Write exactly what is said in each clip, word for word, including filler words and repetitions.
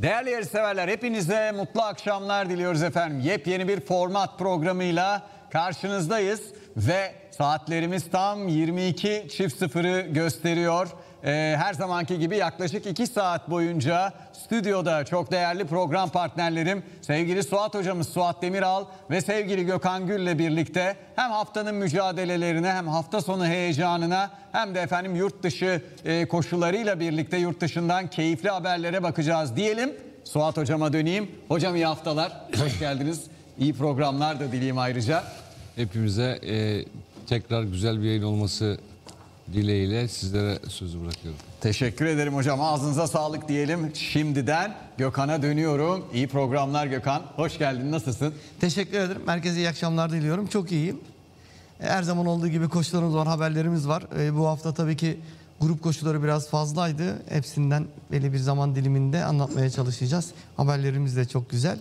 Değerli yarışseverler, hepinize mutlu akşamlar diliyoruz efendim. Yepyeni bir format programıyla karşınızdayız ve saatlerimiz tam yirmi iki çift sıfırı gösteriyor. Ee, her zamanki gibi yaklaşık iki saat boyunca stüdyoda çok değerli program partnerlerim sevgili Suat hocamız Suat Demiral ve sevgili Gökhan Gül'le birlikte hem haftanın mücadelelerine hem hafta sonu heyecanına hem de efendim yurt dışı e, koşularıyla birlikte yurt dışından keyifli haberlere bakacağız diyelim. Suat hocama döneyim. Hocam iyi haftalar. Hoş geldiniz. İyi programlar da dileyim ayrıca. Hepimize e, tekrar güzel bir yayın olması dileğiyle sizlere sözü bırakıyorum. Teşekkür ederim hocam. Ağzınıza sağlık diyelim. Şimdiden Gökhan'a dönüyorum. İyi programlar Gökhan. Hoş geldin. Nasılsın? Teşekkür ederim. Herkese iyi akşamlar diliyorum. Çok iyiyim. Her zaman olduğu gibi koşularımız var, haberlerimiz var. Bu hafta tabii ki grup koşuları biraz fazlaydı. Hepsinden belli bir zaman diliminde anlatmaya çalışacağız. Haberlerimiz de çok güzel.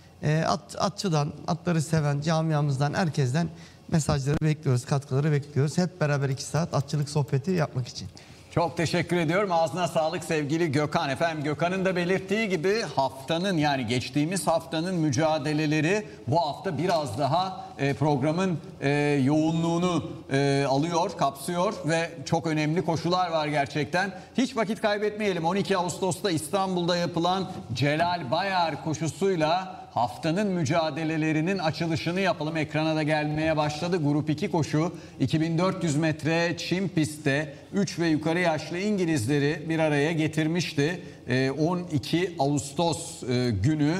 At, atçıdan, atları seven camiamızdan, herkesten mesajları bekliyoruz, katkıları bekliyoruz. Hep beraber iki saat atçılık sohbeti yapmak için. Çok teşekkür ediyorum. Ağzına sağlık sevgili Gökhan. Efendim Gökhan'ın da belirttiği gibi haftanın yani geçtiğimiz haftanın mücadeleleri bu hafta biraz daha e, programın e, yoğunluğunu e, alıyor, kapsıyor ve çok önemli koşular var gerçekten. Hiç vakit kaybetmeyelim. on iki Ağustos'ta İstanbul'da yapılan Celal Bayar koşusuyla haftanın mücadelelerinin açılışını yapalım. Ekrana da gelmeye başladı. Grup iki koşu iki bin dört yüz metre çim pistte üç ve yukarı yaşlı İngilizleri bir araya getirmişti. on iki Ağustos günü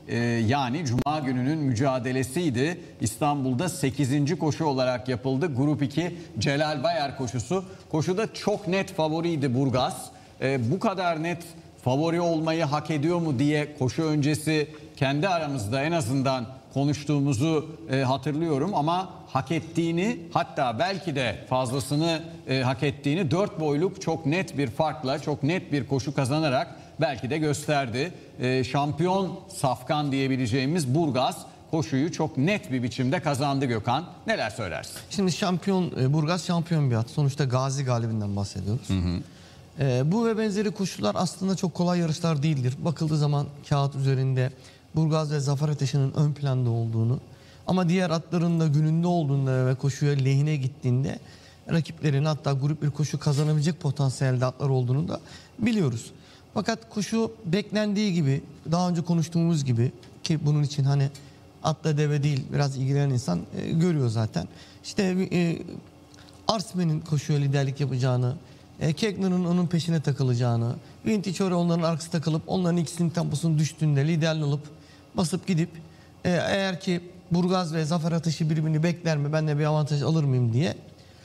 yani Cuma gününün mücadelesiydi. İstanbul'da sekizinci koşu olarak yapıldı. Grup iki Celal Bayar koşusu. Koşuda çok net favoriydi Burgaz. Bu kadar net favori olmayı hak ediyor mu diye koşu öncesi kendi aramızda en azından konuştuğumuzu e, hatırlıyorum ama hak ettiğini, hatta belki de fazlasını e, hak ettiğini dört boyluk çok net bir farkla, çok net bir koşu kazanarak belki de gösterdi. E, şampiyon safkan diyebileceğimiz Burgaz koşuyu çok net bir biçimde kazandı Gökhan. Neler söylersin? Şimdi şampiyon Burgaz şampiyon bir at. Sonuçta Gazi galibinden bahsediyoruz. Hı hı. E, bu ve benzeri koşular aslında çok kolay yarışlar değildir. Bakıldığı zaman kağıt üzerinde Burgaz ve Zafer Ateşi'nin ön planda olduğunu ama diğer atların da gününde olduğunda ve koşuya lehine gittiğinde rakiplerin hatta grup bir koşu kazanabilecek potansiyelde atlar olduğunu da biliyoruz. Fakat koşu beklendiği gibi, daha önce konuştuğumuz gibi ki bunun için hani atla deve değil biraz ilgilenen insan e, görüyor zaten. İşte e, Arsmen'in koşuya liderlik yapacağını, e, Kegner'ın onun peşine takılacağını, Vintichore onların arkası takılıp onların ikisinin temposunun düştüğünde liderli olup basıp gidip e, eğer ki Burgaz ve Zafer Ateşi birbirini bekler mi ben de bir avantaj alır mıyım diye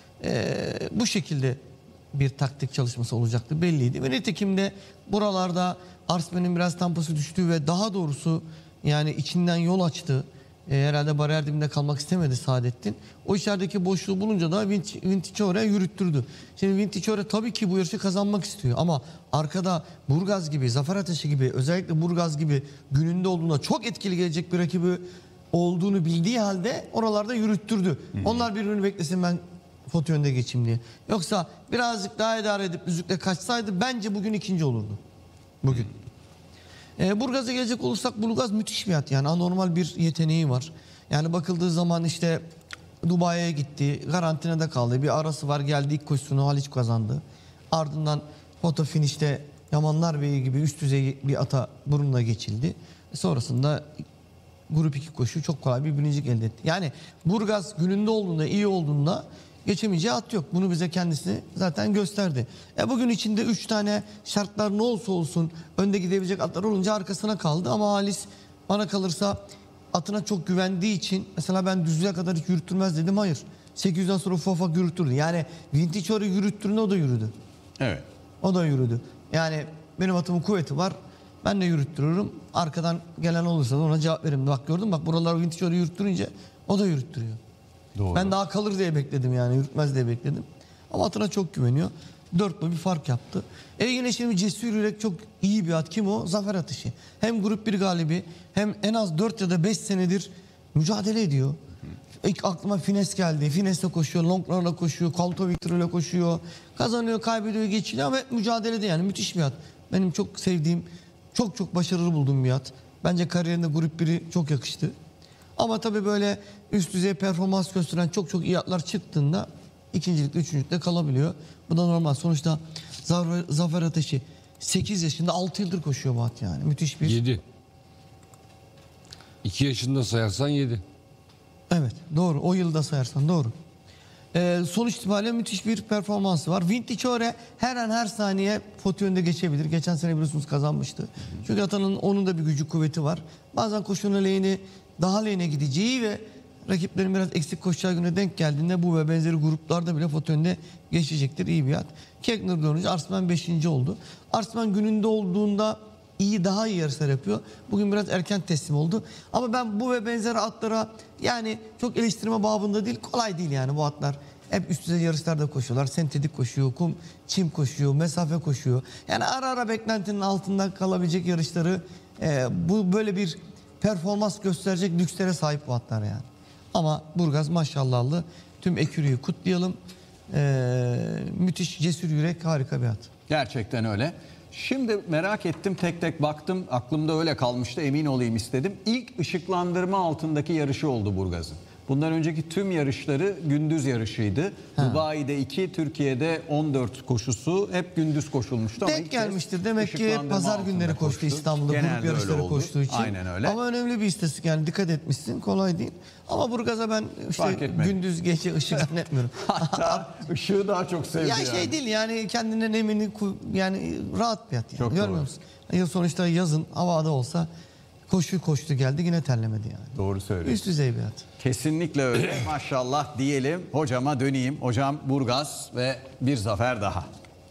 e, bu şekilde bir taktik çalışması olacaktı belliydi. Ve nitekim de buralarda Arsmen'in biraz temposu düştüğü ve daha doğrusu yani içinden yol açtı. E, herhalde bariyer dibinde kalmak istemedi Saadettin. O içerideki boşluğu bulunca da Vintichore'ye yürüttürdü. Şimdi Vintichore tabii ki bu yarışı kazanmak istiyor ama arkada Burgaz gibi, Zafer Ateşi gibi, özellikle Burgaz gibi gününde olduğunda çok etkili gelecek bir rakibi olduğunu bildiği halde oralarda yürüttürdü. Hmm. Onlar birbirini beklesin ben foto önde geçeyim diye. Yoksa birazcık daha idare edip düzlükle kaçsaydı bence bugün ikinci olurdu. Bugün. E, Burgaz'a gelecek olursak Burgaz müthiş bir at yani anormal bir yeteneği var. Yani bakıldığı zaman işte Dubai'ye gitti, karantinada kaldı. Bir arası var, geldi ilk koşusunu Haliç kazandı. Ardından foto finişte Yamanlar Bey gibi üst düzey bir ata burunla geçildi. Sonrasında grup iki koşu çok kolay bir birincilik elde etti. Yani Burgaz gününde olduğunda, iyi olduğunda geçemeyeceği at yok. Bunu bize kendisi zaten gösterdi. E bugün içinde üç tane şartlar ne olsa olsun önde gidebilecek atlar olunca arkasına kaldı. Ama Halis bana kalırsa atına çok güvendiği için mesela ben düzlüğe kadar hiç yürütülmez dedim. Hayır. sekiz yüzden sonra ufak ufak yürüttürdü. Yani Vintichore yürüttüğünde o da yürüdü. Evet. O da yürüdü. Yani benim atımın kuvveti var. Ben de yürüttürürüm. Arkadan gelen olursa da ona cevap veririm. Bak gördün mü? Bak buralar Vintichore yürüttürünce o da yürüttürüyor. Doğru. Ben daha kalır diye bekledim yani yürütmez diye bekledim. Ama atına çok güveniyor. Dört boy bir fark yaptı. E yine şimdi cesur yürek çok iyi bir at. Kim o? Zafer Ateşi. Hem grup bir galibi hem en az dört ya da beş senedir mücadele ediyor. İlk aklıma Fines geldi. Fines'le koşuyor, Longlar'la koşuyor, Kalto Victor'la koşuyor. Kazanıyor, kaybediyor, geçiliyor ama mücadelede yani müthiş bir at. Benim çok sevdiğim, çok çok başarılı bulduğum bir at. Bence kariyerinde Grup biri çok yakıştı. Ama tabii böyle üst düzey performans gösteren çok çok iyi atlar çıktığında ikincilikte, üçüncülükte kalabiliyor. Bu da normal. Sonuçta Zafer, Zafer Ateşi sekiz yaşında altı yıldır koşuyor bu at yani. Müthiş bir... yedi. iki yaşında sayarsan yedi. Evet doğru. O yılda sayarsan doğru. Ee, sonuç itibariyle müthiş bir performansı var. Vintage Ore her an her saniye poti önde geçebilir. Geçen sene biliyorsunuz kazanmıştı. Çünkü atanın onun da bir gücü kuvveti var. Bazen koşunun lehine daha lehine gideceği ve rakiplerin biraz eksik koşacağı güne denk geldiğinde bu ve benzeri gruplarda bile poti önde geçecektir. İyi bir at. Kegner dönünce Arslan beşinci oldu. Arslan gününde olduğunda iyi, daha iyi yarışlar yapıyor. Bugün biraz erken teslim oldu. Ama ben bu ve benzeri atlara yani çok eleştirme babında değil, kolay değil yani bu atlar. Hep üst düzey yarışlarda koşuyorlar. Sentetik koşuyor, kum, çim koşuyor, mesafe koşuyor. Yani ara ara beklentinin altında kalabilecek yarışları e, bu böyle bir performans gösterecek lükslere sahip bu atlar yani. Ama Burgaz maşallahlı. Tüm ekürüyü kutlayalım. E, müthiş, cesur yürek, harika bir at. Gerçekten öyle. Şimdi merak ettim, tek tek baktım, aklımda öyle kalmıştı, emin olayım istedim. İlk ışıklandırma altındaki yarışı oldu Burgaz'ın. Bundan önceki tüm yarışları gündüz yarışıydı. Ha. Dubai'de iki, Türkiye'de on dört koşusu hep gündüz koşulmuştu. Denk ama gelmiştir. Demek ki pazar günleri koştu İstanbul'da, grup yarışları koştuğu için. Aynen öyle. Ama önemli bir istatistik yani, dikkat etmişsin, kolay değil. Ama Burgaz'a ben işte gündüz gece ışık zannetmiyorum. Hatta ışığı daha çok sevdi ya yani. şey değil yani, kendinden emini yani rahat bir at yani. Çok görmüyor doğru. musun? Yıl sonuçta yazın havada olsa koşu koştu geldi, yine terlemedi yani. Doğru söylüyorsun. Üst düzey bir at. Kesinlikle öyle. Maşallah diyelim. Hocama döneyim. Hocam Burgaz ve bir zafer daha.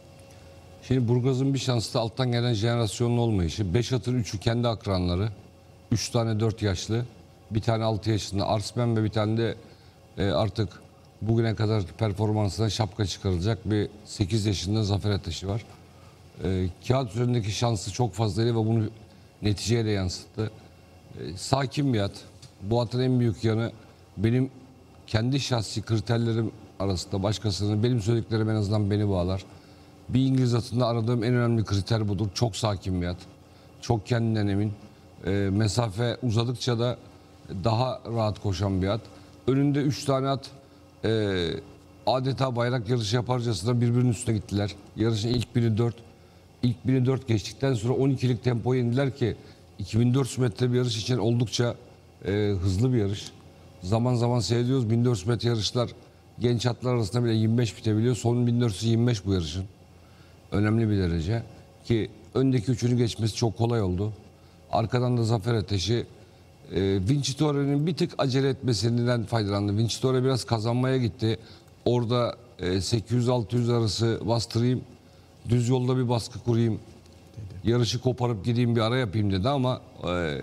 Şimdi Burgaz'ın bir şansı da alttan gelen jenerasyonun olmayışı. beş atın üçü kendi akranları. üç tane dört yaşlı. Bir tane altı yaşında Arslan ve bir tane de e, artık bugüne kadar performansına şapka çıkarılacak bir sekiz yaşında Zafer Ateşi var. E, kağıt üzerindeki şansı çok fazlaydı ve bunu neticeye de yansıttı. E, sakin bir at. Bu atın en büyük yanı, benim kendi şahsi kriterlerim arasında başkasının, benim söylediklerim en azından beni bağlar. Bir İngiliz atında aradığım en önemli kriter budur. Çok sakin bir at. Çok kendinden emin. E, mesafe uzadıkça da daha rahat koşan bir at. Önünde üç tane at e, adeta bayrak yarışı yaparcasına birbirinin üstüne gittiler. Yarışın ilk bini dört. İlk bini dört geçtikten sonra on ikilik tempoya indiler ki iki bin dört yüz metre bir yarış için oldukça e, hızlı bir yarış. Zaman zaman seyrediyoruz, bin dört yüz metre yarışlar genç atlar arasında bile yirmi beş bitebiliyor. Son bin dört yüz yirmi beş bu yarışın. Önemli bir derece ki öndeki üçünü geçmesi çok kolay oldu. Arkadan da Zafer Ateşi e, Vincitore'nin bir tık acele etmesinden faydalandı. Vincitore biraz kazanmaya gitti. Orada e, sekiz yüz altı yüz arası bastırayım, düz yolda bir baskı kurayım, yarışı koparıp gideyim, bir ara yapayım dedi ama e,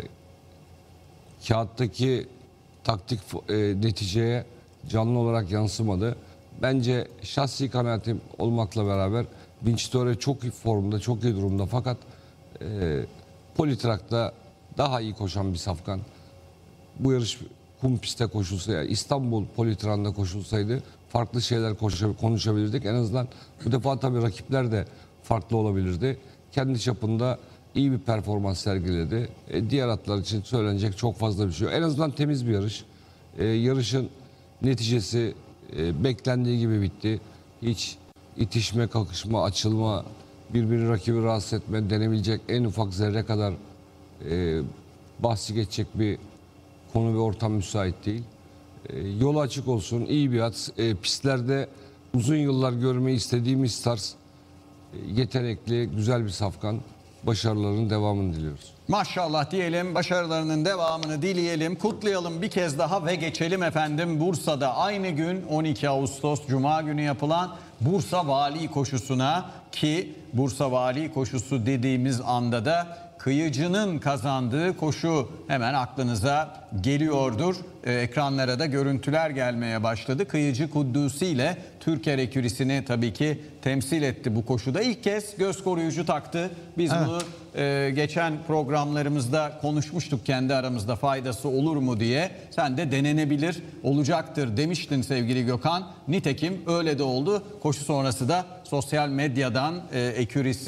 kağıttaki taktik e, neticeye canlı olarak yansımadı. Bence şahsi kanaatim olmakla beraber Vincitore çok iyi formda, çok iyi durumda, fakat e, Politrak'ta daha iyi koşan bir safkan. Bu yarış kum pistte koşulsa, yani İstanbul Politrak'ta koşulsaydı farklı şeyler konuşabilirdik. En azından bu defa tabii rakipler de farklı olabilirdi. Kendi çapında iyi bir performans sergiledi. E, diğer atlar için söylenecek çok fazla bir şey yok. En azından temiz bir yarış. E, yarışın neticesi e, beklendiği gibi bitti. Hiç itişme, kakışma, açılma, birbirini rakibi rahatsız etme denebilecek en ufak zerre kadar e, bahsi geçecek bir konu ve ortam müsait değil. E, yolu açık olsun, iyi bir at. E, pistlerde uzun yıllar görmeyi istediğimiz tarz e, yetenekli, güzel bir safkan. Başarılarının devamını diliyoruz. Maşallah diyelim, başarılarının devamını dileyelim, kutlayalım bir kez daha ve geçelim efendim Bursa'da aynı gün on iki Ağustos Cuma günü yapılan Bursa Vali Koşusu'na, ki Bursa Vali Koşusu dediğimiz anda da kıyıcının kazandığı koşu hemen aklınıza geliyordur. Ee, ekranlara da görüntüler gelmeye başladı. Kıyıcı Kuddusi ile Türker ekürisini tabii ki temsil etti bu koşuda. İlk kez göz koruyucu taktı. Biz evet. bunu e, geçen programlarımızda konuşmuştuk kendi aramızda, faydası olur mu diye. Sen de denenebilir, olacaktır demiştin sevgili Gökhan. Nitekim öyle de oldu. Koşu sonrası da sosyal medyadan e, ekürisi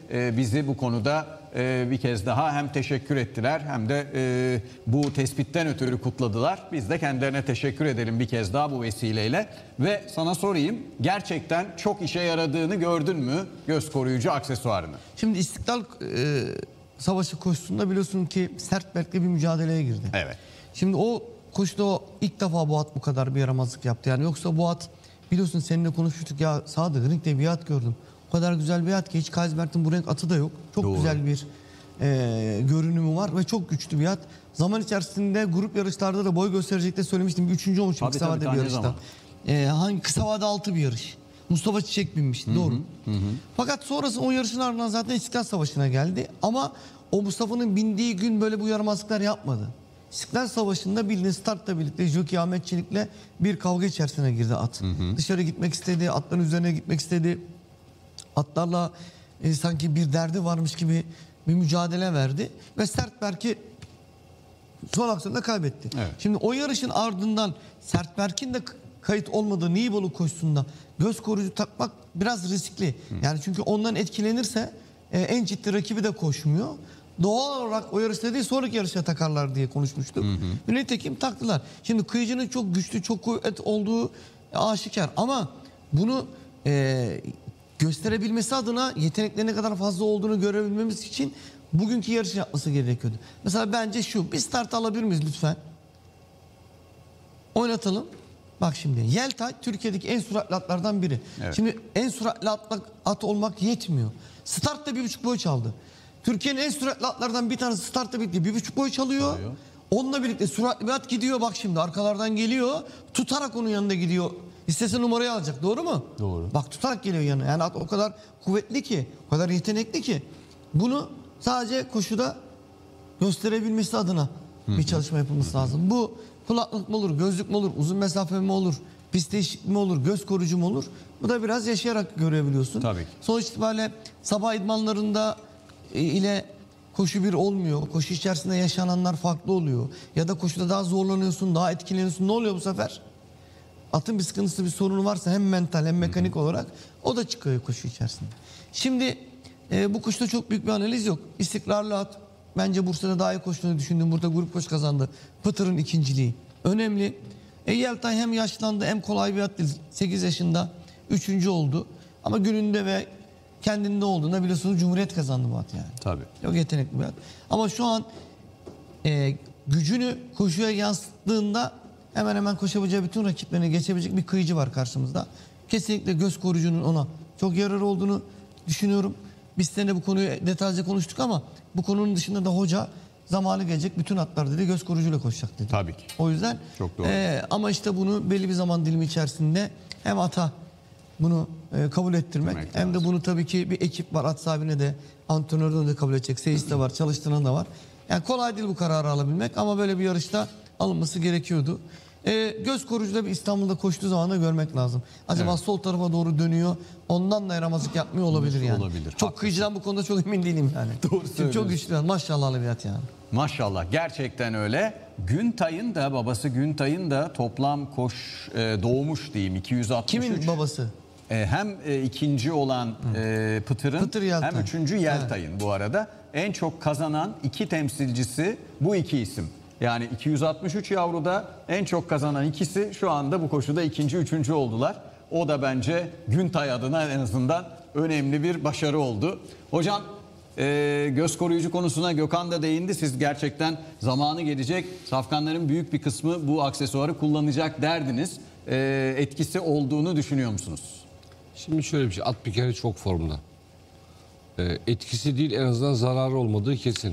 e, bizi bu konuda e, bir kez daha hem teşekkür ettiler hem de e, bu tespitten ötürü kutladılar. Biz de kendilerine teşekkür edelim bir kez daha bu vesileyle. Ve sana sorayım, gerçekten çok işe yaradığını gördün mü göz koruyucu aksesuarını? Şimdi İstiklal e, Savaşı koşusunda biliyorsun ki sert belki bir mücadeleye girdi. Evet. Şimdi o koşuda o ilk defa bu at bu kadar bir yaramazlık yaptı. Yani yoksa bu at biliyorsun seninle konuşmuştuk ya, sağda ringde bir at gördüm. O kadar güzel bir at ki hiç Kaysbert'in bu renk atı da yok. Çok Doğru. güzel bir e, görünümü var ve çok güçlü bir at. Zaman içerisinde grup yarışlarda da boy gösterecekte söylemiştim. Bir üçüncü olmuşum Tabii, kısa tabii, vade bir tane yarışta. zaman. E, hangi kısa vade altı bir yarış. Mustafa Çiçek binmişti, doğru. Hı hı. Fakat sonrası o yarışın ardından zaten İstiklal Savaşı'na geldi. Ama o Mustafa'nın bindiği gün böyle bu yaramazlıklar yapmadı. İstiklal Savaşı'nda bildiğin startla birlikte Jockey Ahmet Çelik'le bir kavga içerisine girdi at. Hı hı. Dışarı gitmek istedi, atların üzerine gitmek istedi. Atlarla e, sanki bir derdi varmış gibi bir mücadele verdi. Ve Sertberk'i son aksiyonda kaybetti. Evet. Şimdi o yarışın ardından Sertberk'in de kayıt olmadığı Nibolu koşusunda göz koruyucu takmak biraz riskli. Hı. Yani çünkü ondan etkilenirse e, en ciddi rakibi de koşmuyor. Doğal olarak o yarışta değil sonraki yarışa takarlar diye konuşmuştuk. Hı hı. Nitekim taktılar. Şimdi kıyıcının çok güçlü, çok kuvvet olduğu aşikar. Ama bunu e, gösterebilmesi adına yeteneklerine kadar fazla olduğunu görebilmemiz için bugünkü yarışı yapması gerekiyordu. Mesela bence şu, bir start alabilir miyiz lütfen? Oynatalım. Bak şimdi Yeltay Türkiye'deki en süratli atlardan biri. Evet. Şimdi en süratli at, at olmak yetmiyor. Startta bir buçuk boy çaldı. Türkiye'nin en süratli atlardan bir tanesi startta birlikte bir buçuk boy çalıyor. Çalıyor. Onunla birlikte süratli bir at gidiyor, bak şimdi arkalardan geliyor. Tutarak onun yanında gidiyor. İstese numarayı alacak, doğru mu? Doğru. Bak tutarak geliyor yanına. Yani at o kadar kuvvetli ki, o kadar yetenekli ki. Bunu sadece koşuda gösterebilmesi adına bir çalışma yapılması lazım. Bu kulaklık mı olur, gözlük mü olur, uzun mesafe mi olur, pist değişikliği mi olur, göz koruyucu mu olur? Bu da biraz yaşayarak görebiliyorsun. Tabii ki. Sonuç itibariyle sabah idmanlarında e, ile koşu bir olmuyor. Koşu içerisinde yaşananlar farklı oluyor. Ya da koşuda daha zorlanıyorsun, daha etkileniyorsun. Ne oluyor bu sefer? Atın bir sıkıntısı, bir sorunu varsa hem mental hem mekanik olarak o da çıkıyor koşu içerisinde. Şimdi e, bu koşuda çok büyük bir analiz yok. İstikrarlı at. Bence Bursa'da daha iyi koştuğunu düşündüm. Burada grup koşu kazandı. Pıtır'ın ikinciliği. Önemli. E, Yeltay hem yaşlandı hem kolay bir at değil. sekiz yaşında üçüncü oldu. Ama gününde ve kendinde olduğunda biliyorsunuz Cumhuriyet kazandı bu at yani. Tabii. Çok yetenekli bir at. Ama şu an e, gücünü koşuya yansıttığında hemen hemen koşabileceği bütün rakiplerini geçebilecek bir kıyıcı var karşımızda. Kesinlikle göz koruyucunun ona çok yararı olduğunu düşünüyorum. Biz seninle bu konuyu detaylıca konuştuk ama bu konunun dışında da hoca zamanı gelecek bütün atlar dedi göz koruyucuyla koşacak dedi. Tabii ki. O yüzden Çok doğru. e, ama işte bunu belli bir zaman dilimi içerisinde hem ata bunu e, kabul ettirmek Demek hem lazım. de bunu tabii ki bir ekip var. At sahibine de antrenörden de kabul edecek. Seyis de var, çalıştıran da var. Yani kolay değil bu kararı alabilmek ama böyle bir yarışta alınması gerekiyordu. E, göz koruyucuda bir İstanbul'da koştuğu zaman da görmek lazım. Acaba Evet. sol tarafa doğru dönüyor. Ondan da yaramazlık yapmıyor olabilir yani. Olabilir, Çok haklısın. kıyıcıdan bu konuda çok emin değilim yani. Doğru Çünkü söylüyorsun. çok güçlü. Maşallah bir at yani. Maşallah gerçekten öyle. Güntay'ın da babası Güntay'ın da toplam koş e, doğmuş diyeyim iki yüz altmış üç. Kimin babası? E, hem e, ikinci olan e, Pıtır'ın Pıtır Yeltay. hem üçüncü Yeltay'ın bu arada en çok kazanan iki temsilcisi bu iki isim. Yani iki yüz altmış üç yavruda en çok kazanan ikisi şu anda bu koşuda ikinci, üçüncü oldular. O da bence Güntay adına en azından önemli bir başarı oldu. Hocam e, göz koruyucu konusuna Gökhan da değindi. Siz gerçekten zamanı gelecek. Safkanların büyük bir kısmı bu aksesuarı kullanacak derdiniz. E, etkisi olduğunu düşünüyor musunuz? Şimdi şöyle bir şey, at bir kere çok formda. Ee, etkisi değil, en azından zararı olmadığı kesin.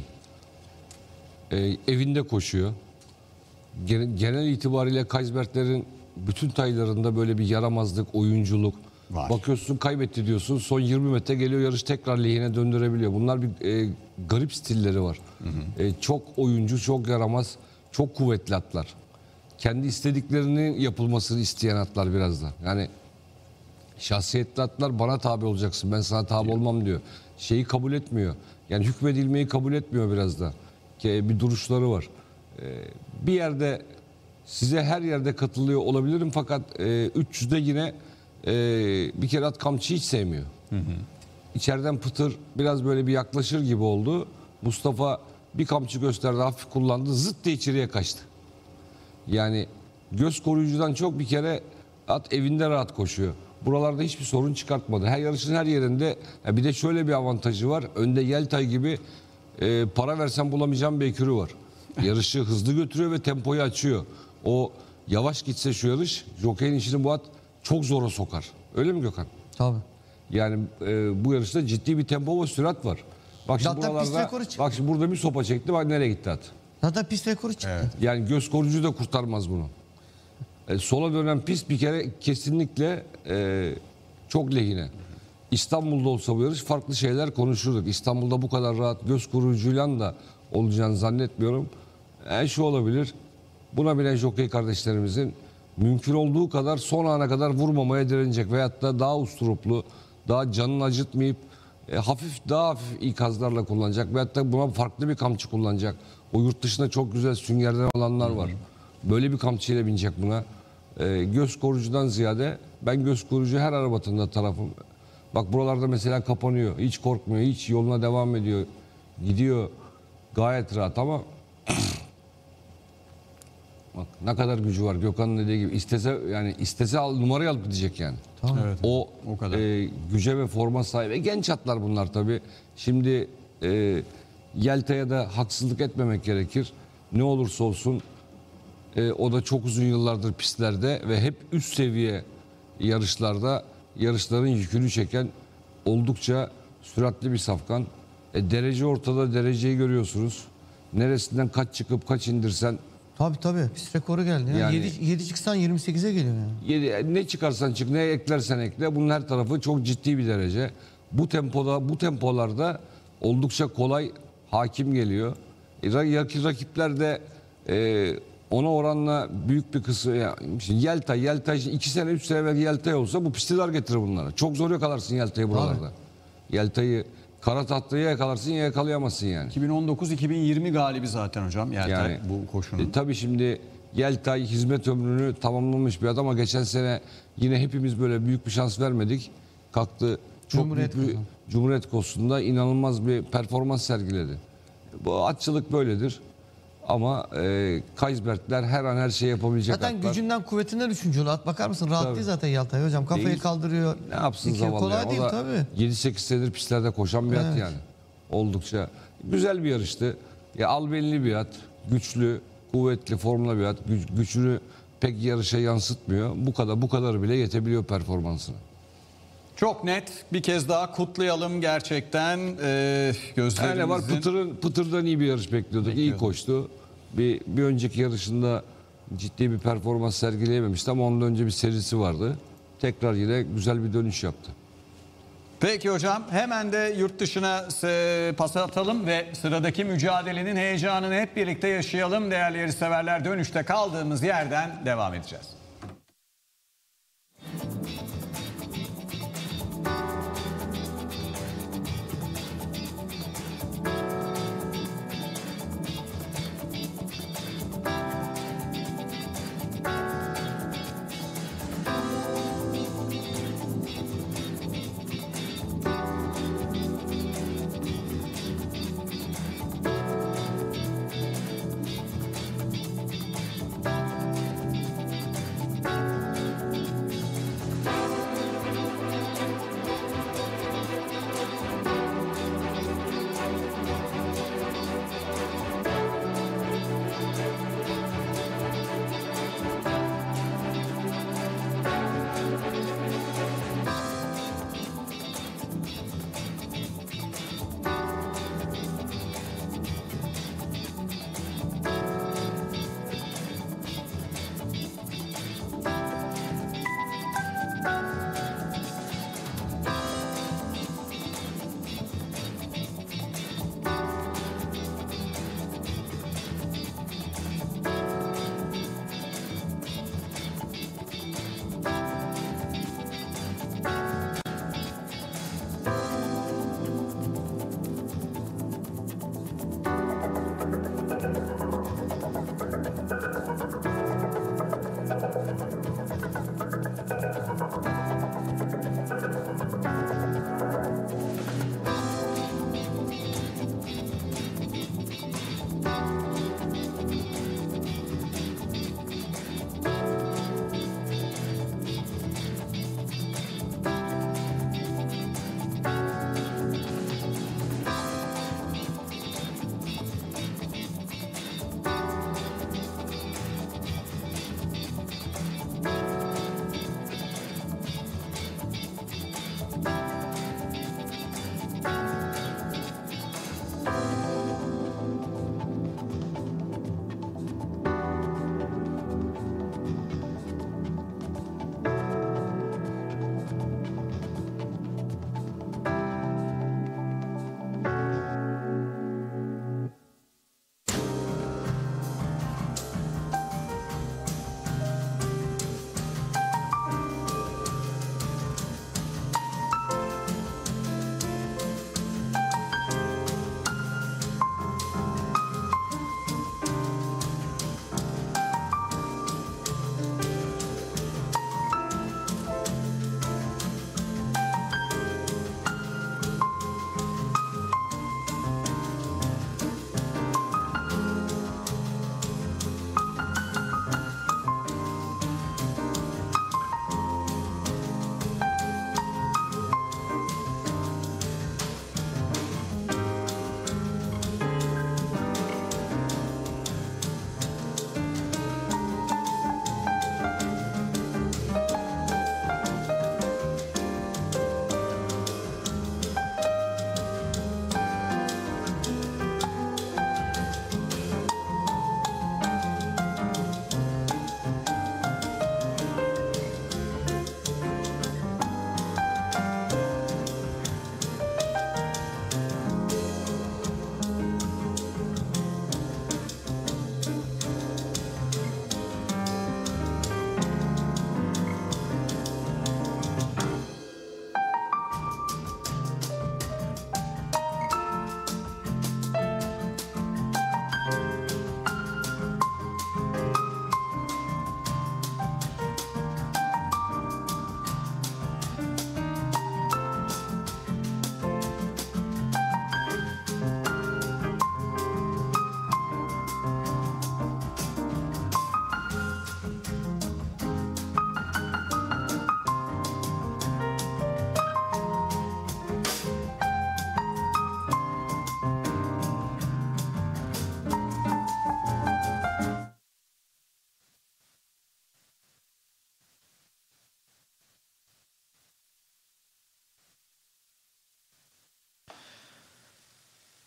Ee, evinde koşuyor. Genel, genel itibariyle Kaysbertlerin bütün taylarında böyle bir yaramazlık, oyunculuk. Var. Bakıyorsun kaybetti diyorsun, son yirmi metre geliyor, yarış tekrar lehine döndürebiliyor. Bunlar bir e, garip stilleri var. Hı hı. E, çok oyuncu, çok yaramaz, çok kuvvetli atlar. Kendi istediklerinin yapılmasını isteyen atlar biraz da. Yani şahsiyetli atlar, bana tabi olacaksın, ben sana tabi olmam diyor. Şeyi kabul etmiyor. Yani hükmedilmeyi kabul etmiyor biraz da. Ki bir duruşları var. Ee, bir yerde size her yerde katılıyor olabilirim fakat e, üç yüzde yine e, bir kere at kamçıyı hiç sevmiyor. Hı hı. içeriden Pıtır biraz böyle bir yaklaşır gibi oldu. Mustafa bir kamçı gösterdi, hafif kullandı, zıt diye içeriye kaçtı. Yani göz koruyucudan çok bir kere at evinde rahat koşuyor. Buralarda hiçbir sorun çıkartmadı. Her yarışın her yerinde bir de şöyle bir avantajı var. Önde Yeltay gibi e, para versen bulamayacağım bir ekürü var. Yarışı hızlı götürüyor ve tempoyu açıyor. O yavaş gitse şu yarış, jokeyin işini bu at çok zora sokar. Öyle mi Gökhan? Tabii. Yani e, bu yarışta ciddi bir tempo ve sürat var. Bak şimdi Zaten pist buralarda, rekoru çıktı. bak şimdi burada bir sopa çekti, bak nereye gitti at. Zaten pist rekoru çıktı. Yani göz koruyucu da kurtarmaz bunu. E, sola dönen pist bir kere kesinlikle e, çok lehine. İstanbul'da olsa bu yarış farklı şeyler konuşurduk. İstanbul'da bu kadar rahat göz koruyucuyla da olacağını zannetmiyorum. E, şu olabilir. Buna binen jokey kardeşlerimizin mümkün olduğu kadar son ana kadar vurmamaya direnecek veyahut da daha usturuplu, daha canını acıtmayıp e, hafif daha hafif ikazlarla kullanacak veyahut da buna farklı bir kamçı kullanacak. O yurt dışında çok güzel süngerden alanlar var. Böyle bir kamçıyla binecek buna. E, göz koruyucudan ziyade ben göz koruyucu her arabatında tarafım. Bak buralarda mesela kapanıyor. Hiç korkmuyor. Hiç yoluna devam ediyor. Gidiyor. Gayet rahat ama bak ne kadar gücü var Gökhan'ın dediği gibi. İstese yani istese al, numarayı alıp gidecek yani. Tamam. Evet, O, o kadar. e, güce ve forma sahibi. Genç atlar bunlar tabii. Şimdi e, Yelta'ya da haksızlık etmemek gerekir. Ne olursa olsun e, o da çok uzun yıllardır pistlerde ve hep üst seviye yarışlarda yarışların yükünü çeken oldukça süratli bir safkan. E, derece ortada, dereceyi görüyorsunuz. Neresinden kaç çıkıp kaç indirsen Tabii tabii. Pist rekoru geldi. Ya. Yani- yedi, yedi çıksan yirmi sekize geliyor yani. Yedi- ne çıkarsan çık, ne eklersen ekle. Bunun her tarafı çok ciddi bir derece. Bu tempoda, bu tempolarda oldukça kolay hakim geliyor. E, ra- rakipler de e, ona oranla büyük bir kısmı. Ya, şimdi Yeltay, Yeltay iki sene, üç sene belki Yeltay olsa bu pisti dar getirir bunlara. Çok zor yakalarsın Yeltay'ı buralarda. Yeltay'ı kara tahtaya yakalarsın ya yakalayamazsın yani. iki bin on dokuz iki bin yirmi galibi zaten hocam Yeltay Yani bu koşunun. E, tabii şimdi Yeltay hizmet ömrünü tamamlamış bir adam ama geçen sene yine hepimiz böyle büyük bir şans vermedik. Kalktı çok Cumhuriyet büyük bir kazandı. Cumhuriyet Koşusu'nda inanılmaz bir performans sergiledi. Bu atçılık böyledir. Ama e, Kaysbertler her an her şeyi yapabilecek Zaten atlar. gücünden kuvvetinden üçüncü at. Bakar mısın? Rahat Tabii. değil zaten Yaltay hocam. Kafayı Değil. kaldırıyor. Ne yapsın İki- zavallı Kolay ya. değil O da tabii. yedi sekiz senedir pistlerde koşan bir at Evet. yani. Oldukça güzel bir yarıştı. Ya albenili bir at, güçlü, kuvvetli, formla bir at. Güç, gücünü pek yarışa yansıtmıyor. Bu kadar bu kadar bile yetebiliyor performansına. Çok net bir kez daha kutlayalım gerçekten e, gözlerimizin. Yani var Pıtır'ın Pıtır'dan iyi bir yarış bekliyorduk. İyi Bekliyorduk. koştu. Bir bir önceki yarışında ciddi bir performans sergileyememişti ama ondan önce bir serisi vardı. Tekrar yine güzel bir dönüş yaptı. Peki hocam hemen de yurt dışına e, pas atalım ve sıradaki mücadelenin heyecanını hep birlikte yaşayalım. Değerli yarışseverler, dönüşte kaldığımız yerden devam edeceğiz.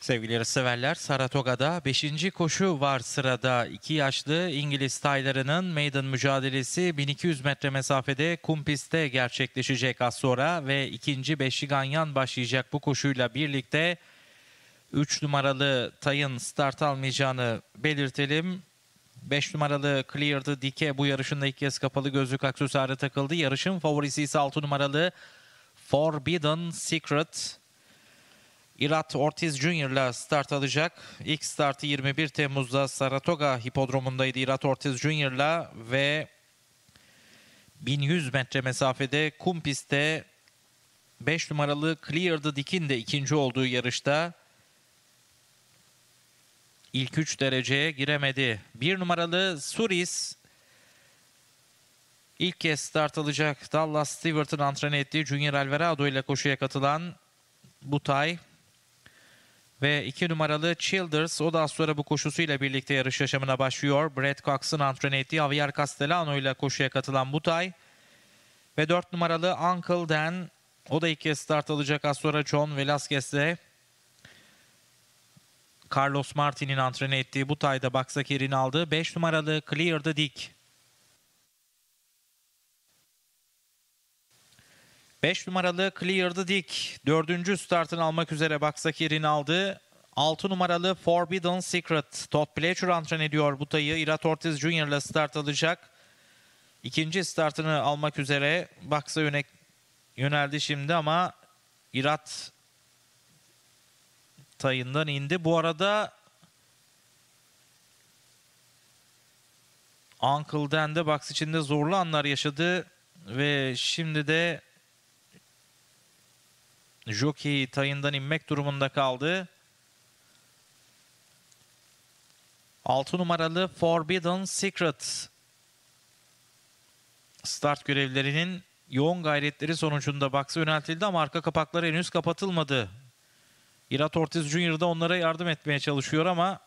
Sevgili yarışseverler, Saratoga'da beşinci koşu var sırada. iki yaşlı İngiliz taylarının maiden mücadelesi bin iki yüz metre mesafede kum pistte gerçekleşecek az sonra ve ikinci beşli ganyan başlayacak bu koşuyla birlikte üç numaralı tayın start almayacağını belirtelim. beş numaralı Clear the Dike bu yarışında ilk kez kapalı gözlük aksesuarı takıldı. Yarışın favorisi ise altı numaralı Forbidden Secret. Irat Ortiz Junior'la start alacak. İlk startı yirmi bir Temmuz'da Saratoga Hipodromu'ndaydı Irat Ortiz Junior'la ve bin yüz metre mesafede kum pistte beş numaralı Clear the Dick'in de ikinci olduğu yarışta İlk üç dereceye giremedi. Bir numaralı Suris ilk kez start alacak. Dallas Stewart'ın antrenör ettiği Junior Alvarado ile koşuya katılan Butay. Ve iki numaralı Childers, o da az sonra bu koşusuyla birlikte yarış yaşamına başlıyor. Brad Cox'ın antrenör ettiği Javier Castellano ile koşuya katılan Butay. Ve dört numaralı Uncle Dan, o da ilk kez start alacak az sonra John Velasquez'le. Carlos Martin'in antrenör ettiği Butay'da baksak yerini aldı. beş numaralı Clear the Dick. beş numaralı Clear the Dick dördüncü startını almak üzere baksak yerini aldı. altı numaralı Forbidden Secret. Todd Pletcher antrenör ediyor Butay'ı. Irat Ortiz Junior'la start alacak. İkinci startını almak üzere baksa yöne yöneldi şimdi ama Irat tayından indi. Bu arada Uncle Dan de box içinde zorlu anlar yaşadı ve şimdi de jockey tayından inmek durumunda kaldı. altı numaralı Forbidden Secret start görevlilerinin yoğun gayretleri sonucunda box'a yöneltildi ama arka kapakları henüz kapatılmadı. Irat Ortiz Junior da onlara yardım etmeye çalışıyor ama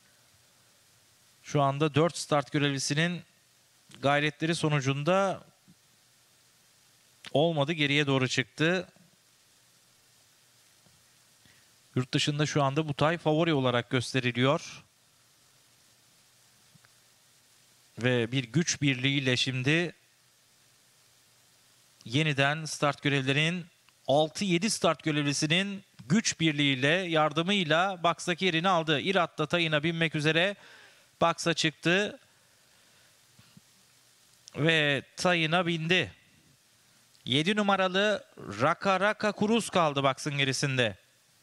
şu anda dört start görevlisinin gayretleri sonucunda olmadı, geriye doğru çıktı. Yurt dışında şu anda Butay favori olarak gösteriliyor. Ve bir güç birliğiyle şimdi yeniden start görevlilerinin altı yedi start görevlisinin güç birliğiyle, yardımıyla box'taki yerini aldı. Irat da tayına binmek üzere box'a çıktı. Ve tayına bindi. yedi numaralı Raka Raka Cruz kaldı box'ın gerisinde.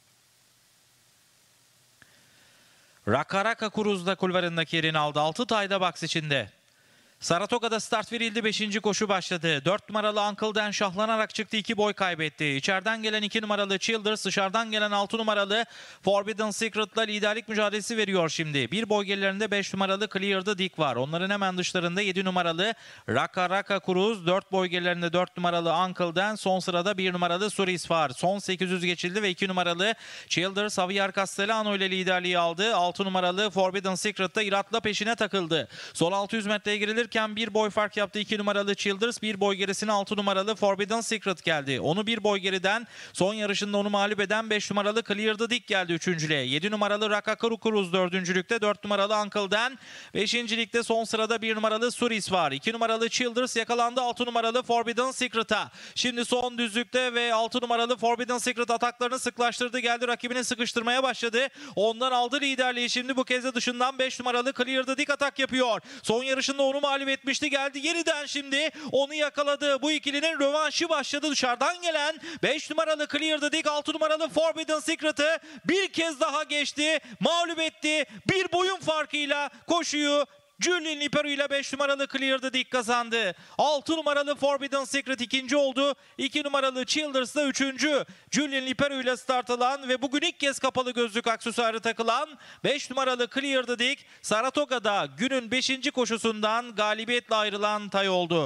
Raka Raka Cruz da kulvarındaki yerini aldı. altı tayda box içinde. Saratoga'da start verildi. beşinci koşu başladı. dört numaralı Uncle Dan şahlanarak çıktı. iki boy kaybetti. İçeriden gelen iki numaralı Childers, dışarıdan gelen altı numaralı Forbidden Secret'la liderlik mücadelesi veriyor şimdi. Bir boy gerilerinde beş numaralı Clear the Dick var. Onların hemen dışlarında yedi numaralı Raka Raka Cruz. dört boy gerilerinde dört numaralı Uncle Dan. Son sırada bir numaralı Suris var. Son sekiz yüz geçildi ve iki numaralı Childers Javier Castellano ile liderliği aldı. altı numaralı Forbidden Secret'ta Irat'la peşine takıldı. Son altı yüz metreye girilir bir boy fark yaptı iki numaralı Childers. Bir boy gerisine altı numaralı Forbidden Secret geldi. Onu bir boy geriden son yarışında onu mağlup eden beş numaralı Clear the Dick geldi üçüncülüğe. yedi numaralı Rakakaru Cruz dördüncülükte. dört numaralı Uncle Dan. beşincilikte son sırada bir numaralı Suris var. iki numaralı Childers yakalandı altı numaralı Forbidden Secret'a. Şimdi son düzlükte ve altı numaralı Forbidden Secret ataklarını sıklaştırdı. Geldi rakibini sıkıştırmaya başladı. Ondan aldı liderliği. Şimdi bu kez de dışından beş numaralı Clear the Dick atak yapıyor. Son yarışında onu mağlup etmişti, geldi yeniden şimdi onu yakaladı. Bu ikilinin rövanşı başladı. Dışarıdan gelen beş numaralı Clear the Dick altı numaralı Forbidden Secret'ı bir kez daha geçti, mağlup etti. Bir boyun farkıyla koşuyu Julien Liperu ile beş numaralı Clear the Dick kazandı. altı numaralı Forbidden Secret ikinci oldu. iki numaralı Childers da üçüncü. Julien Liperu ile start alan ve bugün ilk kez kapalı gözlük aksesuarı takılan beş numaralı Clear the Dick, Saratoga'da günün beşinci koşusundan galibiyetle ayrılan tay oldu.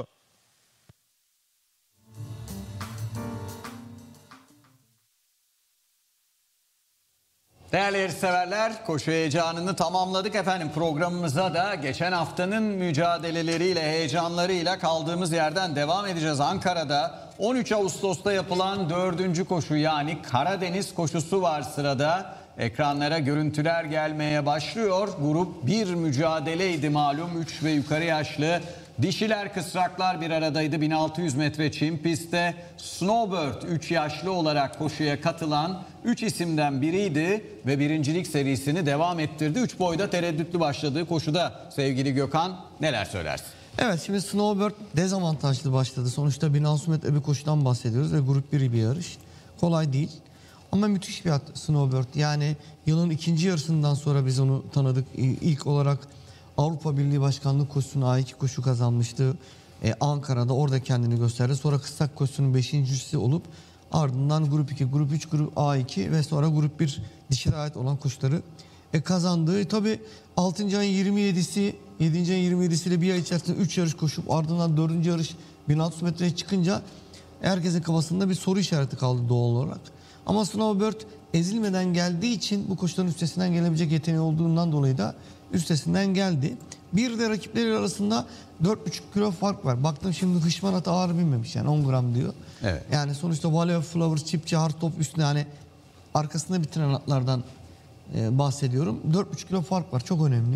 Değerli yarışseverler, koşu heyecanını tamamladık efendim. Programımıza da geçen haftanın mücadeleleriyle, heyecanlarıyla kaldığımız yerden devam edeceğiz. Ankara'da on üç Ağustos'ta yapılan dördüncü koşu, yani Karadeniz koşusu var sırada. ekranlara görüntüler gelmeye başlıyor. Grup bir mücadeleydi malum. üç ve yukarı yaşlı dişiler kısraklar bir aradaydı. bin altı yüz metre çim pistte Snowbird üç yaşlı olarak koşuya katılan üç isimden biriydi ve birincilik serisini devam ettirdi. üç boyda tereddütlü başladığı koşuda sevgili Gökhan neler söylersin? Evet, şimdi Snowbird dezavantajlı başladı. Sonuçta bin altı yüz metre bir koşudan bahsediyoruz ve grup bir bir yarış. Kolay değil. Ama müthiş bir at Snowbird. Yani yılın ikinci yarısından sonra biz onu tanıdık. İlk olarak Avrupa Birliği Başkanlığı koşusunu A iki koşu kazanmıştı. Ee, Ankara'da orada kendini gösterdi. Sonra kısrak koşusunun beşincisi olup ardından grup iki, grup üç, grup A iki ve sonra grup bir dişilere ait olan koşuları e, kazandığı. Tabii altıncı ayın yirmi yedisi, yedinci ayın yirmi yedisiyle bir ay içerisinde üç yarış koşup ardından dördüncü yarış bin altı yüz metreye çıkınca herkesin kafasında bir soru işareti kaldı doğal olarak. Ama Snowbird ezilmeden geldiği için bu koşuların üstesinden gelebilecek yeteneği olduğundan dolayı da üstesinden geldi. Bir de rakipleri arasında dört buçuk kilo fark var. Baktım şimdi Hışman atı ağır binmemiş, yani on gram diyor. Evet. Yani sonuçta Valley of Flowers, Çipçi, Hardtop üstüne, yani arkasında bitiren atlardan e, bahsediyorum. dört buçuk kilo fark var, çok önemli.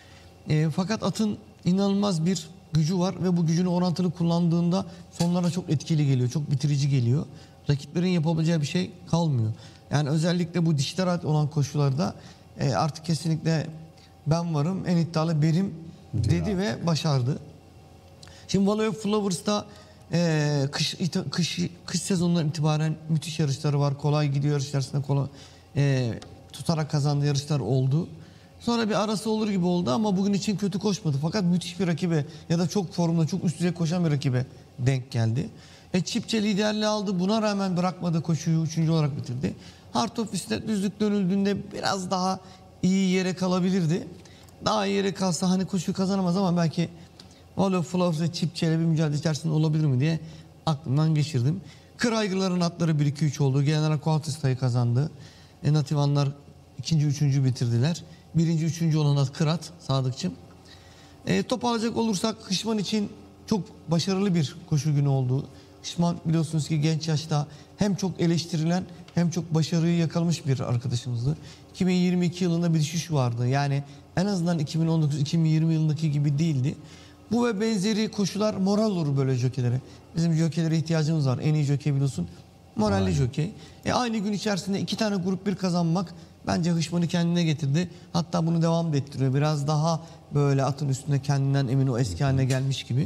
E, fakat atın inanılmaz bir gücü var ve bu gücünü orantılı kullandığında sonlara çok etkili geliyor, çok bitirici geliyor. Rakiplerin yapabileceği bir şey kalmıyor. Yani özellikle bu dişlere ait olan koşularda e, artık kesinlikle ben varım, en iddialı benim dedi ve başardı. Şimdi Valley of Flowers'ta e, kış, kış, kış sezonundan itibaren müthiş yarışları var. Kolay gidiyor yarışlarında, kolay, e, tutarak kazandığı yarışlar oldu. Sonra bir arası olur gibi oldu ama bugün için kötü koşmadı. Fakat müthiş bir rakibe ya da çok formda, çok üst düzey koşan bir rakibe denk geldi. E, Çipçe liderliği aldı. Buna rağmen bırakmadı koşuyu. Üçüncü olarak bitirdi. Hardtop üstüne düzlük dönüldüğünde biraz daha iyi yere kalabilirdi. Daha iyi yere kalsa hani koşuyu kazanamaz ama belki Valley of Flowers ve Çipçe ile bir mücadele içerisinde olabilir mi diye aklımdan geçirdim. Kıraygırların atları bir iki üç oldu. General Kuatista'yı kazandı. E, Nativanlar ikinci, üçüncü bitirdiler. Birinci, üçüncü olan at Kırat, Sadıkçım. E, toparlayacak olursak Hışman için çok başarılı bir koşu günü oldu. Hışman biliyorsunuz ki genç yaşta hem çok eleştirilen hem çok başarıyı yakalamış bir arkadaşımızdı. iki bin yirmi iki yılında bir düşüş vardı. Yani en azından iki bin on dokuz iki bin yirmi yılındaki gibi değildi. Bu ve benzeri koşular moral olur böyle jokilere. Bizim jokeylere ihtiyacımız var. En iyi jokey biliyorsun, moralli jokey. E, aynı gün içerisinde iki tane grup bir kazanmak bence Hışman'ı kendine getirdi. Hatta bunu devam da ettiriyor. Biraz daha böyle atın üstünde kendinden emin, o eski haline gelmiş gibi.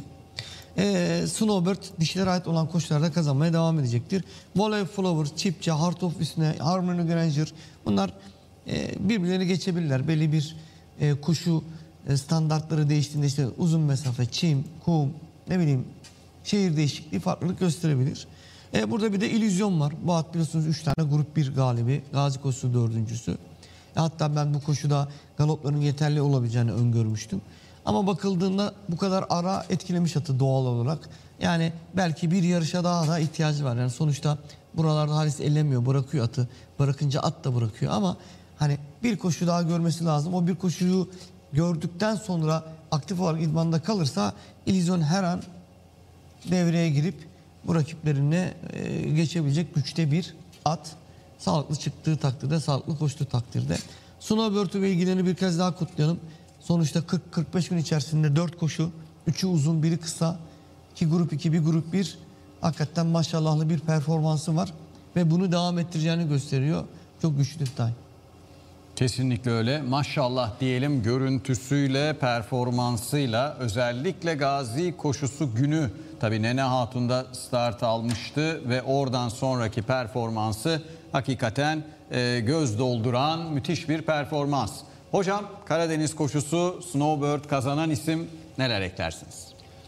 Ee, Snowbird dişilere ait olan koşularda kazanmaya devam edecektir. Valley of Flowers, Çipçe, Hardtop üstüne, Harmony Granger, bunlar e, birbirlerini geçebilirler. Belli bir e, koşu e, standartları değiştiğinde işte uzun mesafe, çim, kum, ne bileyim şehir değişikliği farklılık gösterebilir. E, burada bir de illüzyon var. Bu at biliyorsunuz üç tane grup bir galibi. Gazi koşusu dördüncüsü. E, hatta ben bu koşuda galopların yeterli olabileceğini öngörmüştüm. Ama bakıldığında bu kadar ara etkilemiş atı doğal olarak. Yani belki bir yarışa daha da ihtiyacı var. Yani sonuçta buralarda Halis ellemiyor, bırakıyor atı. Bırakınca at da bırakıyor ama hani bir koşu daha görmesi lazım. O bir koşuyu gördükten sonra aktif olarak idmanda kalırsa illüzyon her an devreye girip bu rakiplerine e, geçebilecek güçte bir at. Sağlıklı çıktığı takdirde, sağlıklı koştuğu takdirde. Snowbird'ü ve ilgilerini bir kez daha kutlayalım. Sonuçta kırk kırk beş gün içerisinde dört koşu, üçü uzun, biri kısa, iki grup iki, bir grup bir. Hakikaten maşallahlı bir performansı var ve bunu devam ettireceğini gösteriyor. Çok güçlü bir detay. Kesinlikle öyle. Maşallah diyelim, görüntüsüyle, performansıyla, özellikle Gazi koşusu günü tabii Nene Hatun'da start almıştı ve oradan sonraki performansı hakikaten e, göz dolduran müthiş bir performans. Hocam, Karadeniz koşusu Snowbird kazanan isim, neler eklersiniz?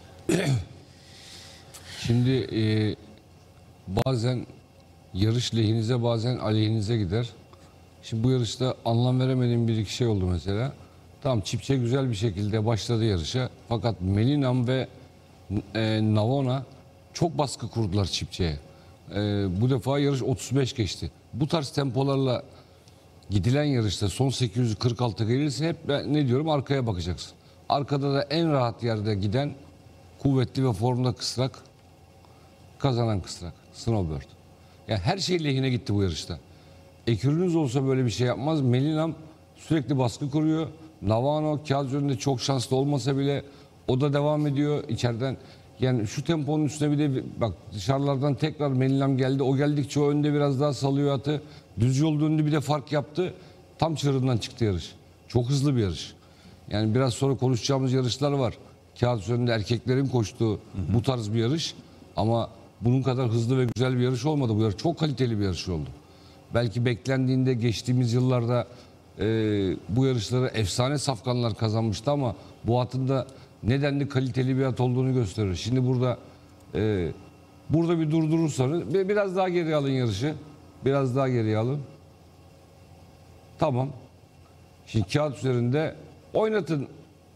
Şimdi e, bazen yarış lehinize, bazen aleyhinize gider. Şimdi bu yarışta anlam veremediğim bir iki şey oldu mesela. Tamam, Çipçe güzel bir şekilde başladı yarışa. Fakat Melinam ve e, Navona çok baskı kurdular Çipçe'ye. E, bu defa yarış otuz beş geçti. Bu tarz tempolarla gidilen yarışta son sekiz yüz kırk altı gelirse hep ben ne diyorum, arkaya bakacaksın. Arkada da en rahat yerde giden kuvvetli ve formda kısrak, kazanan kısrak Snowbird. Yani her şey lehine gitti bu yarışta. Ekürünüz olsa böyle bir şey yapmaz. Melinam sürekli baskı kuruyor. Navano kağıt üzerinde çok şanslı olmasa bile o da devam ediyor içeriden. Yani şu temponun üstüne bir de bak dışarılardan tekrar Melinam geldi. O geldikçe o önde biraz daha salıyor atı. Düz yol döndü bir de fark yaptı. Tam çığırından çıktı yarış. Çok hızlı bir yarış. Yani biraz sonra konuşacağımız yarışlar var. Kağıt üzerinde erkeklerin koştuğu hı hı. bu tarz bir yarış. Ama bunun kadar hızlı ve güzel bir yarış olmadı. Bu yarış çok kaliteli bir yarış oldu. Belki beklendiğinde geçtiğimiz yıllarda e, bu yarışları efsane safkanlar kazanmıştı ama bu atın da nedenli kaliteli bir at olduğunu gösterir. Şimdi burada e, burada bir durdurursanız biraz daha geriye alın yarışı. Biraz daha geriye alın. Tamam. Şimdi kağıt üzerinde oynatın.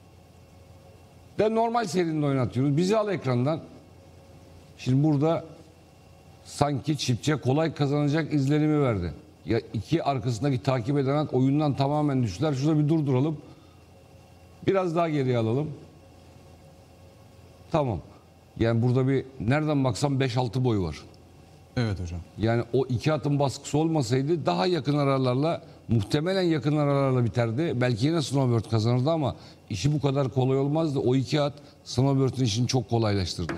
De normal serinde oynatıyoruz. Bizi al ekrandan. Şimdi burada sanki çiftçe kolay kazanacak izlenimi verdi. Ya iki arkasındaki takip eden at oyundan tamamen düştüler. Şurada bir durduralım. Biraz daha geriye alalım. Tamam. Yani burada bir nereden baksam beş altı boy var. Evet hocam. Yani o iki atın baskısı olmasaydı daha yakın aralarla, muhtemelen yakın aralarla biterdi. Belki yine Snowbird kazanırdı ama işi bu kadar kolay olmazdı. O iki at Snowbird'in işini çok kolaylaştırdı.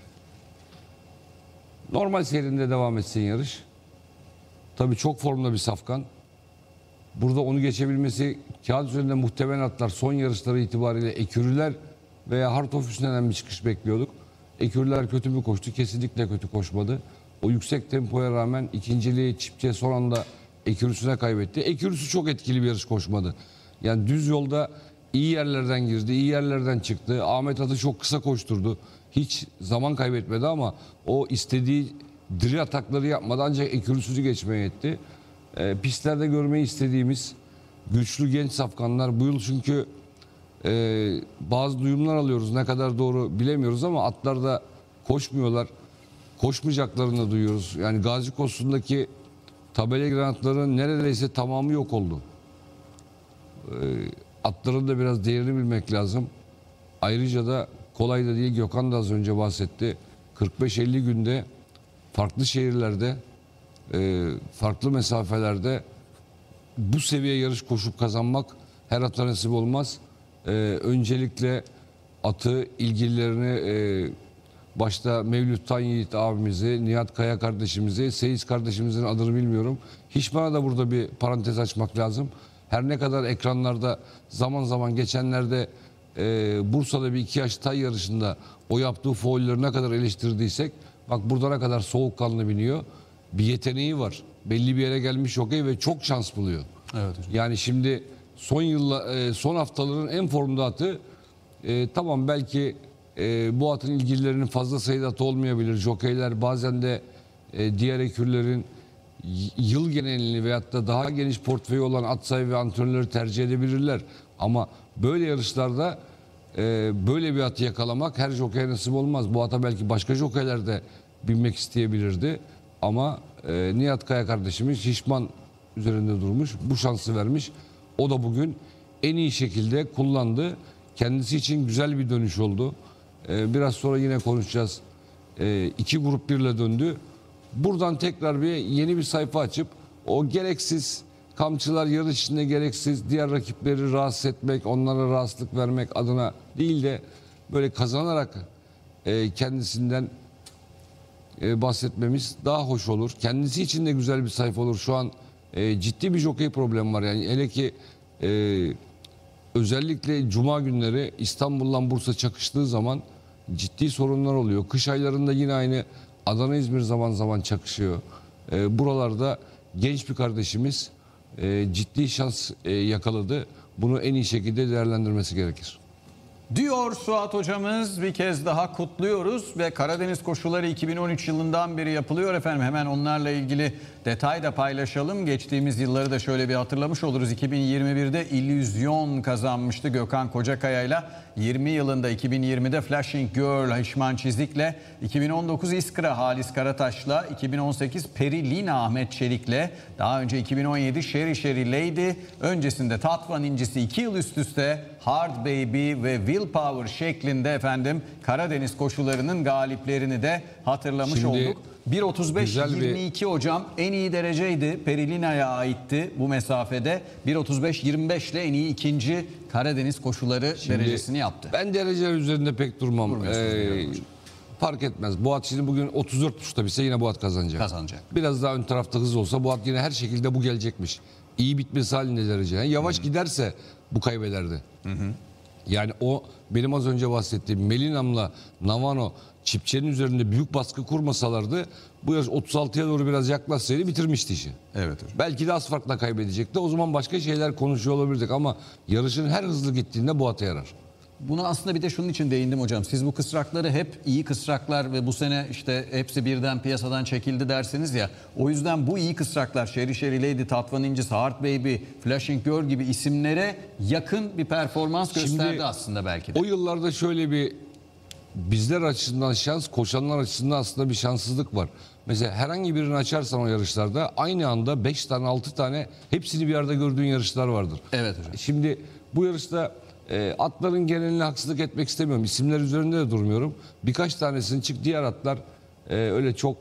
Normal seyrinde devam etsin yarış. Tabii çok formda bir safkan. Burada onu geçebilmesi kağıt üzerinde muhtemelen atlar son yarışları itibariyle ekürüler veya Harthoff üstünden bir çıkış bekliyorduk. Ekürüler kötü mü koştu? Kesinlikle kötü koşmadı. O yüksek tempoya rağmen ikinciliği çiftçe son anda ekürüsüne kaybetti. Ekürüsü çok etkili bir yarış koşmadı. Yani düz yolda iyi yerlerden girdi, iyi yerlerden çıktı. Ahmet Atı çok kısa koşturdu. Hiç zaman kaybetmedi ama o istediği diri atakları yapmadı ancak ekürüsüzü geçmeye etti. E, pistlerde görmeyi istediğimiz güçlü genç safkanlar bu yıl çünkü e, bazı duyumlar alıyoruz. Ne kadar doğru bilemiyoruz ama atlar da koşmuyorlar. Koşmayacaklarını duyuyoruz. Yani Gazi Kostu'ndaki tabela granatların neredeyse tamamı yok oldu. E, atların da biraz değerini bilmek lazım. Ayrıca da kolay da değil. Gökhan da az önce bahsetti. kırk beş elli günde farklı şehirlerde, e, farklı mesafelerde bu seviye yarış koşup kazanmak her ata nasip olmaz. E, öncelikle atı ilgililerini e, başta Mevlüt Tanyiğit abimizi, Nihat Kaya kardeşimizi, Seyiz kardeşimizin adını bilmiyorum. Hiç bana da burada bir parantez açmak lazım. Her ne kadar ekranlarda zaman zaman geçenlerde e, Bursa'da bir iki yaş tay yarışında o yaptığı faulleri ne kadar eleştirdiysek bak burada ne kadar soğukkanlı biniyor. Bir yeteneği var. Belli bir yere gelmiş okey ve çok şans buluyor. Evet hocam. Yani şimdi son yılla, e, son haftaların en formda atı e, tamam belki e, bu atın ilgililerinin fazla sayıda atı olmayabilir. Jokeyler bazen de e, diğer ekürlerin yıl genelini veyahut da daha geniş portföyü olan at sahibi ve antrenörleri tercih edebilirler. Ama böyle yarışlarda e, böyle bir atı yakalamak her jokeye nasip olmaz. Bu ata belki başka jokeyler de binmek isteyebilirdi. Ama e, Nihat Kaya kardeşimiz şişman üzerinde durmuş. Bu şansı vermiş. O da bugün en iyi şekilde kullandı. Kendisi için güzel bir dönüş oldu. E, biraz sonra yine konuşacağız. E, iki grup birle döndü. Buradan tekrar bir yeni bir sayfa açıp o gereksiz kamçılar yarış içinde gereksiz diğer rakipleri rahatsız etmek, onlara rahatsızlık vermek adına değil de böyle kazanarak e, kendisinden e, bahsetmemiz daha hoş olur. Kendisi için de güzel bir sayfa olur. Şu an e, ciddi bir jokey problemi var. Yani hele ki e, özellikle cuma günleri İstanbul'dan Bursa çakıştığı zaman ciddi sorunlar oluyor. Kış aylarında yine aynı Adana İzmir zaman zaman çakışıyor. E, buralarda genç bir kardeşimiz e, ciddi şans e, yakaladı. Bunu en iyi şekilde değerlendirmesi gerekir. Diyor Suat hocamız, bir kez daha kutluyoruz ve Karadeniz koşuları iki bin on üç yılından beri yapılıyor efendim. Hemen onlarla ilgili detay da paylaşalım. Geçtiğimiz yılları da şöyle bir hatırlamış oluruz. iki bin yirmi birde İllüzyon kazanmıştı Gökhan Kocakaya'yla. yirmi yılında iki bin yirmide Flashing Girl Hişman Çizik'le, iki bin on dokuz İskra Halis Karataş'la, iki bin on sekiz Perilina Ahmet Çelik'le, daha önce iki bin on yedi Sherry Sherry Lady, öncesinde Tatvan İncisi iki yıl üst üste Hard Baby ve Willpower şeklinde efendim Karadeniz koşularının galiplerini de hatırlamış Şimdi olduk. bir otuz beş Güzel bir- yirmi iki hocam en iyi dereceydi. Perilina'ya aitti bu mesafede. bir otuz beş yirmi beş ile en iyi ikinci Karadeniz koşuları derecesini yaptı. Ben dereceler üzerinde pek durmam. Durmuyorsunuz, Ee, biliyorum hocam. fark etmez. Boğat şimdi bugün otuz dört buçukta bitse yine Boğat kazanacak. Kazanacak. Biraz daha ön tarafta hız olsa Boğat yine her şekilde bu gelecekmiş. İyi bitmesi halinde derece. Yani yavaş giderse bu kaybederdi. Yani o benim az önce bahsettiğim Melinam'la Navano çipçenin üzerinde büyük baskı kurmasalardı bu yarış otuz altıya doğru biraz yaklaşsaydı bitirmişti işi. Evet hocam. Belki de az farkla kaybedecekti. O zaman başka şeyler konuşuyor olabilirdik ama yarışın her hızlı gittiğinde Boğat'a yarar. Buna aslında bir de şunun için değindim hocam. Siz bu kısrakları hep iyi kısraklar ve bu sene işte hepsi birden piyasadan çekildi dersiniz ya. O yüzden bu iyi kısraklar Sherry Sherry Lady, Tatvan İncis, Heart Baby, Flashing Girl gibi isimlere yakın bir performans gösterdi Şimdi aslında belki de. O yıllarda şöyle bir bizler açısından şans, koşanlar açısından aslında bir şanssızlık var. Mesela herhangi birini açarsan o yarışlarda aynı anda beş tane altı tane hepsini bir arada gördüğün yarışlar vardır. Evet hocam. Şimdi bu yarışta e, atların geneline haksızlık etmek istemiyorum. İsimler üzerinde de durmuyorum. Birkaç tanesini çık, diğer atlar e, öyle çok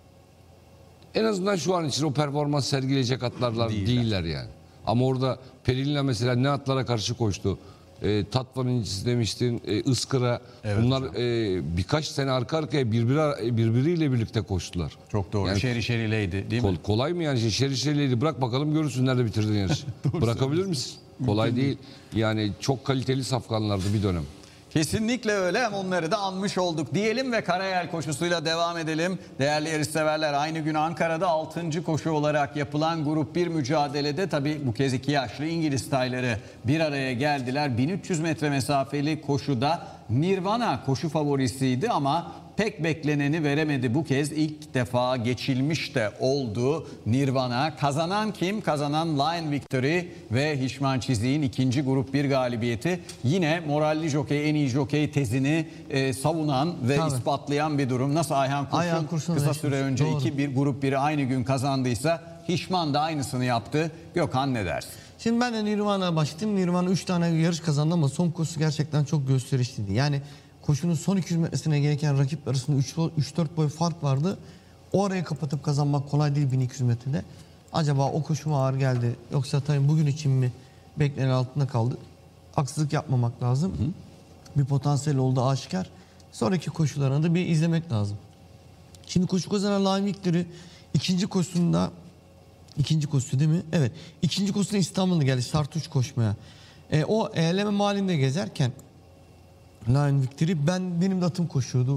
en azından şu an için o performans sergileyecek atlarlar Değiller. değiller, yani. Ama orada Perilina mesela ne atlara karşı koştu. E, Tatvan İncisi demiştin, e, Iskıra. Evet Bunlar hocam. e, birkaç sene arka arkaya birbiri, birbiriyle birlikte koştular. Çok doğru. Yani Sherry Sherry Lady değil kol- mi? kolay mı yani? Şeri şeriydi. Bırak bakalım görürsün nerede bitirdin yarışı. Bırakabilir misin? Kolay değil. Yani çok kaliteli safkanlardı bir dönem. Kesinlikle öyle, ama onları da anmış olduk diyelim ve karayel koşusuyla devam edelim. Değerli yarışseverler, aynı gün Ankara'da altıncı koşu olarak yapılan grup bir mücadelede tabii bu kez iki yaşlı İngiliz tayları bir araya geldiler. bin üç yüz metre mesafeli koşuda Nirvana koşu favorisiydi ama pek bekleneni veremedi. Bu kez ilk defa geçilmiş de oldu Nirvana. Kazanan kim? Kazanan Lion Victory ve Hişman Çizik'in ikinci grup bir galibiyeti. Yine moralli jokey, en iyi jokey tezini e, savunan ve Tabii. ispatlayan bir durum. Nasıl Ayhan Kurşun, Ayhan Kurşun kısa ve süre Hişman. önce Doğru. iki bir grup biri aynı gün kazandıysa Hişman da aynısını yaptı. Gökhan ne dersin? Şimdi ben de Nirvana'ya başladım. Nirvana üç tane yarış kazandı ama son koşusu gerçekten çok gösterişliydi. Yani koşunun son iki yüz metresine gelirken rakip arasında üç dört boy fark vardı. O arayı kapatıp kazanmak kolay değil bin iki yüz metrede. Acaba o koşu mu ağır geldi yoksa tabii bugün için mi beklenen altında kaldı? Haksızlık yapmamak lazım. Hı. Bir potansiyel oldu aşikar. Sonraki koşularını da bir izlemek lazım. Şimdi koşu kazanan Lion Victory ikinci koşusunda ikinci koşusu değil mi? Evet. İkinci koşusunda İstanbul'a geldi Sartuç koşmaya. E, o eleme mahallinde gezerken Lion Victory ben benim de atım koşuyordu.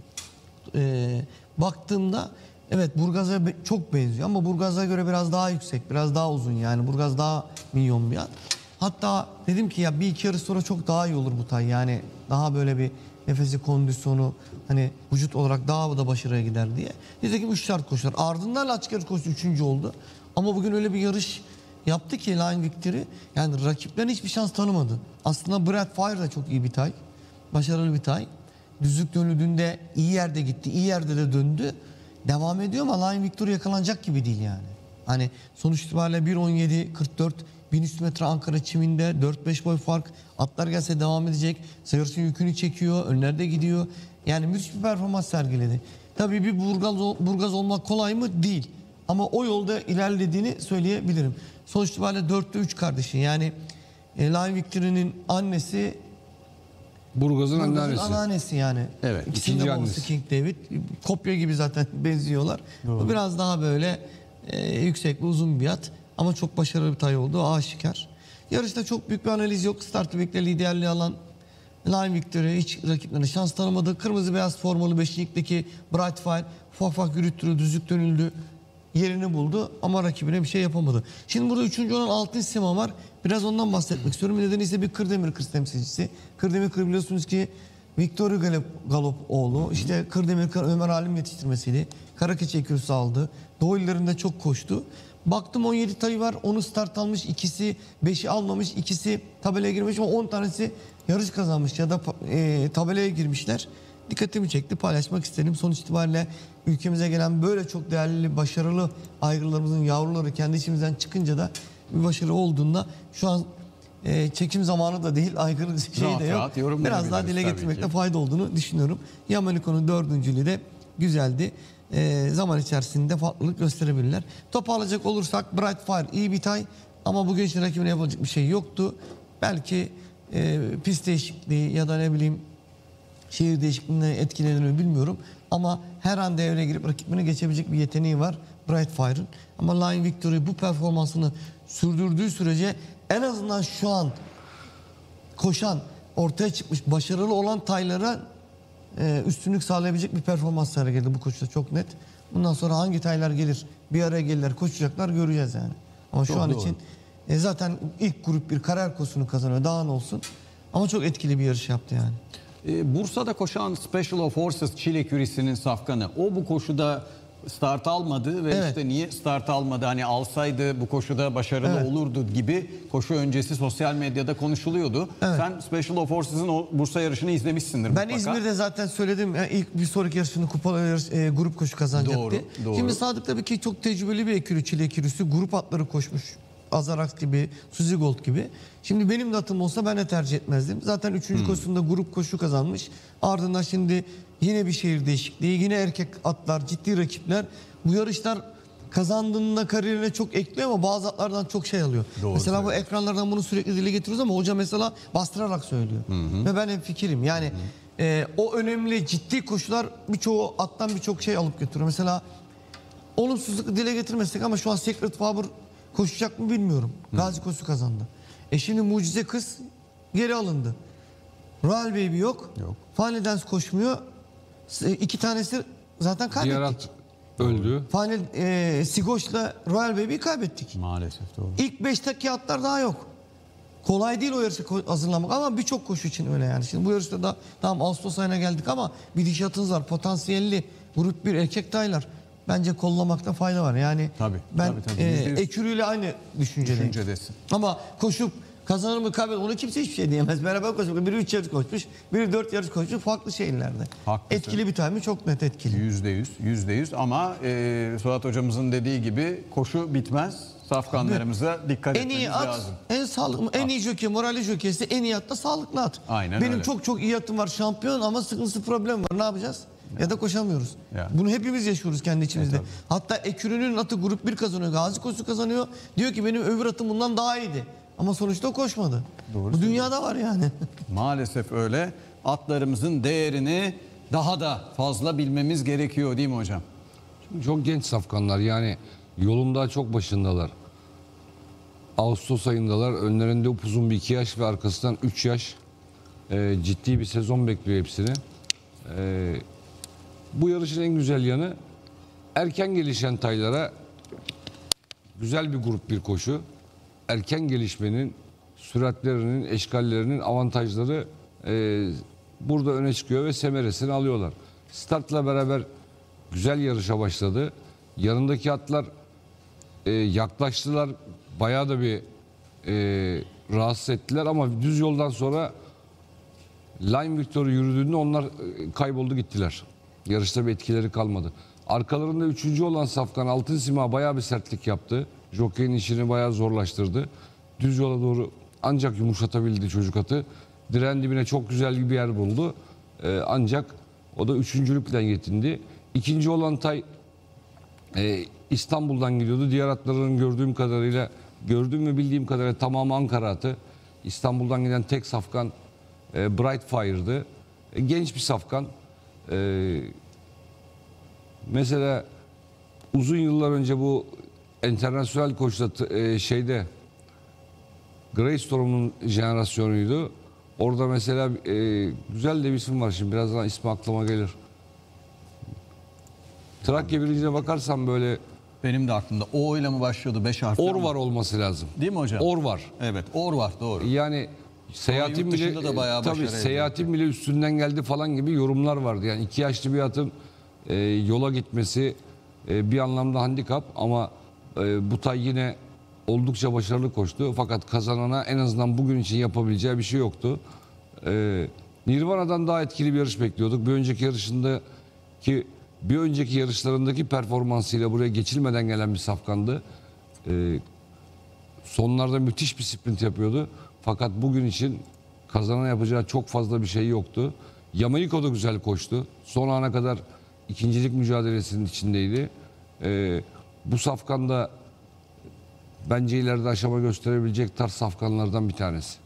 E, baktığımda evet Burgaz'a be- çok benziyor ama Burgaz'a göre biraz daha yüksek, biraz daha uzun yani. Burgaz daha milyon bir at. Hatta dedim ki ya bir iki yarış sonra çok daha iyi olur bu tay. Yani daha böyle bir nefesi, kondisyonu hani vücut olarak daha da başarıya gider diye. Nitekim üç şart koşular. Ardından açık yarış koşusu üçüncü oldu. Ama bugün öyle bir yarış yaptı ki Lion Victory yani rakiplerine hiçbir şans tanımadı. Aslında Brad Fire da çok iyi bir tay. Başarılı bir tay. Düzlük dönüldüğünde iyi yerde gitti, iyi yerde de döndü. Devam ediyor ama Lion Victory yakalanacak gibi değil yani. Hani sonuç itibariyle bir on yedi kırk dört bin üç yüz metre Ankara çiminde dört beş boy fark. Atlar gelse devam edecek. Sayırsın yükünü çekiyor, önlerde gidiyor. Yani müthiş bir performans sergiledi. Tabii bir Burgaz, Burgaz olmak kolay mı? Değil. Ama o yolda ilerlediğini söyleyebilirim. Sonuç itibariyle dörtte üç kardeşi. Yani e, Lion Victory'nin annesi Burgaz'ın Burgaz'ın anneannesi. anneannesi yani. Evet, İkisinin ikinci de babası annesi. King David. Kopya gibi zaten benziyorlar. Bu biraz daha böyle e, yüksek ve uzun bir at. Ama çok başarılı bir tay oldu. Aşikar. Yarışta çok büyük bir analiz yok. Startı bekle liderliği alan Lion Victory hiç rakiplerine şans tanımadı. Kırmızı beyaz formalı beşincikteki Bright Fire ufak ufak yürüttürü, düzlük dönüldü. Yerini buldu ama rakibine bir şey yapamadı. Şimdi burada üçüncü olan Altın Sima var. Biraz ondan bahsetmek istiyorum. Nedeni ise bir Kırdemir Kır temsilcisi. Kırdemir Kır biliyorsunuz ki Victoria Galop, Galop oğlu. İşte Kırdemir Kır Ömer Halim yetiştirmesiyle Karakeçe kürsü aldı. Doğu illerinde çok koştu. Baktım on yedi tayı var. Onu start almış. İkisi beşi almamış. İkisi tabelaya girmiş ama on tanesi yarış kazanmış ya da e, tabelaya girmişler. Dikkatimi çekti, paylaşmak istedim. Sonuç itibariyle ülkemize gelen böyle çok değerli, başarılı aygırlarımızın yavruları kendi içimizden çıkınca da bir başarı olduğunda şu an e, çekim zamanı da değil, aygır şey Rahat de yok. rahat Biraz daha dile yorumlayabiliriz tabii getirmekte ki. fayda olduğunu düşünüyorum. Yamaniko'nun dördüncülüğü de güzeldi. e, zaman içerisinde farklılık gösterebilirler. Toparlayacak olursak Bright Fire iyi bir tay ama bugün için rakibine yapılacak bir şey yoktu. Belki e, pist değişikliği ya da ne bileyim şehir değişikliğinden etkilenir mi bilmiyorum. Ama her an devreye girip rakibini geçebilecek bir yeteneği var Bright Fire'ın. Ama Line Victory bu performansını sürdürdüğü sürece en azından şu an koşan, ortaya çıkmış, başarılı olan taylara e, üstünlük sağlayabilecek bir performans sergiledi bu koşuda çok net. Bundan sonra hangi taylar gelir, bir araya gelirler, koşacaklar göreceğiz yani. Ama Çok şu an doğru. için e, zaten ilk grup bir karar kosunu kazanıyor, daha ne olsun. Ama çok etkili bir yarış yaptı yani. Ee, Bursa'da koşan Special of Horses Çile Kürisi'nin safkanı. O bu koşuda start almadı ve Evet. işte niye start almadı? Hani alsaydı bu koşuda başarılı Evet. olurdu gibi koşu öncesi sosyal medyada konuşuluyordu. Evet. Sen Special of Horses'ın o Bursa yarışını izlemişsindir Ben mutlaka. İzmir'de zaten söyledim. Yani ilk bir sonraki yarışını kupalı yarış, e, grup koşu kazanacak Doğru, diye. doğru. Şimdi Sadık tabii ki çok tecrübeli bir ekürü, Çile ekürüsü. Grup atları koşmuş. Azarax gibi, Suzy Gold gibi. Şimdi benim de atım olsa ben de tercih etmezdim. Zaten üçüncü Hmm. koşusunda grup koşu kazanmış. Ardından şimdi yine bir şehir değişikliği, yine erkek atlar, ciddi rakipler. Bu yarışlar kazandığında kariyerine çok ekliyor ama bazı atlardan çok şey alıyor. Doğru mesela bu ekranlardan bunu sürekli dile getiriyoruz ama hoca mesela bastırarak söylüyor. Ve ben hep fikrim. Yani e, o önemli ciddi koşular birçoğu attan birçok şey alıp götürüyor. Mesela olumsuzluk dile getirmesek ama şu an Secret Power koşacak mı bilmiyorum. Gazi koşu kazandı. E şimdi Mucize Kız geri alındı. Royal Baby yok. Yok. Final Dance koşmuyor. E, iki tanesi zaten Diğer kaybettik. at öldü. Final e, Sigoş'la Royal Baby'yi kaybettik. Maalesef doğru. İlk beşteki atlar daha yok. Kolay değil o yarışı ko- hazırlamak ama birçok koşu için öyle yani. Şimdi bu yarışta da tamam Ağustos ayına geldik ama bir dişatınız var. Potansiyelli grup bir erkek taylar. Bence kollamakta fayda var. Yani Tabii, ben tabii, tabii. e, Yüzde yüz ekürüyle aynı düşüncedeyim. Düşüncedesin. Ama koşup kazanır mı kaybeder onu kimse hiçbir şey diyemez. Beraber koşmuş. Biri üç yarış koşmuş, biri dört yarış koşmuş. Farklı şehirlerde. Haklısın. Etkili bir tay mı? Çok net etkili. Yüzde yüz, yüzde yüz ama e, Suat hocamızın dediği gibi koşu bitmez. Safkanlarımıza dikkat En etmemiz iyi at, lazım. en sağlıklı, en iyi jokey, morali jokeyse en iyi at da sağlıklı at. Aynen Benim öyle. çok çok iyi atım var şampiyon ama sıkıntısı problem var. Ne yapacağız? Ya da koşamıyoruz. Ya. Bunu hepimiz yaşıyoruz kendi içimizde. E, tabii. Hatta ekürünün atı grup bir kazanıyor. Gazi koşusu kazanıyor. Diyor ki benim öbür atım bundan daha iyiydi. Ama sonuçta o koşmadı. Doğru Bu dünyada var yani. Maalesef öyle. Atlarımızın değerini daha da fazla bilmemiz gerekiyor değil mi hocam? Çok genç safkanlar yani yolun daha çok başındalar. Ağustos ayındalar. Önlerinde upuzun bir iki yaş ve arkasından üç yaş. Ee, ciddi bir sezon bekliyor hepsini. Ee, bu yarışın en güzel yanı erken gelişen taylara güzel bir grup bir koşu. Erken gelişmenin, süratlerinin, eşkallerinin avantajları e, burada öne çıkıyor ve semeresini alıyorlar. Startla beraber güzel yarışa başladı. Yanındaki atlar e, yaklaştılar. Bayağı da bir e, rahatsız ettiler ama düz yoldan sonra Line Victory yürüdüğünde onlar e, kayboldu gittiler. Yarışta bir etkileri kalmadı. Arkalarında üçüncü olan Safkan Altın Sima bayağı bir sertlik yaptı. Jockey'in işini bayağı zorlaştırdı. Düz yola doğru ancak yumuşatabildi çocuk atı. Diren dibine çok güzel bir yer buldu. E, ancak o da üçüncülükle yetindi. İkinci olan tay e, İstanbul'dan gidiyordu. Diğer atların gördüğüm kadarıyla, gördüğüm ve bildiğim kadarıyla tamamı Ankara atı. İstanbul'dan giden tek safkan e, Bright Fire'dı. E, genç bir safkan. E, mesela uzun yıllar önce bu internasyonel koçta t- e, şeyde Greystorm'un jenerasyonuydu. Orada mesela e, güzel de bir isim var şimdi birazdan ismi aklıma gelir. Trakya birincine bakarsan böyle Benim de aklımda O ile mi başlıyordu beş harfli? or ama. var olması lazım. Değil mi hocam? Or var. Evet, Or var doğru. Yani seyahatin yurt bile dışında da bayağı tabii başarı elde seyahatin bile üstünden geldi falan gibi yorumlar vardı. Yani iki yaşlı bir atın e, yola gitmesi e, bir anlamda handikap ama e, bu tay yine oldukça başarılı koştu. Fakat kazanana en azından bugün için yapabileceği bir şey yoktu. E, Nirvana'dan daha etkili bir yarış bekliyorduk. Bir önceki yarışındaki bir önceki yarışlarındaki performansıyla buraya geçilmeden gelen bir safkandı. E, Sonlarda müthiş bir sprint yapıyordu. Fakat bugün için kazanan yapacağı çok fazla bir şey yoktu. Yamaiko da güzel koştu. Son ana kadar ikincilik mücadelesinin içindeydi. Ee, bu safkanda bence ileride aşama gösterebilecek tarz safkanlardan bir tanesi.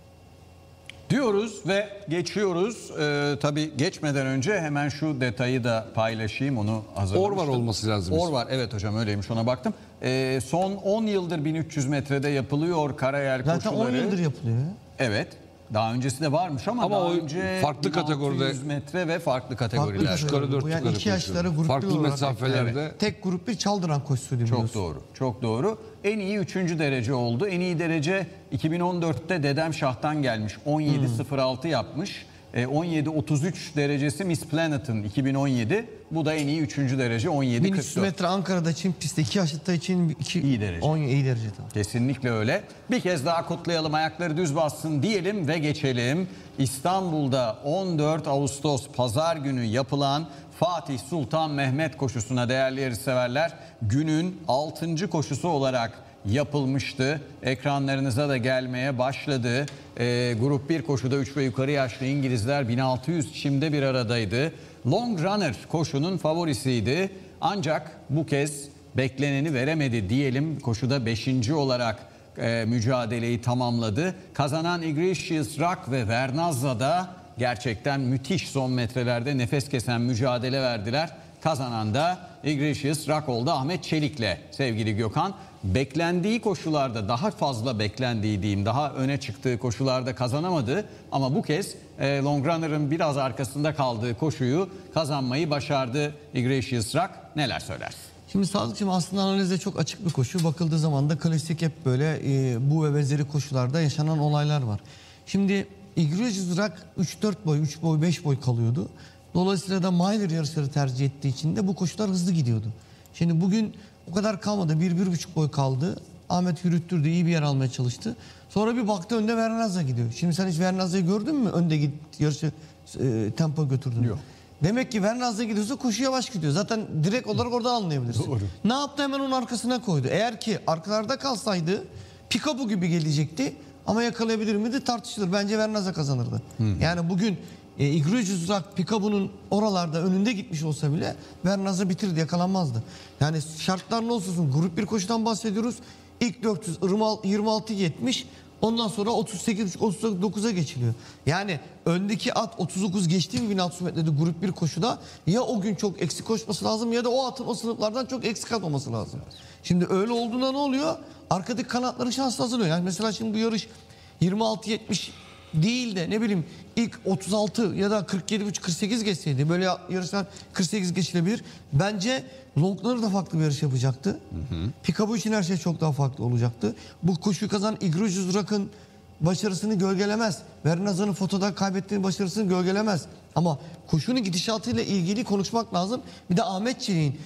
Diyoruz ve geçiyoruz. Ee, tabii geçmeden önce hemen şu detayı da paylaşayım. Onu hazırlamıştım. Or var olması lazım. Or var, evet hocam, öyleymiş, ona baktım. Ee, son on yıldır bin üç yüz metrede yapılıyor karayel koşuları. Zaten on yıldır yapılıyor. Evet. Daha öncesi de varmış ama, Ama daha o önce farklı bin altı yüz kategoride- metre ve farklı kategoriler. Farklı yukarı, dört Bu yani yukarı iki yaşları koşuyor. grup Farklı bir olarak mesafelerde. eklenmiş. Tek grup bir çaldıran koşusuydu biliyorsun. Çok doğru, çok doğru. En iyi üçüncü derece oldu. En iyi derece iki bin on dörtte Dedem Şah'tan gelmiş. on yedi sıfır altı yapmış. E, on yedi otuz üç derecesi Miss Planet'ın iki bin on yedi. Bu da en iyi üçüncü derece on yedi bin üç kırk yüz dört. metre Ankara'da Çin pistte iki yaşlıta için iki, İyi derece. on, iyi derece tabii. Kesinlikle öyle. Bir kez daha kutlayalım, ayakları düz bassın diyelim ve geçelim. İstanbul'da on dört Ağustos Pazar günü yapılan Fatih Sultan Mehmet koşusuna değerli yarışseverler, günün altıncı koşusu olarak yapılmıştı. Ekranlarınıza da gelmeye başladı. Ee, grup bir koşuda üç ve yukarı yaşlı İngilizler bin altı yüz çimde bir aradaydı. Long Runner koşunun favorisiydi. Ancak bu kez bekleneni veremedi diyelim. Koşuda beşinci olarak e, mücadeleyi tamamladı. Kazanan Ignatius Rock ve Vernazza da gerçekten müthiş son metrelerde nefes kesen mücadele verdiler. Kazanan da Ignatius Rock oldu, Ahmet Çelik'le sevgili Gökhan. Beklendiği koşularda, daha fazla beklendiği diyeyim, daha öne çıktığı koşularda kazanamadı. Ama bu kez e, Long Runner'ın biraz arkasında kaldığı koşuyu kazanmayı başardı Ignatius Rock. Neler söylersin? Şimdi Sadıkçığım, aslında analize çok açık bir koşu. Bakıldığı zaman da klasik hep böyle e, bu ve benzeri koşularda yaşanan olaylar var. Şimdi Ignatius Rock üç dört boy, üç boy, beş boy kalıyordu. Dolayısıyla da miler yarışları tercih ettiği için de bu koşular hızlı gidiyordu. Şimdi bugün o kadar kalmadı. bir bir buçuk boy kaldı. Ahmet yürüttürdü, iyi bir yer almaya çalıştı. Sonra bir baktı önde Vernazza gidiyor. Şimdi sen hiç Vernazza'yı gördün mü? Önde git yarışı e, tempo götürdün. Yok. Demek ki Vernazza gidiyorsa koşu yavaş gidiyor. Zaten direkt olarak oradan anlayabilirsin. Doğru. Ne yaptı? Hemen onun arkasına koydu. Eğer ki arkalarda kalsaydı Pikabu gibi gelecekti. Ama yakalayabilir miydi? Tartışılır. Bence Vernazza kazanırdı. Yani bugün e, Ignatius Rock Pikabu'nun oralarda önünde gitmiş olsa bile Vernazza bitirdi, yakalanmazdı. Yani şartlar ne olsun, grup bir koşudan bahsediyoruz. İlk dört yüz yirmi altı yetmiş, ondan sonra otuz sekiz otuz dokuza geçiliyor. Yani öndeki at otuz dokuz geçtiği mi bin altı yüz metrede grup bir koşuda, ya o gün çok eksik koşması lazım ya da o atın o sınıflardan çok eksik atmaması lazım. Şimdi öyle olduğunda ne oluyor? Arkadaki kanatları şanslı azalıyor. Yani mesela şimdi bu yarış yirmi altı yetmiş değil de ne bileyim ilk otuz altı ya da kırk yedi buçuk kırk sekiz geçseydi, böyle yarışlar kırk sekiz geçilebilir. Bence Long'ları da farklı bir yarış yapacaktı. Pikabu için her şey çok daha farklı olacaktı. Bu koşuyu kazanan Ignatius Rock'ın başarısını gölgelemez. Vernazza'nın fotoda kaybettiği başarısını gölgelemez. Ama koşunun gidişatıyla ilgili konuşmak lazım. Bir de Ahmet Çelik'in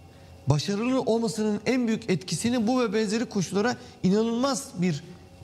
başarılı olmasının en büyük etkisini bu ve benzeri koşulara inanılmaz bir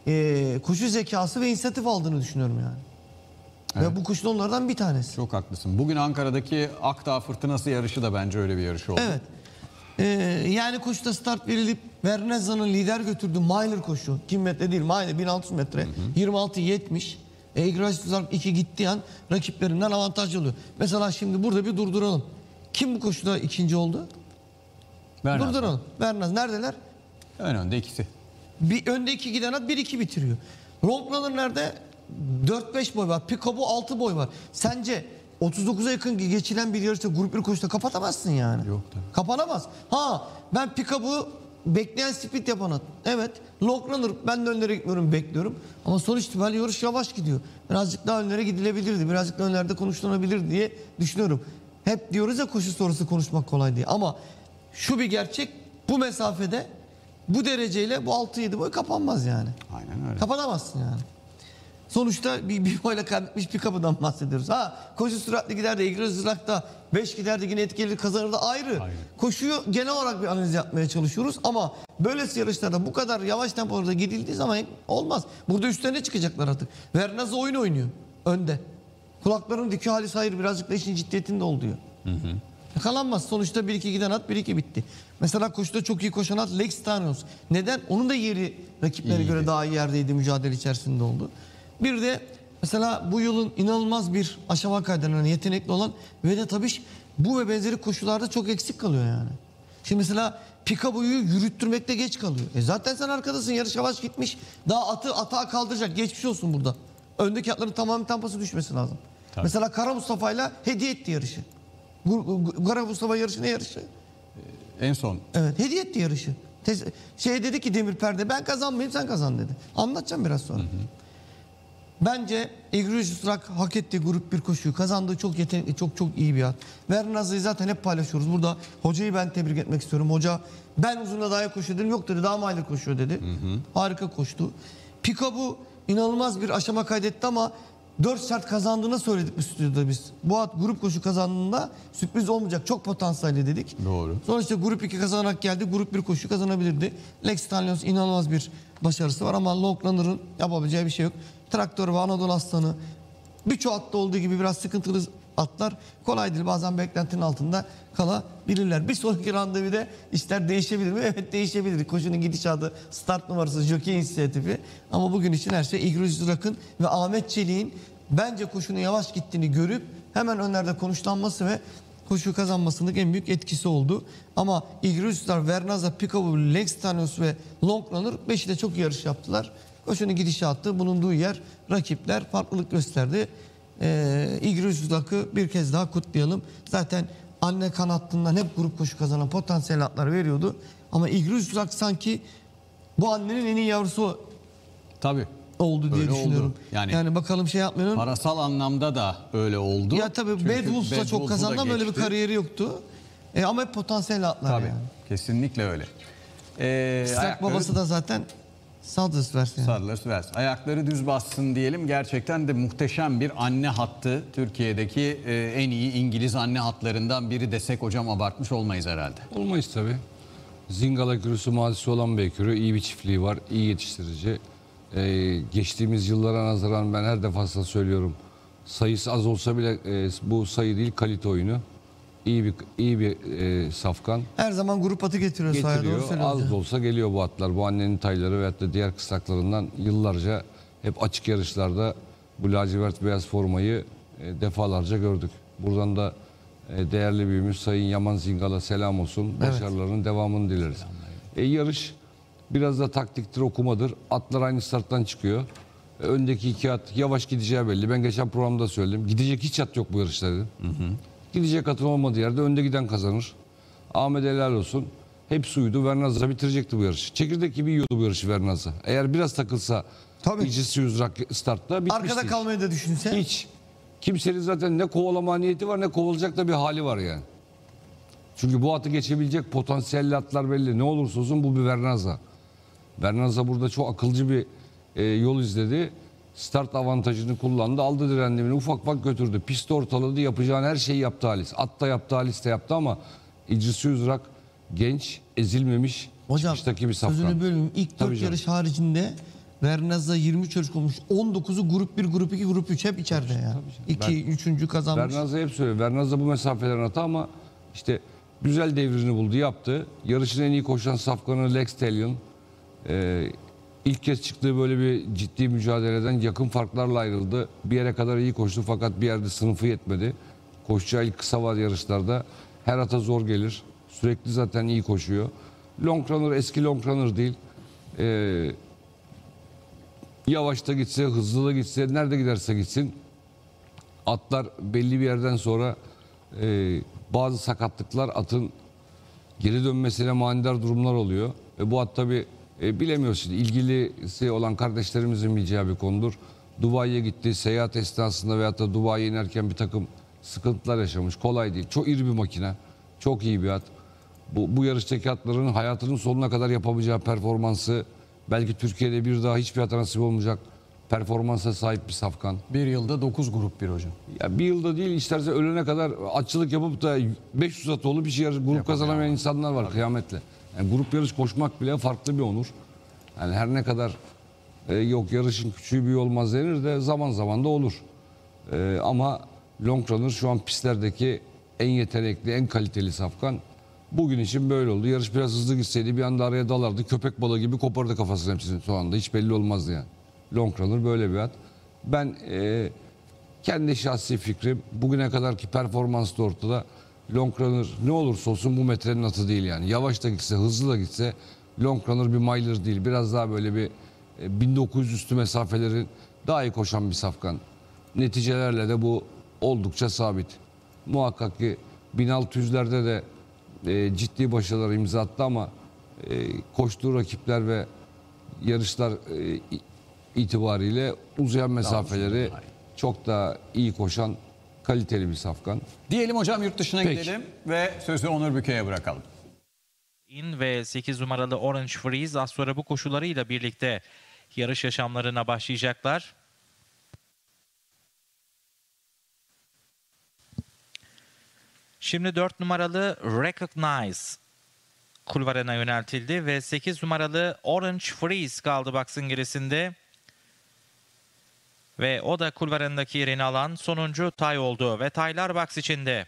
e, koşu zekası ve inisiyatif aldığını düşünüyorum yani. Evet. Ve bu koşu onlardan bir tanesi. Çok haklısın. Bugün Ankara'daki Akdağ Fırtınası yarışı da bence öyle bir yarış oldu. Evet. Ee, yani koşuda start verilip Vernazza'nın lider götürdüğü miler koşu. Kim metre değil, miler bin altı yüz metre. Hı hı. yirmi altı yetmiş. E, Ignatius Rock iki gittiği an rakiplerinden avantajlı oluyor. Mesela şimdi burada bir durduralım. Kim bu koşuda ikinci oldu? Vernazza. Durduralım. Vernazza neredeler? Ön önde ikisi. Bir önde iki giden at bir iki bitiriyor. Romplanır nerede? dört beş boy var. Pikabu altı boy var. Sence otuz dokuza yakın geçilen bir yarışta grup bir koşuda kapatamazsın yani. Yok tabii. Kapanamaz. Ha ben Pikabu bekleyen speed yapan at. Evet. Long Runner ben de önlere gitmiyorum, bekliyorum. Ama sonuç itibariyle yarış yavaş gidiyor. Birazcık daha önlere gidilebilirdi. Birazcık daha önlerde konuşulabilir diye düşünüyorum. Hep diyoruz ya koşu sonrası konuşmak kolay diye. Ama şu bir gerçek, bu mesafede bu dereceyle bu altı yedi boy kapanmaz yani. Aynen öyle. Kapatamazsın yani. Sonuçta bir, bir boyla kaybetmiş bir kapıdan bahsediyoruz. Ha koşu süratli gider de Ignatius Rock'ta beş gider de yine etkili kazanır da ayrı. Aynen. Koşuyu genel olarak bir analiz yapmaya çalışıyoruz ama böylesi yarışlarda bu kadar yavaş tempolarda gidildiği zaman olmaz. Burada üstlerine çıkacaklar artık. Vernazza oyun oynuyor önde. Kulaklarının dikiyor, Halis hayır birazcık da işin ciddiyetinde ol diyor. Hı hı. Yakalanmaz. Sonuçta bir iki giden at bir iki bitti. Mesela koşuda çok iyi koşan at Lex Tanios. Neden? Onun da yeri rakiplere İyiydi. göre daha iyi yerdeydi, mücadele içerisinde oldu. Bir de mesela bu yılın inanılmaz bir aşama kaydeden yetenekli olan Vedat Abiş bu ve benzeri koşularda çok eksik kalıyor yani. Şimdi mesela Pikabu'yu yürüttürmekte geç kalıyor. E zaten sen arkadasın, yarış yavaş gitmiş. Daha atı atağa kaldıracak, geçmiş olsun burada. Öndeki atların tamamen temposu düşmesi lazım. Tabii. Mesela Kara Mustafa'yla hediye etti yarışı. Gu- Kara Mustafa yarışı ne yarışı? En son Evet, hediye etti yarışı. Tez- şey dedi ki Demir Perde, ben kazanmayayım sen kazan dedi. Anlatacağım biraz sonra. Hı hı. Bence Egresius Rock hak ettiği grup bir koşuyu kazandığı çok yetenekli, çok çok iyi bir at. Vernaza'yı zaten hep paylaşıyoruz. Burada hocayı ben tebrik etmek istiyorum. Hoca ben uzunla daha iyi koşuyor dedim. Yok dedi, daha maylı koşuyor dedi. Hı hı. Harika koştu. Pikabu inanılmaz bir aşama kaydetti ama dört sert kazandığını söyledik bu stüdyoda biz. Bu at grup koşu kazandığında sürpriz olmayacak, çok potansiyelli dedik. Doğru. Sonra işte grup iki kazanarak geldi. Grup bir koşu kazanabilirdi. Lex Stallions inanılmaz bir başarısı var ama Long Runner'ın yapabileceği bir şey yok. Traktör ve Anadolu Aslanı birçok atta olduğu gibi biraz sıkıntılı atlar. Kolay değil, bazen beklentinin altında kalabilirler. Bir sonraki randevuda işler değişebilir mi? Evet, değişebilir. Koşunun gidişatı, start numarası, jockey inisiyatifi. Ama bugün için her şey Egresius Rock'ın ve Ahmet Çelik'in bence koşunun yavaş gittiğini görüp hemen önlerde konuşlanması ve koşu kazanmasının en büyük etkisi oldu. Ama Egresius Rock, Vernaza, Pikabu, Lex Stallions ve Long Runner beşi de çok yarış yaptılar. Koşunun gidişatı, bulunduğu yer, rakipler farklılık gösterdi. Ee, Egresius Rock'ı bir kez daha kutlayalım. Zaten anne kanatlığından hep grup koşu kazanan potansiyel atlar veriyordu. Ama Egresius Rock sanki bu annenin en iyi yavrusu tabii oldu diye öyle düşünüyorum. oldu. Yani, yani bakalım şey yapmayalım. parasal anlamda da öyle oldu. Ya tabii Çünkü Bad Wolfs'la Bad çok Wolfs'u kazandı da ama öyle bir geçti. kariyeri yoktu. E, ama hep potansiyel atlar Tabii, yani. kesinlikle öyle. Ee, Strak ayakları- babası da zaten Sadrus versin. Yani. Sarılır versin. Ayakları düz bassın diyelim. Gerçekten de muhteşem bir anne hattı. Türkiye'deki e, en iyi İngiliz anne hatlarından biri desek hocam abartmış olmayız herhalde. Olmayız tabii. Zingala kürüsü mazisi olan bir ekürü. İyi bir çiftliği var. İyi yetiştirici. Ee, geçtiğimiz yıllara nazaran ben her defasında söylüyorum. Sayısı az olsa bile e, bu sayı değil, kalite oyunu. İyi bir iyi bir e, safkan. Her zaman grup atı getiriyor sahaya, doğru Getiriyor. söylüyorsun. Az da olsa geliyor bu atlar. Bu annenin tayları veyahut da diğer kısaklarından yıllarca hep açık yarışlarda bu lacivert beyaz formayı e, defalarca gördük. Buradan da e, değerli büyüğümüz Sayın Yaman Zingal'a selam olsun. Evet. Başarılarının devamını dileriz. E, yarış biraz da taktiktir, okumadır. Atlar aynı starttan çıkıyor. E, öndeki iki at yavaş gideceği belli. Ben geçen programda söyledim. Gidecek hiç at yok bu yarışta dedim. Hı hı. Gidecek atın olmadığı yerde önde giden kazanır. Ahmet helal olsun. Hepsi uydu. Vernazza bitirecekti bu yarışı. Çekirdek gibi yiyordu bu yarışı Vernazza. Eğer biraz takılsa Tabii. Egresius Rock startta bitmişti. Arkada iş. kalmayı da düşünse. Hiç. Kimsenin zaten ne kovalama niyeti var ne kovalacak da bir hali var yani. Çünkü bu atı geçebilecek potansiyelli atlar belli. Ne olursa olsun bu bir Vernazza. Vernazza burada çok akılcı bir e, yol izledi. Start avantajını kullandı. Aldı direndiğini ufak ufak götürdü. Pisti ortaladı. Yapacağın her şeyi yaptı Halis. At da yaptı, Halis de yaptı ama Egresius Rock genç, ezilmemiş, Hocam çıkıştaki bir safkan. sözünü bölmeyeyim. İlk Tabii dört canım. yarış haricinde Vernazza yirmi üç yarış olmuş. on dokuzu grup bir, grup iki, grup üç hep içeride ya. iki, üçüncü kazanmış. Vernazza hep söylüyor. Vernazza bu mesafelerin atı ama işte güzel devrini buldu, yaptı. Yarışın en iyi koşan safkanı Lex Stallion. Ee, ilk kez çıktığı böyle bir ciddi mücadeleden yakın farklarla ayrıldı. Bir yere kadar iyi koştu fakat bir yerde sınıfı yetmedi. Koşacağı ilk kısa var yarışlarda. Her ata zor gelir. Sürekli zaten iyi koşuyor. Long runner eski long runner değil. Ee, yavaş da gitse, hızlı da gitse, nerede giderse gitsin. Atlar belli bir yerden sonra e, bazı sakatlıklar atın geri dönmesine manidar durumlar oluyor. Ve bu at tabi e, bilemiyoruz şimdi. İlgilisi olan kardeşlerimizin bileceği bir konudur. Dubai'ye gitti. Seyahat esnasında veyahut da Dubai'ye inerken bir takım sıkıntılar yaşamış. Kolay değil. Çok iri bir makine. Çok iyi bir at. Bu, bu yarıştaki atların hayatının sonuna kadar yapabileceği performansı belki Türkiye'de bir daha hiçbir ata nasip olmayacak performansa sahip bir safkan. Bir yılda dokuz grup bir hocam. Ya bir yılda değil, isterse ölene kadar açılık yapıp da beş yüz at olup bir şey yarış, grup kazanamayan insanlar var kıyametle. Yani grup yarış koşmak bile farklı bir onur. Yani her ne kadar e, yok yarışın küçüğü büyüğü olmaz denir de zaman zaman da olur. E, ama Long Runner şu an pistlerdeki en yetenekli, en kaliteli safkan. Bugün için böyle oldu. Yarış biraz hızlı gitseydi bir anda araya dalardı. Köpek balığı gibi kopardı kafasını hepsini şu anda. Hiç belli olmazdı yani. Long Runner böyle bir at. Ben e, kendi şahsi fikrim bugüne kadarki performans da ortada. long runner ne olursa olsun bu metrenin atı değil yani. Yavaş da gitse, hızlı da gitse long runner bir miler değil. Biraz daha böyle bir bin dokuz yüz üstü mesafelerin daha iyi koşan bir safkan. Neticelerle de bu oldukça sabit. Muhakkak ki bin altı yüzlerde de e, ciddi başarılar imza attı ama e, koştuğu rakipler ve yarışlar e, itibariyle uzayan mesafeleri çok daha iyi koşan kaliteli bir safkan. Diyelim hocam yurt dışına Peki. gidelim ve sözü Onur Bükey'e bırakalım. In ve sekiz numaralı Orange Freeze az sonra bu koşularıyla birlikte yarış yaşamlarına başlayacaklar. Şimdi dört numaralı Recognize kulvarına yöneltildi ve sekiz numaralı Orange Freeze kaldı box'ın gerisinde. Ve o da kulvarındaki yerini alan sonuncu tay oldu ve taylar box içinde.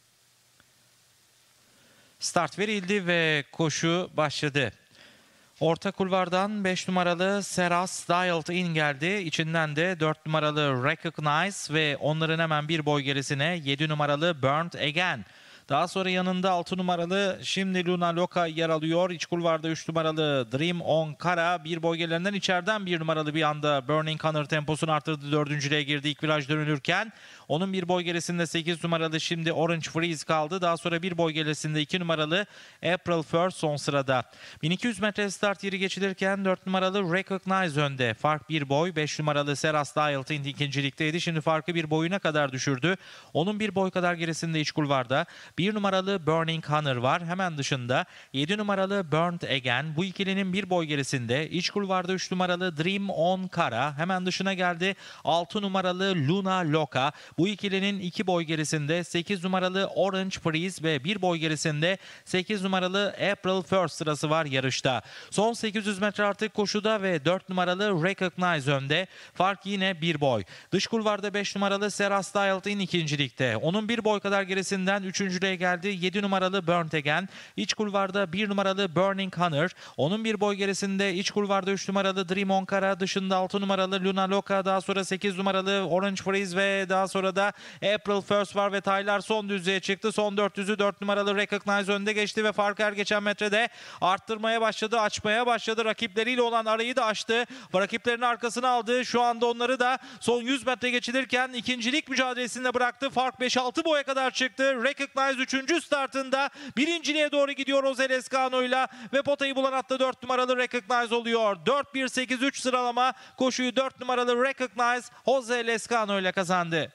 Start verildi ve koşu başladı. Orta kulvardan beş numaralı Seras Dialed In geldi. İçinden de dört numaralı Recognize ve onların hemen bir boy gerisine yedi numaralı Burnt Again. Daha sonra yanında altı numaralı şimdi Luna Loca yer alıyor. İç kulvarda üç numaralı Dream On Kara. Bir boy gerilerinden içeriden bir numaralı bir anda Burning Hunter temposunu arttırdı. Dördüncülüğe girdi ilk viraj dönülürken. Onun bir boy gerisinde sekiz numaralı şimdi Orange Freeze kaldı. Daha sonra bir boy gerisinde iki numaralı April First son sırada. bin iki yüz metre start yeri geçilirken dört numaralı Recognize önde. Fark bir boy. beş numaralı Seras Dialed In ikincilikteydi. Şimdi farkı bir boyuna kadar düşürdü. Onun bir boy kadar gerisinde iç kulvarda bir numaralı Burning Hunter var. Hemen dışında yedi numaralı Burnt Again. Bu ikilinin bir boy gerisinde. İç kulvarda üç numaralı Dream On Kara. Hemen dışına geldi altı numaralı Luna Loca. Bu ikilinin iki boy gerisinde sekiz numaralı Orange Freeze ve bir boy gerisinde sekiz numaralı April First sırası var yarışta. Son sekiz yüz metre artık koşuda ve dört numaralı Recognize önde. Fark yine bir boy. Dış kulvarda beş numaralı Seras Dialed In ikincilikte. Onun bir boy kadar gerisinden üçüncülüğe geldi yedi numaralı Burnt Again. İç kulvarda bir numaralı Burning Hunter. Onun bir boy gerisinde iç kulvarda üç numaralı Dream On Kara. Dışında altı numaralı Luna Loca. Daha sonra sekiz numaralı Orange Freeze ve daha sonra da April First var ve taylar son düzlüğe çıktı. Son dört yüzü dört numaralı Recognize önde geçti ve farkı her geçen metrede arttırmaya başladı, açmaya başladı. Rakipleriyle olan arayı da açtı. Rakiplerinin arkasına aldı. Şu anda onları da son yüz metre geçilirken ikincilik mücadelesinde bıraktı. Fark beş altı boya kadar çıktı. Recognize üçüncü startında birinciliğe doğru gidiyor Jose Lezcano'yla ve potayı bulan hatta dört numaralı Recognize oluyor. dört bir sekiz üç sıralama koşuyu dört numaralı Recognize Jose Lezcano ile kazandı.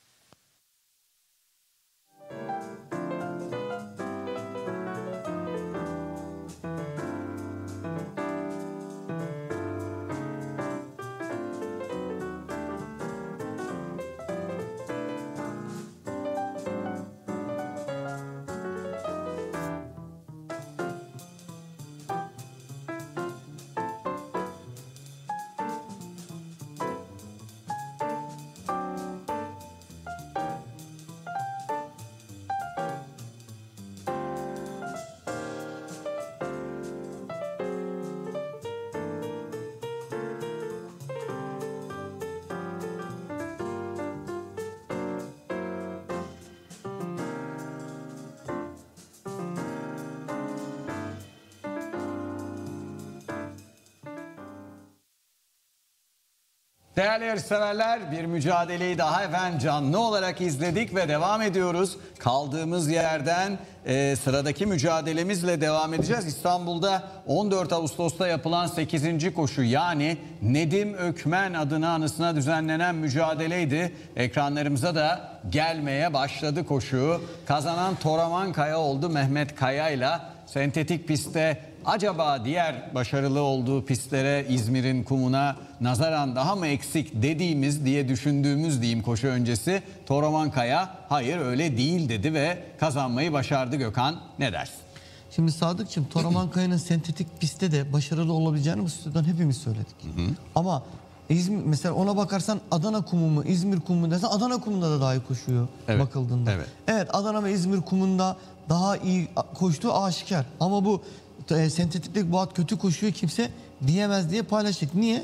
Değerli yarışseverler, bir mücadeleyi daha efendim canlı olarak izledik ve devam ediyoruz. Kaldığımız yerden e, sıradaki mücadelemizle devam edeceğiz. İstanbul'da on dört Ağustos'ta yapılan sekizinci koşu, yani Nedim Ökmen adına anısına düzenlenen mücadeleydi. Ekranlarımıza da gelmeye başladı koşu. Kazanan Toraman Kaya oldu, Mehmet Kaya'yla. Sentetik pistte acaba diğer başarılı olduğu pistlere, İzmir'in kumuna nazaran daha mı eksik dediğimiz, diye düşündüğümüz diyeyim koşu öncesi, Toraman Kaya hayır öyle değil dedi ve kazanmayı başardı. Gökhan, ne dersin? Şimdi Sadıkçım, Toraman Kaya'nın sentetik pistte de başarılı olabileceğini bu stüdyodan hepimiz söyledik. Hı hı. Ama İzmir, mesela ona bakarsan Adana kumu mu, İzmir kumu mu dersen Adana kumunda da daha iyi koşuyor, evet, bakıldığında. Evet. Evet, Adana ve İzmir kumunda daha iyi koştuğu aşikar. Ama bu e, sentetiklik bu at kötü koşuyor kimse diyemez diye paylaştık. Niye?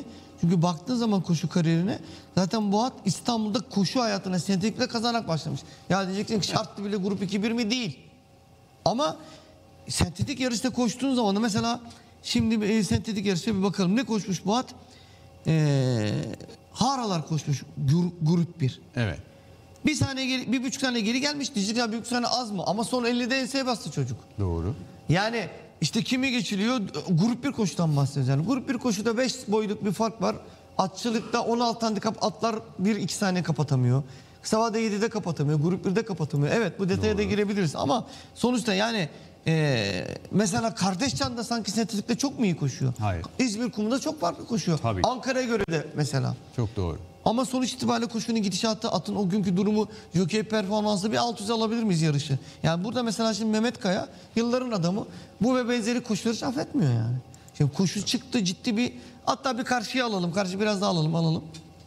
Çünkü baktığın zaman koşu kariyerine zaten bu at İstanbul'da koşu hayatına sentetikle kazanarak başlamış. Ya diyeceksin ki şartlı bile grup iki bir mi? Değil. Ama sentetik yarışta koştuğun zaman da mesela şimdi e, sentetik yarışta bir bakalım. Ne koşmuş bu at? Ee, Haralar koşmuş grup bir. Evet. Bir saniye geri, bir buçuk saniye geri gelmiş. Diyecek ya bir buçuk saniye az mı? Ama son ellide enseye bastı çocuk. Doğru. Yani işte kimi geçiliyor? Grup bir koşudan bahsediyoruz. Yani grup bir koşuda beş boyluk bir fark var. Atçılıkta on altı handikap atlar bir iki saniye kapatamıyor. Kısa vade yedide kapatamıyor. Grup birde kapatamıyor. Evet bu detaya da girebiliriz. Ama sonuçta yani e, mesela Kardeşcan da sanki sentetikte çok mu iyi koşuyor? Hayır. İzmir kumunda çok farklı koşuyor. Tabii. Ankara'ya göre de mesela. Çok doğru. Ama sonuç itibariyle koşunun gidişatı, atın o günkü durumu, jokey performansı bir alt üze alabilir miyiz yarışı? Yani burada mesela şimdi Mehmet Kaya yılların adamı bu ve benzeri koşuları hiç affetmiyor yani. Şimdi koşu çıktı ciddi bir, hatta bir karşıya alalım, karşı biraz daha alalım alalım.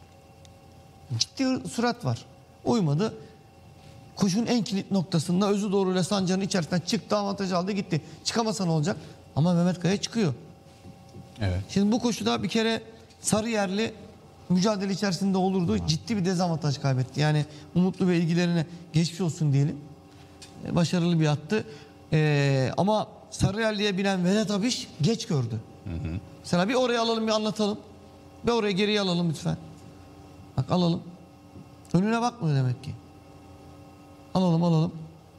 Ciddi sürat var. Uymadı. Koşunun en kilit noktasında özü doğruyla Sancar'ın içerisinden çıktı, avantajı aldı gitti. Çıkamasa ne olacak? Ama Mehmet Kaya çıkıyor. Evet. Şimdi bu koşuda bir kere Sarıyerli mücadele içerisinde olurdu. Ciddi bir dezavantaj kaybetti. Yani Umutlu ve ilgilerine geçmiş olsun diyelim. Başarılı bir attı. Ee, ama Sarıyerli'ye binen Vedat Abiş geç gördü. Hı hı. Mesela bir oraya alalım, bir anlatalım. Bir oraya geriye alalım lütfen. Bak alalım. Önüne bakmıyor demek ki. Alalım alalım.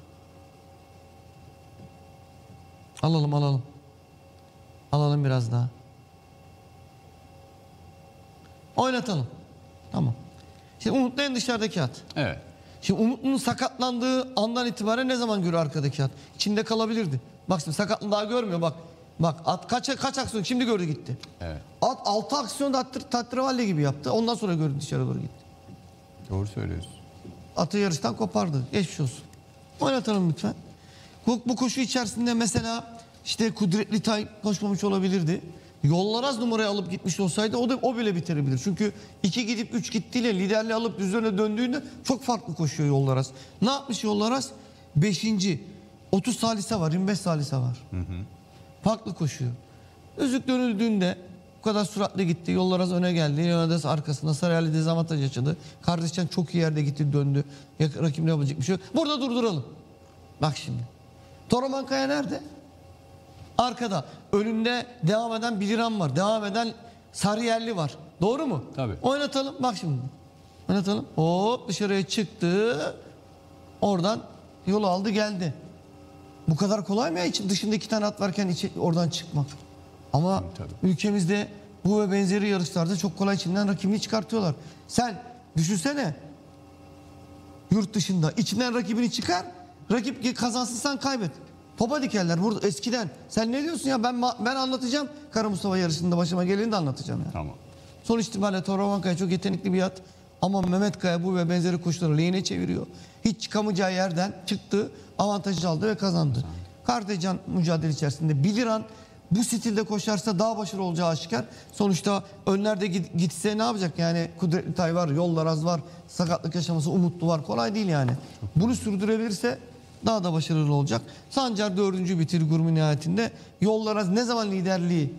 Alalım alalım. Alalım biraz daha. Oynatalım. Tamam. Şimdi Umutlu en dışarıdaki at. Evet. Şimdi Umutlu'nun sakatlandığı andan itibaren ne zaman görüyor arkadaki at? İçinde kalabilirdi. Bak şimdi sakatlığını daha görmüyor bak. Bak at kaç kaç aksiyon şimdi gördü gitti. Evet. At altı aksiyon da Tatravalli gibi yaptı. Ondan sonra gördü dışarı doğru gitti. Doğru söylüyorsun. Atı yarıştan kopardı. Geçmiş olsun. Oynatalım lütfen. Bu, bu koşu içerisinde mesela işte Kudretli Tay koşmamış olabilirdi. Yollaraz numarayı alıp gitmiş olsaydı o da o bile bitirebilir. Çünkü iki gidip üç gittiğiyle liderliği alıp düzene döndüğünde çok farklı koşuyor Yollaraz. Ne yapmış Yollaraz? beşinci otuz salise var, yirmi beş salise var. Hı hı. Farklı koşuyor. Özük dönüldüğünde bu kadar süratli gitti. Yollaraz öne geldi. Yollaraz arkasında Sarıyerli dezavantaj yaşadı. Kardeşcan çok iyi yerde gitti döndü. Rakibine yapacak bir şey yok. Burada durduralım. Bak şimdi. Toraman Kaya nerede? Arkada. Önünde devam eden Biliran var. Devam eden Sarıyerli var. Doğru mu? Tabii. Oynatalım. Bak şimdi. Oynatalım. Hop dışarıya çıktı. Oradan yol aldı geldi. Bu kadar kolay mı ya? İçin dışında iki tane at varken içi, oradan çıkmak. Ama tabii, ülkemizde bu ve benzeri yarışlarda çok kolay içinden rakibini çıkartıyorlar. Sen düşünsene. Yurt dışında içinden rakibini çıkar. Rakip kazansın sen kaybet. Topa dikerler burada eskiden. Sen ne diyorsun ya ben ben anlatacağım. Kara Mustafa yarışında başıma geleni de anlatacağım ya. Tamam. Sonuç itibariyle Toraman Kaya çok yetenekli bir at. Ama Mehmet Kaya bu ve benzeri koşuları lehine çeviriyor. Hiç çıkamayacağı yerden çıktı, avantajı aldı ve kazandı. Kardeşcan mücadele içerisinde Biliran bu stilde koşarsa daha başarılı olacağı aşikar. Sonuçta önlerde gitse ne yapacak? Yani Kudretli Tay var, Yollaraz var, sakatlık yaşaması Umutlu var. Kolay değil yani. Bunu sürdürebilirse daha da başarılı olacak. Sancar dördüncü bitir grubu nihayetinde. Yollaraz ne zaman liderliği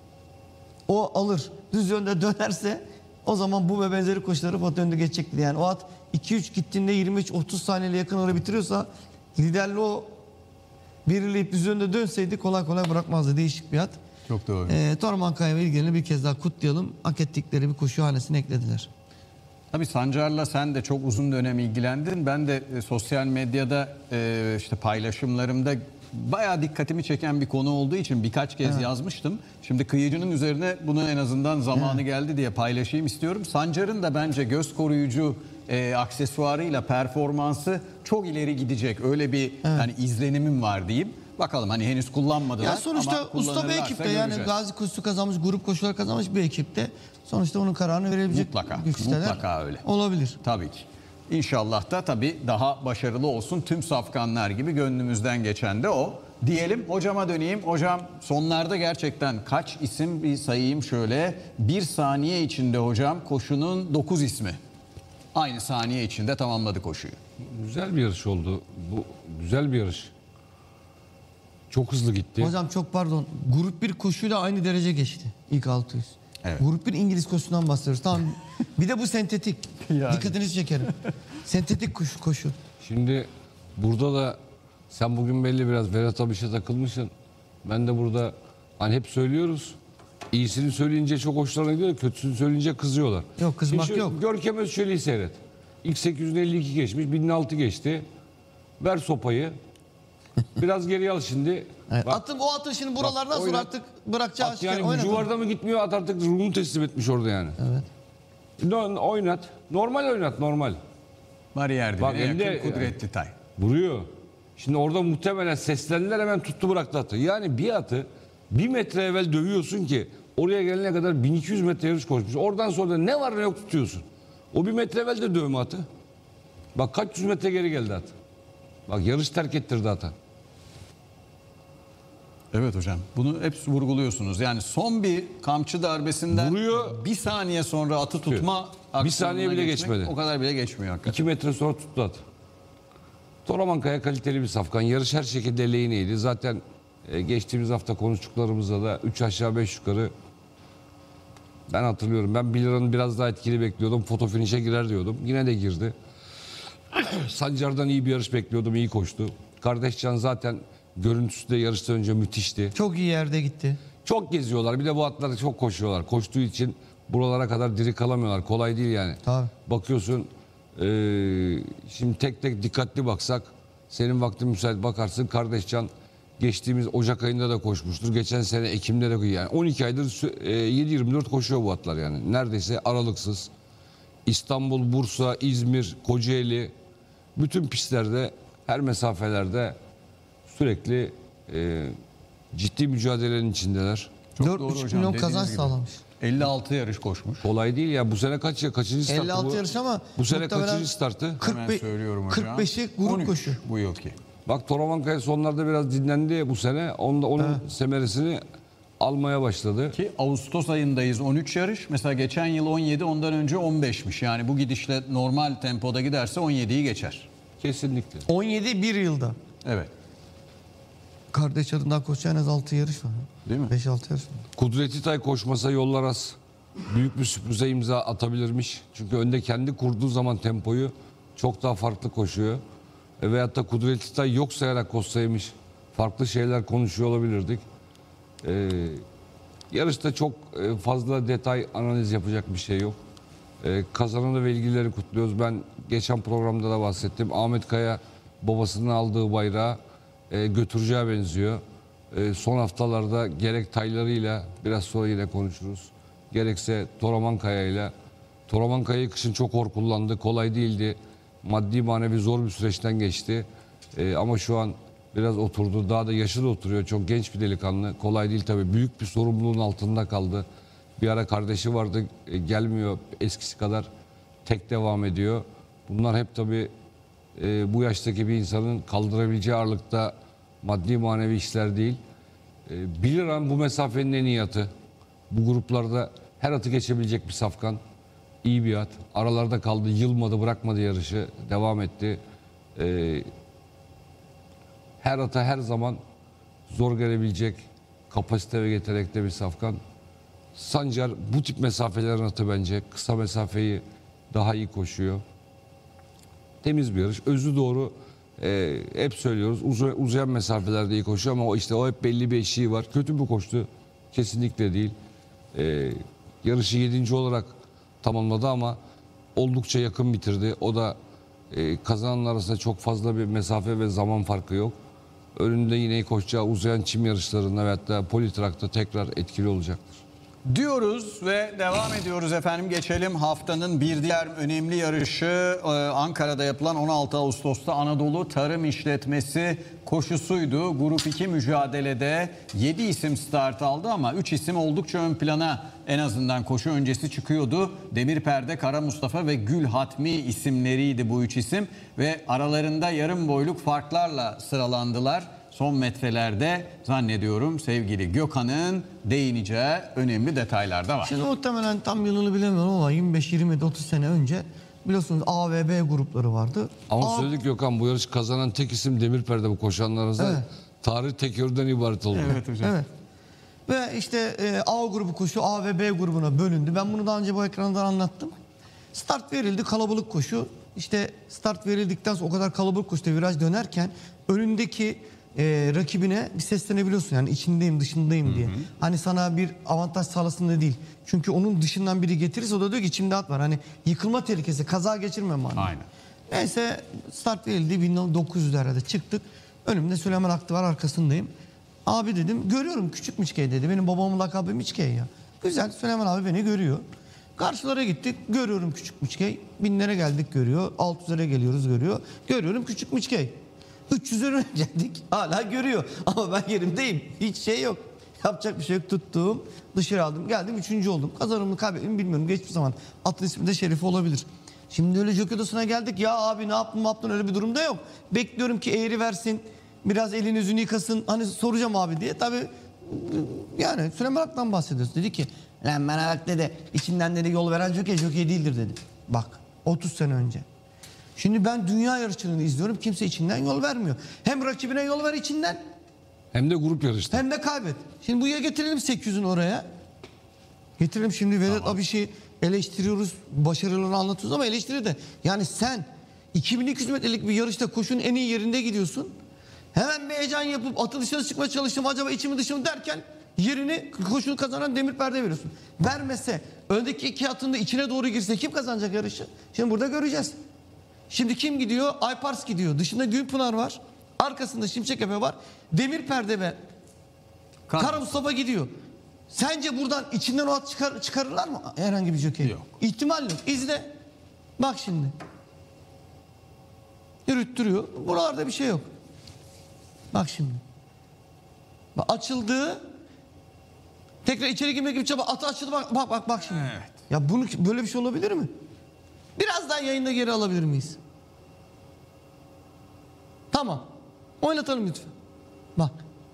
o alır, düz yönde dönerse o zaman bu ve benzeri koşuları pot önde geçecektir. Yani o at iki üç gittiğinde yirmi üç otuz saniyeli yakın ara bitiriyorsa liderliği o belirleyip düz yönde dönseydi kolay kolay bırakmazdı. Değişik bir at. Çok doğru. Ee, Toraman Kaya ve ilgilerini bir kez daha kutlayalım. Hak ettikleri bir koşu hanesine eklediler. Tabii Sancar'la sen de çok uzun dönem ilgilendin. Ben de e, sosyal medyada e, işte paylaşımlarımda bayağı dikkatimi çeken bir konu olduğu için birkaç kez evet. yazmıştım. Şimdi kıyıcının üzerine bunu en azından zamanı evet. geldi diye paylaşayım istiyorum. Sancar'ın da bence göz koruyucu e, aksesuarıyla performansı çok ileri gidecek. Öyle bir evet. yani izlenimim var diyeyim. Bakalım hani henüz kullanmadılar. Ya sonuçta usta bir ekipte yani göreceğiz. Gazi koşusu kazanmış, grup koşuları kazanmış bir ekipte. Sonuçta onun kararını verebilecek mutlaka, güçteler. Mutlaka öyle. Olabilir. Tabii ki. İnşallah da tabii daha başarılı olsun tüm safkanlar gibi gönlümüzden geçen de o. Diyelim hocama döneyim. Hocam sonlarda gerçekten kaç isim bir sayayım şöyle. Bir saniye içinde hocam koşunun dokuz ismi. Aynı saniye içinde tamamladı koşuyu. Güzel bir yarış oldu. Bu güzel bir yarış. Çok hızlı gitti. Hocam çok pardon. Grup bir koşuyla aynı derece geçti. İlk altı yüz. Evet. Grup bir İngiliz koşusundan bahsediyoruz. Tamam. Bir de bu sentetik. Yani. Dikkatinizi çekerim. Sentetik koşu, koşu. Şimdi burada da sen bugün belli biraz Berat Abiş'e takılmışsın. Ben de burada hani hep söylüyoruz. İyisini söyleyince çok hoşlarına gidiyor, kötüsünü söyleyince kızıyorlar. Yok, kızmak Şimdi şu yok. Görkem Özçelik'i seyret. İlk sekiz yüz elli iki geçmiş, bin altı geçti. Ver sopayı. Biraz geriye al şimdi. Evet. Bak, Atın, o atın şimdi buralardan bak, sonra oynat. artık bırakacağı at aşikar. yani Oynatın. cuvarda mı gitmiyor, at artık ruhunu teslim etmiş orada yani. Evet. No- Oynat. Normal oynat, normal. Bariyer Bak, dibine elde- yakın Kudretli Tay. Vuruyor. Şimdi orada muhtemelen seslendiler, hemen tuttu bıraktı atı. Yani bir atı bir metre evvel dövüyorsun ki oraya gelene kadar bin iki yüz metre yarış koşmuş. Oradan sonra da ne var ne yok tutuyorsun. O bir metre evvel de dövme atı. Bak kaç yüz metre geri geldi at. Bak yarış terk ettirdi atı. Evet hocam. Bunu hep vurguluyorsunuz. Yani son bir kamçı darbesinden Vuruyor. bir saniye sonra atı tutma Bir saniye bile aksiyonuna geçmedi. geçmek O kadar bile geçmiyor hakikaten. iki metre sonra tuttu at. Toramankaya kaliteli bir safkan. Yarış her şekilde leğeneydi. Zaten e, geçtiğimiz hafta konuştuklarımızda da üç aşağı beş yukarı ben hatırlıyorum. Ben bir liranın biraz daha etkili bekliyordum. Foto finish'e girer diyordum. Yine de girdi. Sancar'dan iyi bir yarış bekliyordum. İyi koştu. Kardeşcan zaten görüntüsü de yarıştan önce müthişti. Çok iyi yerde gitti. Çok geziyorlar. Bir de bu atlar çok koşuyorlar. Koştuğu için buralara kadar diri kalamıyorlar. Kolay değil yani. Tabii. Bakıyorsun eee, şimdi tek tek dikkatli baksak senin vaktin müsait bakarsın. Kardeşcan geçtiğimiz Ocak ayında da koşmuştur. Geçen sene Ekim'de de yani on iki aydır sü- eee, yedi yirmi dört koşuyor bu atlar yani. Neredeyse aralıksız. İstanbul, Bursa, İzmir, Kocaeli bütün pistlerde her mesafelerde sürekli eee, ciddi mücadelelerin içindeler. Çok dört doğru buçuk hocam, milyon dediğiniz kazanç gibi. sağlamış. elli altı yarış koşmuş. Kolay değil ya. Bu sene kaç ya? Kaçıncı startı elli altı bu? yarış ama Bu sene muhtemelen kaçıncı startı? kırk Hemen beş söylüyorum hocam. kırk beşi grup on üç koşu. bu yılki. Bak Toravankaya sonlarda biraz dinlendi bu sene. Onda onun semeresini almaya başladı. Ki Ağustos ayındayız, on üç yarış. Mesela geçen yıl on yedi, ondan önce on beşmiş. Yani bu gidişle normal tempoda giderse on yediyi geçer. Kesinlikle. on yedi bir yılda. Evet. Kardeş adından koşan en az altı yarış var. Değil mi? beş altı yarış var. Kudreti Tay koşmasa yollar az. Büyük bir sürprize imza atabilirmiş. Çünkü önde kendi kurduğu zaman tempoyu çok daha farklı koşuyor. E veyahut da Kudreti Tay yok sayarak koşsaymış farklı şeyler konuşuyor olabilirdik. E, yarışta çok e, fazla detay analiz yapacak bir şey yok. E, kazananı ve ilgilileri kutluyoruz. Ben geçen programda da bahsettim. Ahmet Kaya babasının aldığı bayrağı e, götüreceğe benziyor. E, son haftalarda gerek taylarıyla biraz sonra yine konuşuruz. Gerekse Toraman Kaya'yla. Toraman Kaya'yı kışın çok hor kullandı. Kolay değildi. Maddi manevi zor bir süreçten geçti. E, ama şu an biraz oturdu. Daha da yaşı da oturuyor. Çok genç bir delikanlı. Kolay değil tabii. Büyük bir sorumluluğun altında kaldı. Bir ara kardeşi vardı. E, gelmiyor eskisi kadar. Tek devam ediyor. Bunlar hep tabii e, bu yaştaki bir insanın kaldırabileceği ağırlıkta maddi manevi işler değil. E, bir liranın bu mesafenin en iyi atı. Bu gruplarda her atı geçebilecek bir safkan. İyi bir at. Aralarda kaldı, yılmadı, bırakmadı yarışı. Devam etti. E, her ata her zaman zor gelebilecek kapasite ve yetenekte bir safkan. Sancar bu tip mesafelerin atı bence. Kısa mesafeyi daha iyi koşuyor. Temiz bir yarış. Özü doğru e, hep söylüyoruz. Uz uzayan mesafelerde iyi koşuyor ama o işte o hep belli bir eşiği var. Kötü mü koştu? Kesinlikle değil. E, yarışı yedinci olarak tamamladı ama oldukça yakın bitirdi. O da e, kazananlar arasında çok fazla bir mesafe ve zaman farkı yok. Önünde yine koşacağı uzayan çim yarışlarında veyahut da Politrak'ta tekrar etkili olacaktır. Diyoruz ve devam ediyoruz efendim. Geçelim haftanın bir diğer önemli yarışı e, Ankara'da yapılan on altı Ağustos'ta Anadolu Tarım İşletmesi koşusuydu. Grup iki mücadelede yedi isim start aldı ama üç isim oldukça ön plana en azından koşu öncesi çıkıyordu. Demirperde, Kara Mustafa ve Gül Hatmi isimleriydi bu üç isim ve aralarında yarım boyluk farklarla sıralandılar. Son metrelerde zannediyorum sevgili Gökhan'ın değineceği önemli detaylar da var. Şimdi muhtemelen tam yılını bilemiyorum ama yirmi beş yirmi otuz sene önce biliyorsunuz A ve B grupları vardı. Ama A, söyledik Gökhan, bu yarış kazanan tek isim Demirperde bu koşanlar arasında. Evet. Tarih tek yörden ibaret oldu. Evet hocam. Evet. Ve işte e, A grubu koşu A ve B grubuna bölündü. Ben bunu daha önce bu ekrandan anlattım. Start verildi, kalabalık koşu. İşte start verildikten sonra o kadar kalabalık koşuda viraj dönerken önündeki e, rakibine bir seslenebiliyorsun. Yani içindeyim, dışındayım diye. Hı hı. Hani sana bir avantaj sağlasın da değil. Çünkü onun dışından biri getirirse o da diyor ki içimde at var. Hani yıkılma tehlikesi, kaza geçirmem hani. Aynen. Neyse start verildi. bin dokuz yüzlerde çıktık. Önümde Süleyman Hakkı var, arkasındayım. Abi dedim, görüyorum küçük Miçkey dedi. Benim babamın lakabı Miçkey ya. Güzel, Süleyman abi beni görüyor. Karşılara gittik, görüyorum küçük Miçkey. Binlere geldik görüyor. altı yüzlere geliyoruz görüyor. Görüyorum küçük Miçkey. üç yüzlere geldik hala görüyor. Ama ben yerimdeyim. Hiç şey yok. Yapacak bir şey yok. Tuttum, dışarı aldım. Geldim üçüncü oldum. Kazanımı kaybettim bilmiyorum. Geçmiş zaman. Atın ismi de Şerif olabilir. Şimdi öyle jockey odasına geldik. Ya abi ne yaptın ne yaptın öyle bir durumda yok. Bekliyorum ki eğri versin. Biraz elini yüzünü yıkasın. Hani soracağım abi diye. Tabii yani Süleyman Ak'tan bahsediyoruz. Dedi ki lan bana bak dedi. İçinden dedi yol veren jockey jockey değildir dedi. Bak otuz sene önce. Şimdi ben dünya yarışçılığını izliyorum. Kimse içinden yol vermiyor. Hem rakibine yol ver içinden. Hem de grup yarışta. Hem de kaybet. Şimdi buraya getirelim sekiz yüzün oraya. Getirelim şimdi Vedat tamam. Abiş'i eleştiriyoruz. Başarılarını anlatıyoruz ama eleştiri de. Yani sen iki bin iki yüz metrelik bir yarışta koşunun en iyi yerinde gidiyorsun. Hemen bir heyecan yapıp atı dışarı çıkmaya çalıştım. Acaba içimi dışımı derken yerini koşunu kazanan demir perde veriyorsun. Vermese öndeki iki atın da içine doğru girse kim kazanacak yarışı? Şimdi burada göreceğiz. Şimdi kim gidiyor? Aypars gidiyor. Dışında Gülpınar var. Arkasında Şimşek Efe var. Demir perde ve Kar, Kara Mustafa gidiyor. Sence buradan içinden o at çıkar, çıkarırlar mı? Herhangi bir jockey. Yok. İhtimal yok. İzle. Bak şimdi. Yürüttürüyor. Buralarda bir şey yok. Bak şimdi. Bak açıldı. Tekrar içeri girmek gibi çaba. Atı açıldı. Bak bak bak, bak şimdi. Evet. Ya bunu böyle bir şey olabilir mi? Biraz daha yayında geri alabilir miyiz? Tamam. Oynatalım lütfen. Bak.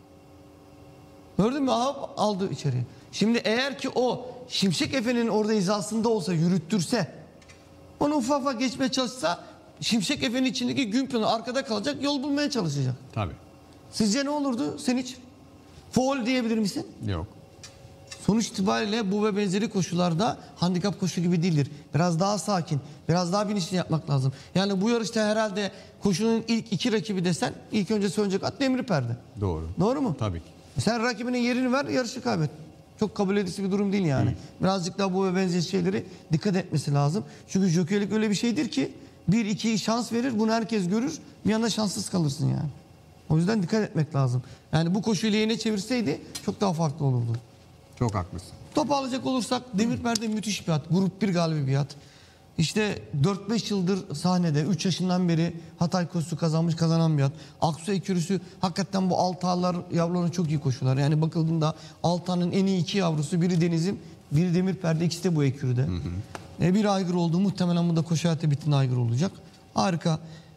Gördün mü? Aha, aldı içeriye. Şimdi eğer ki o Şimşek Efe'nin orada hizasında olsa, yürüttürse, onu ufak ufak geçmeye çalışsa, Şimşek Efe'nin içindeki Gülpınar arkada kalacak, yol bulmaya çalışacak. Tabii. Sizce ne olurdu sen hiç? Foul diyebilir misin? Yok. Sonuç itibariyle bu ve benzeri koşularda handikap koşu gibi değildir. Biraz daha sakin, biraz daha bilinçli yapmak lazım. Yani bu yarışta herhalde koşunun ilk iki rakibi desen ilk önce söyleyecek at demir perde. Doğru. Doğru mu? Tabii ki. Sen rakibinin yerini ver, yarışı kaybet. Çok kabul edilisi bir durum değil yani. Hı. Birazcık daha bu ve benzeri şeyleri dikkat etmesi lazım. Çünkü jokeylik öyle bir şeydir ki bir iki şans verir, bunu herkes görür. Bir anda şanssız kalırsın yani. O yüzden dikkat etmek lazım. Yani bu koşuyla yine çevirseydi çok daha farklı olurdu. Çok haklısın. Topu alacak olursak demir perde müthiş bir at. Grup bir galibi bir at. İşte dört beş yıldır sahnede, üç yaşından beri Hatay koşusu kazanmış, kazanan bir at. Aksu ekürüsü hakikaten bu Altağlar yavrularına çok iyi koşular. Yani bakıldığında Altağ'ın en iyi iki yavrusu, biri Deniz'in, biri demir perde, ikisi de bu ekürüde. Hı hı. E, bir aygır oldu, muhtemelen bu da koşu hayatı bitin aygır olacak. Harika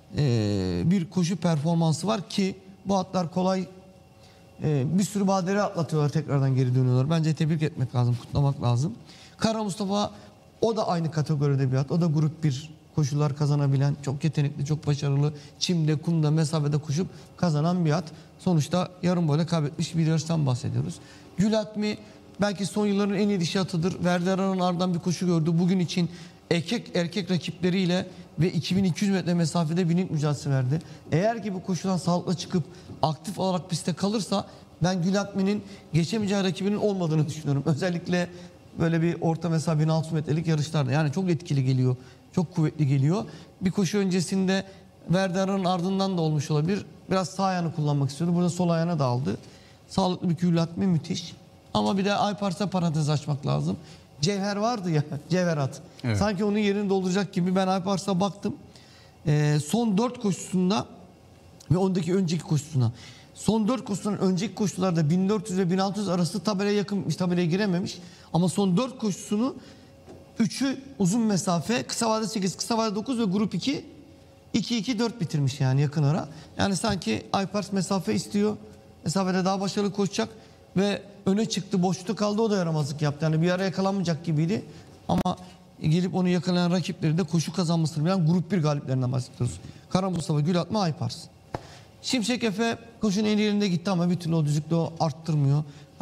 e, bir koşu performansı var ki bu atlar kolay e, bir sürü badire atlatıyorlar, tekrardan geri dönüyorlar. Bence tebrik etmek lazım, kutlamak lazım. Kara Mustafa o da aynı kategoride bir at. O da grup bir koşular kazanabilen, çok yetenekli, çok başarılı, çimde, kumda, mesafede koşup kazanan bir at. Sonuçta yarım boyla kaybetmiş bir yarıştan bahsediyoruz. Gülatmi belki son yılların en iyi dişi atıdır. Verderan'ın ardından bir koşu gördü. Bugün için erkek erkek rakipleriyle ve iki bin iki yüz metre mesafede binik mücadelesi verdi. Eğer ki bu koşudan sağlıklı çıkıp aktif olarak pistte kalırsa ben Gülatmi'nin geçemeyeceği rakibinin olmadığını düşünüyorum. Özellikle böyle bir orta mesafe bin altı yüz metrelik yarışlarda. Yani çok etkili geliyor. Çok kuvvetli geliyor. Bir koşu öncesinde Verderan'ın ardından da olmuş olabilir. Biraz sağ ayağını kullanmak istiyordu. Burada sol ayağına da aldı. Sağlıklı bir Gülatmi müthiş. Ama bir de Aypars'a parantez açmak lazım. Cevher vardı ya, Cevherat. Evet. Sanki onun yerini dolduracak gibi ben Aypars'a baktım. Ee, son dört koşusunda ve ondaki önceki koşusuna. Son dört koşusundan önceki koşularda bin dört yüz ve bin altı yüz arası tabelaya yakınmış, tabelaya girememiş. Ama son dört koşusunu üçü uzun mesafe, kısa vade sekiz, kısa vade dokuz ve grup iki, iki iki dört bitirmiş yani yakın ara. Yani sanki Aypars mesafe istiyor. Mesafede daha başarılı koşacak ve öne çıktı, boşlukta kaldı, o da yaramazlık yaptı. Yani bir ara yakalanmayacak gibiydi. Ama gelip onu yakalayan rakipleri de koşu kazanmasını bilen grup bir galiplerinden bahsediyoruz. Kara Mustafa, Gülatmi, Aypars. Şimşek Efe koşunun en yerinde gitti ama bir türlü o düzlükte o arttırmıyor.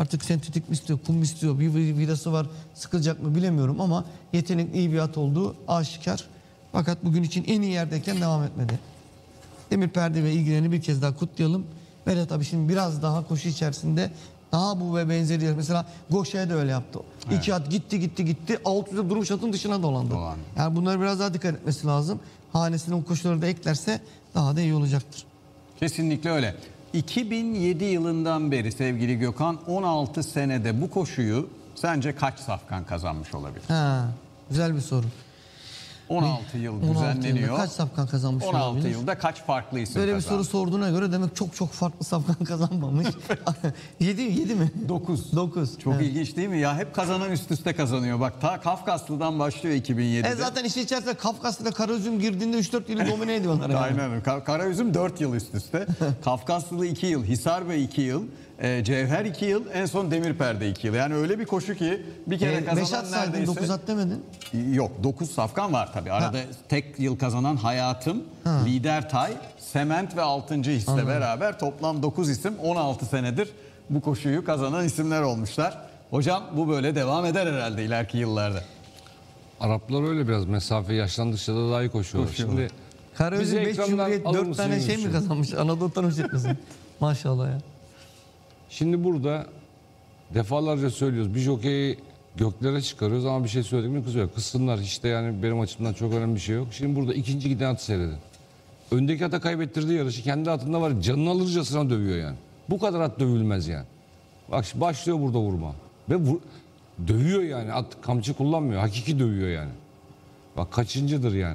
Artık sentetik mi istiyor, kum mu istiyor, bir vidası var, sıkılacak mı bilemiyorum ama yetenekli iyi bir at olduğu aşikar. Fakat bugün için en iyi yerdeyken devam etmedi. Demir Perde ve ilgilerini bir kez daha kutlayalım. Ve de tabii şimdi biraz daha koşu içerisinde daha bu ve benzeri, mesela Goşe'ye de öyle yaptı. Evet. İki at gitti gitti gitti alt yüzde durmuş atın dışına dolandı. Dolan. Yani bunları biraz daha dikkat etmesi lazım. Hanesine o koşuları da eklerse daha da iyi olacaktır. Kesinlikle öyle. iki bin yedi yılından beri sevgili Gökhan, on altı senede bu koşuyu sence kaç safkan kazanmış olabilir? Ha, güzel bir soru. on altı yıl on altı düzenleniyor. Yılda kaç safkan kazanmış on altı olabilir? yılda kaç farklı isim Böyle kazandı? bir soru sorduğuna göre demek çok çok farklı safkan kazanmamış. yedi yedi mi? dokuz. dokuz. Çok Evet. ilginç değil mi? Ya hep kazanan üst üste kazanıyor. Bak ta Kafkaslı'dan başlıyor iki bin yedide. E zaten işin içerisinde Kafkaslı'da Karaüzüm girdiğinde üç dört yılı domine ediyorlar. Yani. Aynen öyle. Ka- Karaüzüm dört yıl üst üste. Kafkaslılı iki yıl, Hisar Bey iki yıl, e, Cevher iki yıl, en son Demir Perde iki yıl. Yani öyle bir koşu ki bir kere E, beş kazanan at saydın, neredeyse... dokuz at demedin. Yok, dokuz safkan var tabii. Arada ha. tek yıl kazanan Hayatım, ha. Lider Tay, Sement ve altıncı hisse Anladım. beraber toplam dokuz isim on altı senedir bu koşuyu kazanan isimler olmuşlar. Hocam bu böyle devam eder herhalde ileriki yıllarda. Araplar öyle biraz mesafe yaşlandıkça da daha iyi koşuyorlar. Koşuyorlar. Şimdi Karaüzüm beş Cumhuriyet dört tane şey mi kazanmış? Anadolu'dan hoşetmesin. Maşallah ya. Şimdi burada defalarca söylüyoruz. Bir jokeyi göklere çıkarıyoruz ama bir şey söyledik mi kızıyor. Kızsınlar işte, yani benim açımdan çok önemli bir şey yok. Şimdi burada ikinci giden atı seyredin. Öndeki ata kaybettirdiği yarışı kendi atında var, canını alırcasına dövüyor yani. Bu kadar at dövülmez yani. Bak şimdi başlıyor burada vurma. Ve vur, dövüyor yani, at kamçı kullanmıyor. Hakiki dövüyor yani. Bak kaçıncıdır yani.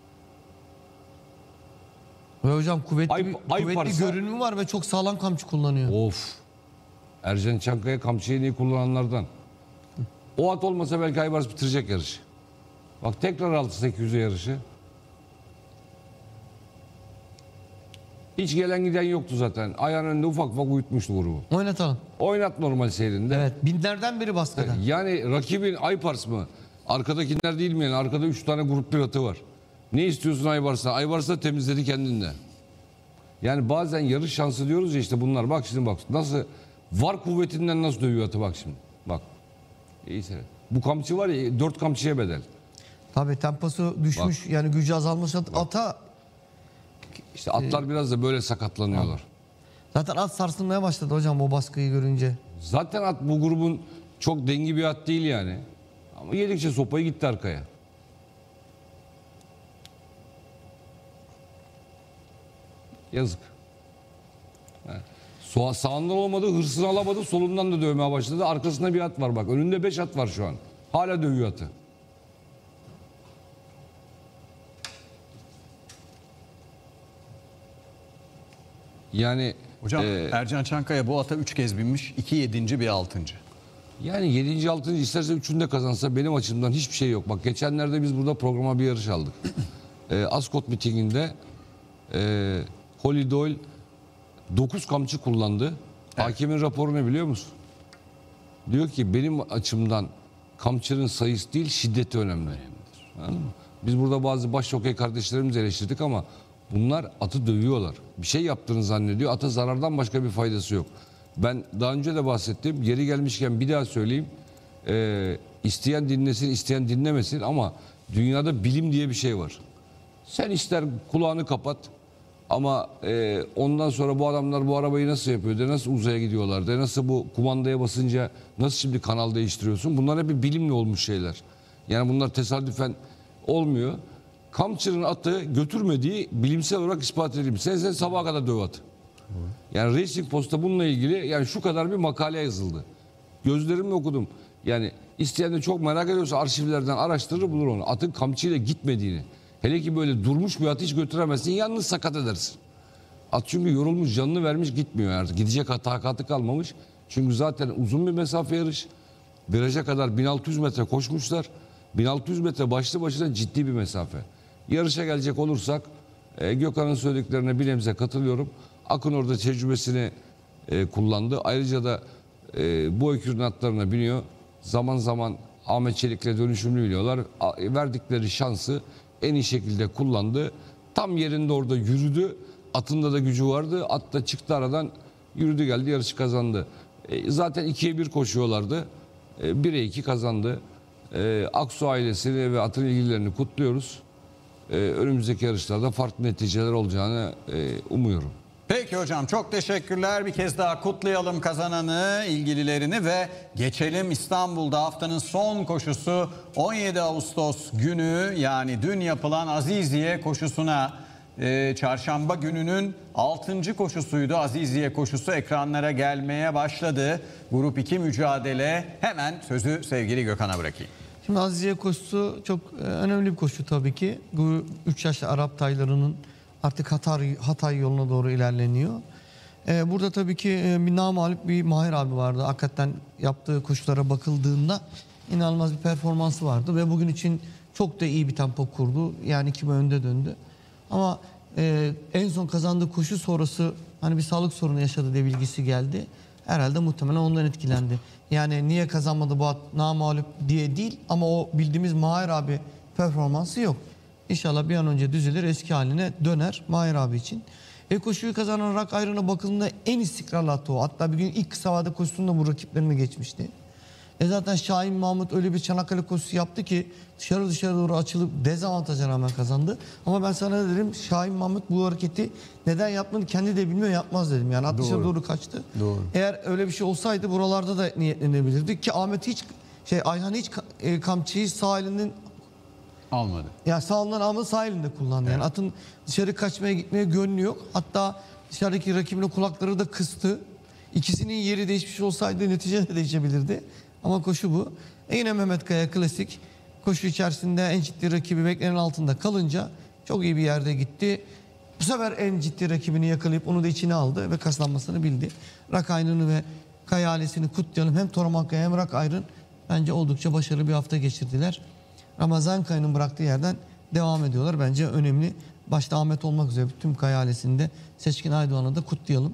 Ve hocam kuvvetli, Ay, bir, ay kuvvetli parsa, görünümü var ve çok sağlam kamçı kullanıyor. Of. Ercan Çankaya kamçıyı en iyi kullananlardan. O at olmasa belki Aybars bitirecek yarışı. Bak tekrar altı sekiz yüze yarışı. Hiç gelen giden yoktu zaten. Ayağın önünde ufak ufak uyutmuştu grubu. Oynatalım. Oynat normal seyrinde. Evet, binlerden biri baskıda. Yani rakibin Aybars mı? Arkadakiler değil mi yani? Arkada üç tane grup bir atı var. Ne istiyorsun Aybars'a? Aybars da temizledi kendinden. Yani bazen yarış şansı diyoruz ya, işte bunlar. Bak şimdi bak nasıl, var kuvvetinden nasıl dövüyor atı, bak şimdi. Bak. İyi seyret. Bu kamçı var ya, dört kamçıya bedel. Tabii temposu düşmüş, bak. Yani gücü azalmış at, ata. İşte atlar e, biraz da böyle sakatlanıyorlar. Zaten at sarsılmaya başladı hocam o baskıyı görünce. Zaten at bu grubun çok dengi bir at değil yani. Ama yedikçe sopayı gitti arkaya. Yazık. Evet. Sağından olmadı, hırsını alamadı, solundan da dövmeye başladı. Arkasında bir at var bak. Önünde beş at var şu an. Hala dövüyor atı. Yani hocam e, Ercan Çankaya bu ata üç kez binmiş. iki yedinci bir altıncı. Yani yedinci altıncı isterse üçünde kazansa benim açımdan hiçbir şey yok. Bak geçenlerde biz burada programa bir yarış aldık. e, Ascot mitinginde e, Holly Doyle dokuz kamçı kullandı. Evet. Hakimin raporu ne biliyor musun? Diyor ki benim açımdan kamçının sayısı değil, şiddeti önemli. Biz burada bazı baş jokey kardeşlerimizi eleştirdik ama bunlar atı dövüyorlar. Bir şey yaptığını zannediyor. Ata zarardan başka bir faydası yok. Ben daha önce de bahsettim. Yeri gelmişken bir daha söyleyeyim. Ee, isteyen dinlesin, isteyen dinlemesin ama dünyada bilim diye bir şey var. Sen ister kulağını kapat ama e, ondan sonra bu adamlar bu arabayı nasıl yapıyor de, nasıl uzaya gidiyorlar de, nasıl bu kumandaya basınca nasıl şimdi kanal değiştiriyorsun. Bunlar hep bir bilimle olmuş şeyler. Yani bunlar tesadüfen olmuyor. Kamçının atı götürmediği bilimsel olarak ispat edilmiş. Sen sen sabaha kadar döv atı. Yani Racing Post'ta bununla ilgili yani şu kadar bir makale yazıldı. Gözlerimle okudum. Yani isteyen de çok merak ediyorsa arşivlerden araştırır bulur onu. Atın kamçıyla gitmediğini. Hele ki böyle durmuş bir atı hiç götüremezsin. Yalnız sakat edersin. At çünkü yorulmuş, canını vermiş, gitmiyor artık. Gidecek takatı kalmamış. Çünkü zaten uzun bir mesafe yarış. Viraja kadar bin altı yüz metre koşmuşlar. bin altı yüz metre başlı başına ciddi bir mesafe. Yarışa gelecek olursak e, Gökhan'ın söylediklerine bir nebze katılıyorum. Akın orada tecrübesini e, kullandı. Ayrıca da e, bu ökürün atlarına biniyor. Zaman zaman Ahmet Çelik'le dönüşümlü biliyorlar. A, verdikleri şansı en iyi şekilde kullandı. Tam yerinde orada yürüdü. Atında da gücü vardı. At da çıktı aradan, yürüdü geldi, yarışı kazandı. E, zaten ikiye bir koşuyorlardı. E, bire iki kazandı. E, Aksu ailesini ve atın ilgilerini kutluyoruz. E, önümüzdeki yarışlarda farklı neticeler olacağını e, umuyorum. Peki hocam, çok teşekkürler. Bir kez daha kutlayalım kazananı, ilgililerini ve geçelim İstanbul'da haftanın son koşusu on yedi Ağustos günü, yani dün yapılan Aziziye koşusuna. Ee, çarşamba gününün altıncı koşusuydu. Aziziye koşusu ekranlara gelmeye başladı. Grup iki mücadele. Hemen sözü sevgili Gökhan'a bırakayım. Şimdi Aziziye koşusu çok e, önemli bir koşu tabii ki. Bu üç yaşlı Arap taylarının artık Hatay, Hatay yoluna doğru ilerleniyor. E, burada tabii ki e, bir namağlup bir Mahir abi vardı. Hakikaten yaptığı koşulara bakıldığında inanılmaz bir performansı vardı. Ve bugün için çok da iyi bir tempo kurdu. Yani iki boy önde döndü. Ama e, en son kazandığı koşu sonrası hani bir sağlık sorunu yaşadı diye bilgisi geldi. Herhalde muhtemelen ondan etkilendi. Yani niye kazanmadı bu at namağlup diye değil, ama o bildiğimiz Mahir abi performansı yok. İnşallah bir an önce düzelir, eski haline döner Mahir abi için. E koşuyu kazanan Rak Ayrın'a bakıldığında en istikrarlı atı o. Hatta bir gün ilk kısa vade koşusunda bu rakiplerini geçmişti. E zaten Şahin Mahmut öyle bir Çanakkale koşusu yaptı ki dışarı dışarı doğru açılıp dezavantaja rağmen kazandı. Ama ben sana dedim, Şahin Mahmut bu hareketi neden yaptığını kendi de bilmiyor, yapmaz dedim. Yani at dışarı doğru kaçtı. Doğru. Eğer öyle bir şey olsaydı buralarda da niyetlenebilirdi ki Ahmet hiç şey Ayhan hiç e, kamçıyı sağ elinin Almadı. yani sağından almadı, sağ elinde kullandı. Yani atın dışarı kaçmaya gitmeye gönlü yok. Hatta dışarıdaki rakibine kulakları da kıstı. İkisinin yeri değişmiş olsaydı netice de değişebilirdi. Ama koşu bu. E yine Mehmet Kaya klasik. Koşu içerisinde en ciddi rakibi beklenenin altında kalınca çok iyi bir yerde gitti. Bu sefer en ciddi rakibini yakalayıp onu da içine aldı ve kazanmasını bildi. Rak Ayrın'ı ve Kaya ailesini kutlayalım. Hem Toraman Kaya hem Rak Ayrın bence oldukça başarılı bir hafta geçirdiler. Ramazan Kaya'nın bıraktığı yerden devam ediyorlar. Bence önemli. Başta Ahmet olmak üzere tüm Kaya ailesinde Seçkin Aydoğan'ı da kutlayalım.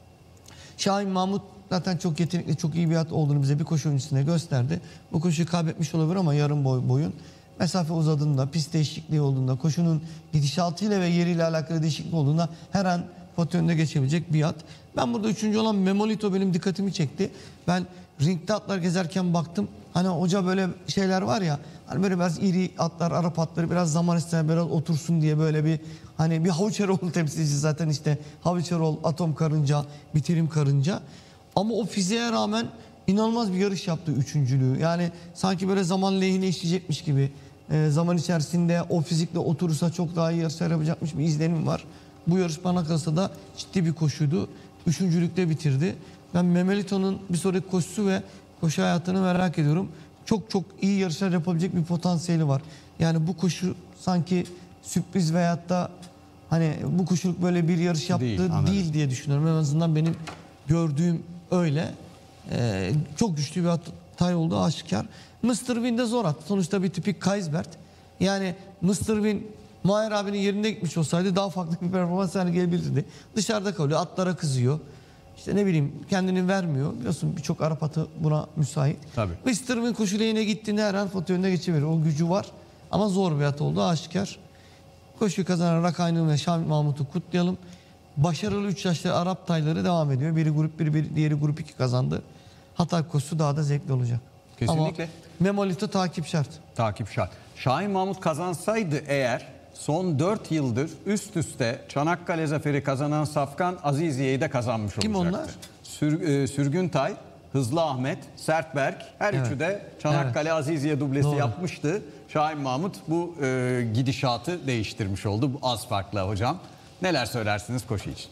Şahin Mahmut zaten çok yetenekli, çok iyi bir at olduğunu bize bir koşu öncesinde gösterdi. Bu koşuyu kaybetmiş olabilir ama yarım boy boyun. Mesafe uzadığında, pist değişikliği olduğunda, koşunun gidişatıyla ve yeriyle alakalı değişiklik olduğunda her an foto önüne geçebilecek bir at. Ben burada üçüncü olan Memolito benim dikkatimi çekti. Ben ringde atlar gezerken baktım. Hani hoca böyle şeyler var ya, hani böyle biraz iri atlar, Arap atları biraz zaman ister, biraz otursun diye böyle bir hani bir Havuç Erol temsilcisi zaten işte Havuç Erol, Atom Karınca, Bitirim Karınca. Ama o fiziğe rağmen inanılmaz bir yarış yaptı üçüncülüğü. Yani sanki böyle zaman lehine işleyecekmiş gibi. E, zaman içerisinde o fizikle oturursa çok daha iyi yarışlar yapacakmış bir izlenim var. Bu yarış bana kalırsa da ciddi bir koşuydu. Üçüncülükte bitirdi. Ben Memelito'nun bir sonraki koşusu ve koşu hayatını merak ediyorum. Çok çok iyi yarışlar yapabilecek bir potansiyeli var. Yani bu koşu sanki sürpriz veyahut da hani bu koşuluk böyle bir yarış yaptığı Değil, değil, anladım. diye düşünüyorum. En azından benim gördüğüm öyle. Ee, çok güçlü bir atay olduğu aşikar. mister Win de zor at. Sonuçta bir tipik Kaisbert. Yani mister Win Mahir abinin yerinde gitmiş olsaydı daha farklı bir performans haline gelebilirdi. Dışarıda kalıyor. Atlara kızıyor. İşte ne bileyim kendini vermiyor. Biliyorsun birçok Arap atı buna müsait. Tabii. mister Win koşu lehine gittiğinde her an foto önüne geçebilir. O gücü var. Ama zor bir at olduğu aşikar. Koşuyu kazanan Rak Ayrın ve Şamil Mahmut'u kutlayalım. Başarılı üç yaşlı Arap tayları devam ediyor. Biri grup bir, bir diğeri grup iki kazandı. Hatay koşusu daha da zevkli olacak. Kesinlikle. Ama Memolito takip şart. Takip şart. Şahin Mahmut kazansaydı eğer, son dört yıldır üst üste Çanakkale zaferi kazanan Safkan Aziziye'yi de kazanmış Kim olacaktı. onlar? Sür, e, Sürgüntay, Hızlı Ahmet, Sertberk, her Evet. üçü de Çanakkale Aziziye dublesi Doğru. yapmıştı. Şahin Mahmut bu e, gidişatı değiştirmiş oldu. Bu az farklı hocam. Neler söylersiniz koşu için?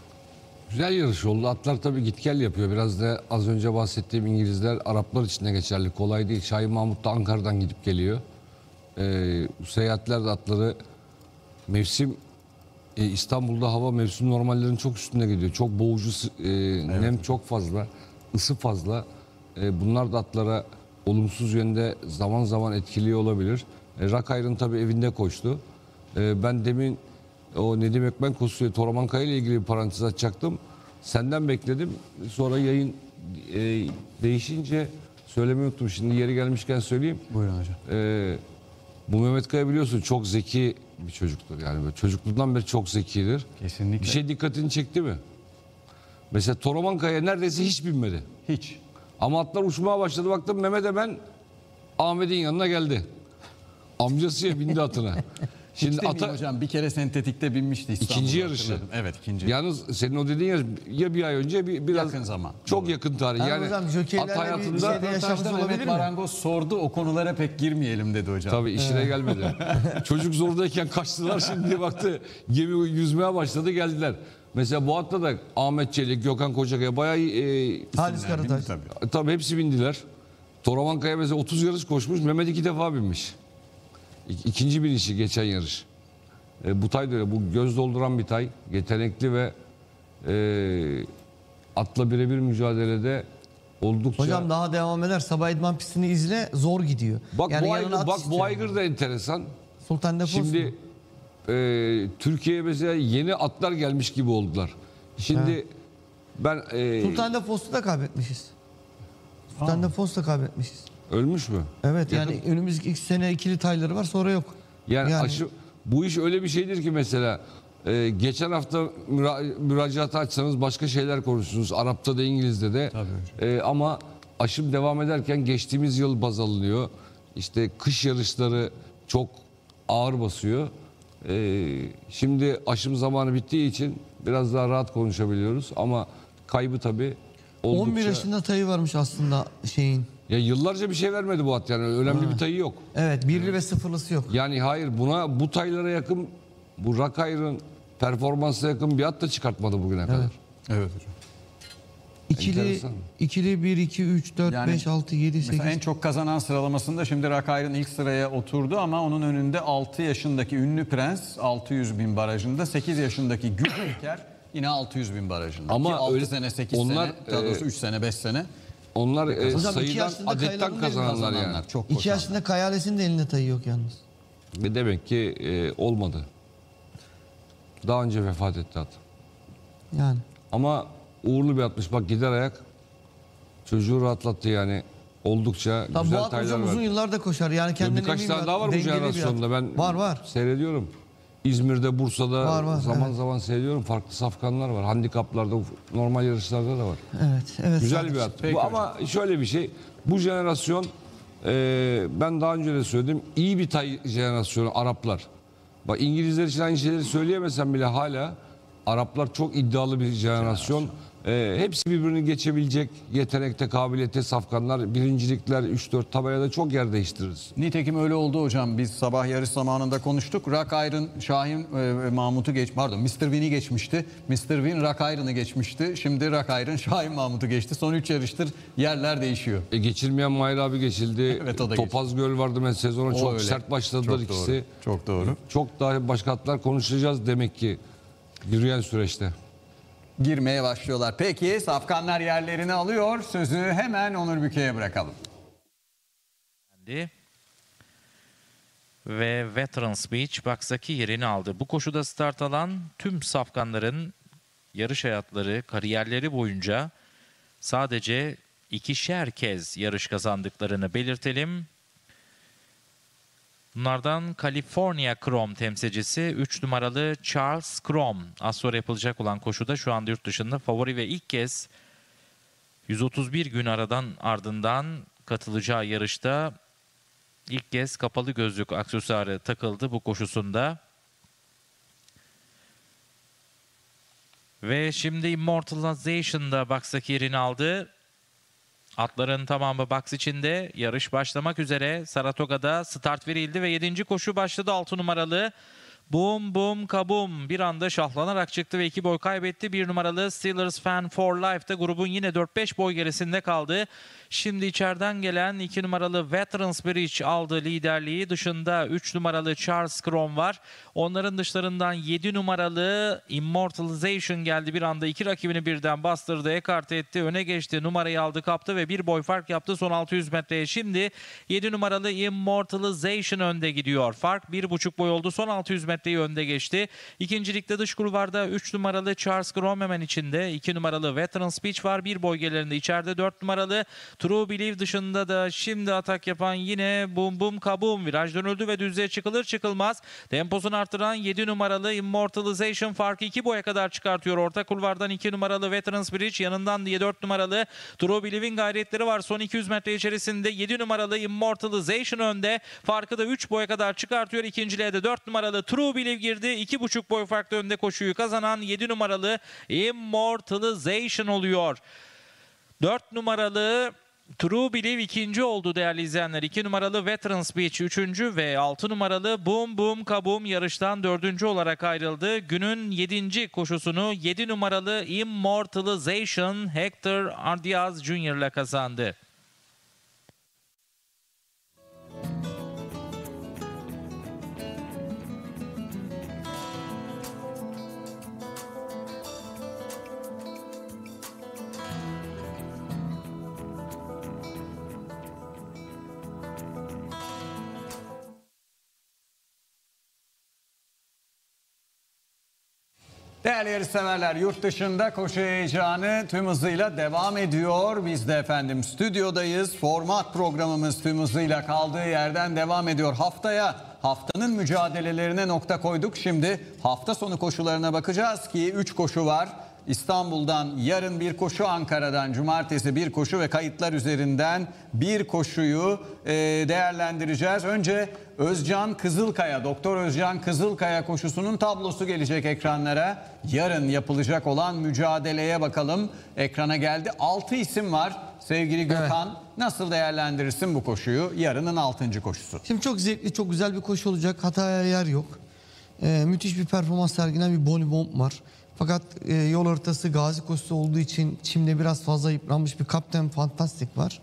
Güzel yarış oldu. Atlar tabii git gel yapıyor. Biraz da az önce bahsettiğim İngilizler Araplar için de geçerli. Kolay değil. Şahin Mahmut da Ankara'dan gidip geliyor. Ee, bu seyahatler de atları mevsim e, İstanbul'da hava mevsim normallerin çok üstünde gidiyor. Çok boğucu, e, nem çok fazla, ısı fazla. E, bunlar da atlara olumsuz yönde zaman zaman etkiliyor olabilir. E, Rak Ayrın tabii evinde koştu. E, ben demin o Nedim Ekmen koşusu Toraman Kaya ile ilgili bir parantez açacaktım. Senden bekledim. Sonra yayın e, değişince söylemeyi unuttum. Şimdi yeri gelmişken söyleyeyim. Buyurun hocam. E, bu Mehmet Kaya biliyorsun çok zeki bir çocuktur. Yani böyle çocukluğundan beri çok zekidir. Kesinlikle. Bir şey dikkatini çekti mi? Mesela Toromanka'ya neredeyse hiç binmedi. Hiç. Ama atlar uçmaya başladı. Baktım Mehmet hemen Ahmet'in yanına geldi. Amcasıya bindi atına. Şimdi Şimdi ata hocam bir kere sentetikte binmişti İstanbul'da. İkinci yarışı. hatırladım. Evet ikinci. yalnız senin o dediğin yer ya bir ay önce bir biraz Yakın zaman. çok Doğru. yakın tarih. Yani Yani hocam, jokeylerle at bir hayatında şeyde yaşamış Röportajda olabilir Mehmet mi? Marangoz sordu, o konulara pek girmeyelim dedi hocam. tabii işine gelmedi. Çocuk zordayken kaçtılar, şimdi baktı gemi yüzmeye başladı, geldiler. Mesela bu atta da Ahmet Çelik, Gökhan Kocakaya bayağı e, Halis Karataş. Tabii. tabii hepsi bindiler. Toravanka'ya mesela otuz yarış koşmuş. Mehmet iki defa binmiş. İk, ikinci binişi geçen yarış. E, bu tay da öyle. Bu göz dolduran bir tay. Yetenekli ve e, atla birebir mücadelede oldukça... Hocam daha devam eder. Sabah idman pistini izle, zor gidiyor. Bak yani bu yanına aygır, at bak istiyor. bu aygır da enteresan. Sultan Defos Şimdi mu? e, Türkiye'ye mesela yeni atlar gelmiş gibi oldular. Şimdi ben e, Sultan Defos'u da kaybetmişiz. Sultan Defos'u da kaybetmişiz. ölmüş mü? Evet yani önümüzdeki iki sene ikili tayları var, sonra yok. Yani, Yani- aşı, bu iş öyle bir şeydir ki mesela e, geçen hafta müra, müracaat açsanız başka şeyler konuşursunuz. Arap'ta da İngiliz'de de. E, ama aşım devam ederken geçtiğimiz yıl baz alınıyor. İşte kış yarışları çok ağır basıyor. E, şimdi aşım zamanı bittiği için biraz daha rahat konuşabiliyoruz ama kaybı tabii oldukça... on bir yaşında tayı varmış aslında şeyin. Ya yıllarca bir şey vermedi bu at, yani önemli bir tayı yok. Evet, birli ve sıfırlısı yok. Yani hayır, buna bu taylara yakın, bu Rakayr'ın performansına yakın bir at da çıkartmadı bugüne kadar. Evet hocam. İkili, Enteresan. ikili bir, iki, üç, dört, Yani beş, altı, yedi, Mesela en sekiz. çok kazanan sıralamasında şimdi Rakayr'ın ilk sıraya oturdu ama onun önünde altı yaşındaki Ünlü Prens altı yüz bin barajında, sekiz yaşındaki Gül Peker yine altı yüz bin barajında. Ama Ki altı öyle- sene, sekiz onlar, sene, daha doğrusu e, üç sene, beş sene. Onlar e, Hocam iki sayıdan, yaşında adetten kayıların kazananlar elinde yani. Çok iki koşanlar. yaşında Kayales'in de elinde tayı yok yalnız. Ve demek ki e, olmadı. Daha önce vefat etti at. Yani. Ama uğurlu bir atmış. Bak gider ayak çocuğu rahatlattı yani. Oldukça Tabii bu güzel at taylar hocam var. uzun yıllarda koşar. Yani Ya kendine birkaç emin tane bir daha at, var bu dengeli bir at. jenerasyonda. Ben Var var. seyrediyorum. İzmir'de, Bursa'da Var, var, zaman evet. zaman seyrediyorum. Farklı safkanlar var. Handikaplarda, normal yarışlarda da var. Evet, evet. Güzel Sadık. bir at. Peki Bu, hocam. ama şöyle bir şey. Bu jenerasyon e, ben daha önce de söyledim. İyi bir tay jenerasyonu Araplar. Bak İngilizler için aynı şeyleri söyleyemesem bile hala Araplar çok iddialı bir jenerasyon. E, hepsi birbirini geçebilecek yetenekte, kabiliyette safkanlar. Birincilikler üç dört tabelada çok yer değiştiririz. Nitekim öyle oldu hocam. Biz sabah yarış zamanında konuştuk. Rakayr'ın Şahin e, Mahmut'u geç, pardon mister Win'i geçmişti. mister Win Rakayr'ını geçmişti. Şimdi Rakayr'ın Şahin Mahmut'u geçti. Son üç yarıştır yerler değişiyor. E, geçilmeyen Mahir abi geçildi. Evet, o da Topaz Göl vardı mesela, sezona O çok öyle. sert başladılar Çok ikisi. doğru, çok doğru. Çok daha başka atlar konuşacağız demek ki yürüyen süreçte. Girmeye başlıyorlar. Peki safkanlar yerlerini alıyor. Sözü hemen Onur Büke'ye bırakalım. Ve Veterans Beach box'taki yerini aldı. Bu koşuda start alan tüm safkanların yarış hayatları, kariyerleri boyunca sadece ikişer kez yarış kazandıklarını belirtelim. Bunlardan California Chrome temsilcisi üç numaralı Charles Chrome. Az sonra yapılacak olan koşuda şu anda yurt dışında favori ve ilk kez yüz otuz bir gün aradan ardından katılacağı yarışta ilk kez kapalı gözlük aksesuarı takıldı bu koşusunda. Ve şimdi Immortalization'da box'taki yerini aldı. Atların tamamı box içinde. Yarış başlamak üzere. Saratoga'da start verildi ve yedinci koşu başladı. altı numaralı Boom Boom Kaboom bir anda şahlanarak çıktı ve iki boy kaybetti. bir numaralı Steelers Fan for Life'da grubun yine dört beş boy gerisinde kaldı. Şimdi içeriden gelen iki numaralı Veterans Bridge aldı liderliği. Dışında üç numaralı Charles Chrome var. Onların dışlarından yedi numaralı Immortalization geldi. Bir anda iki rakibini birden bastırdı. Ekarte etti. Öne geçti. Numarayı aldı, kaptı ve bir boy fark yaptı son altı yüz metreye. Şimdi yedi numaralı Immortalization önde gidiyor. Fark bir buçuk boy oldu. Son altı yüz metre metreyi önde geçti. İkincilikte dış kulvarda üç numaralı Charles Gromemen içinde, iki numaralı Veteran Speech var. Bir boy gerilerinde içeride dört numaralı True Believe dışında da şimdi atak yapan yine Bum Bum Kabum. Viraj dönüldü ve düzlüğe çıkılır çıkılmaz temposunu artıran yedi numaralı Immortalization farkı iki boya kadar çıkartıyor. Orta kulvardan iki numaralı Veterans Bridge, yanından diye dört numaralı True Believe'in gayretleri var. Son iki yüz metre içerisinde yedi numaralı Immortalization önde. Farkı da üç boya kadar çıkartıyor. İkinciliğe de dört numaralı True Believe girdi. iki buçuk boy farklı önde koşuyu kazanan yedi numaralı Immortalization oluyor. dört numaralı True Believe ikinci oldu değerli izleyenler. iki numaralı Veteran Speech üçüncü ve altı numaralı Boom Boom Kabum yarıştan dördüncü olarak ayrıldı. Günün yedinci koşusunu yedi numaralı Immortalization Hector Ardiaz Junior ile kazandı. Değerli yarışseverler, yurt dışında koşu heyecanı tüm hızıyla devam ediyor. Biz de efendim stüdyodayız. Format programımız tüm hızıyla kaldığı yerden devam ediyor. Haftaya haftanın mücadelelerine nokta koyduk. Şimdi hafta sonu koşularına bakacağız ki üç koşu var. İstanbul'dan yarın bir koşu, Ankara'dan cumartesi bir koşu ve kayıtlar üzerinden bir koşuyu e, değerlendireceğiz. Önce Özcan Kızılkaya, Doktor Özcan Kızılkaya koşusunun tablosu gelecek ekranlara. Yarın yapılacak olan mücadeleye bakalım. Ekrana geldi. altı isim var. Sevgili Gökhan, evet, nasıl değerlendirirsin bu koşuyu? Yarının altıncı koşusu. Şimdi çok zevkli, çok güzel bir koşu olacak. Hataya yer yok. Ee, müthiş bir performans sergilenen bir Bonnie Bomb var. Fakat e, yol haritası Gazi koşusu olduğu için çimde biraz fazla yıpranmış bir Captain Fantastic var.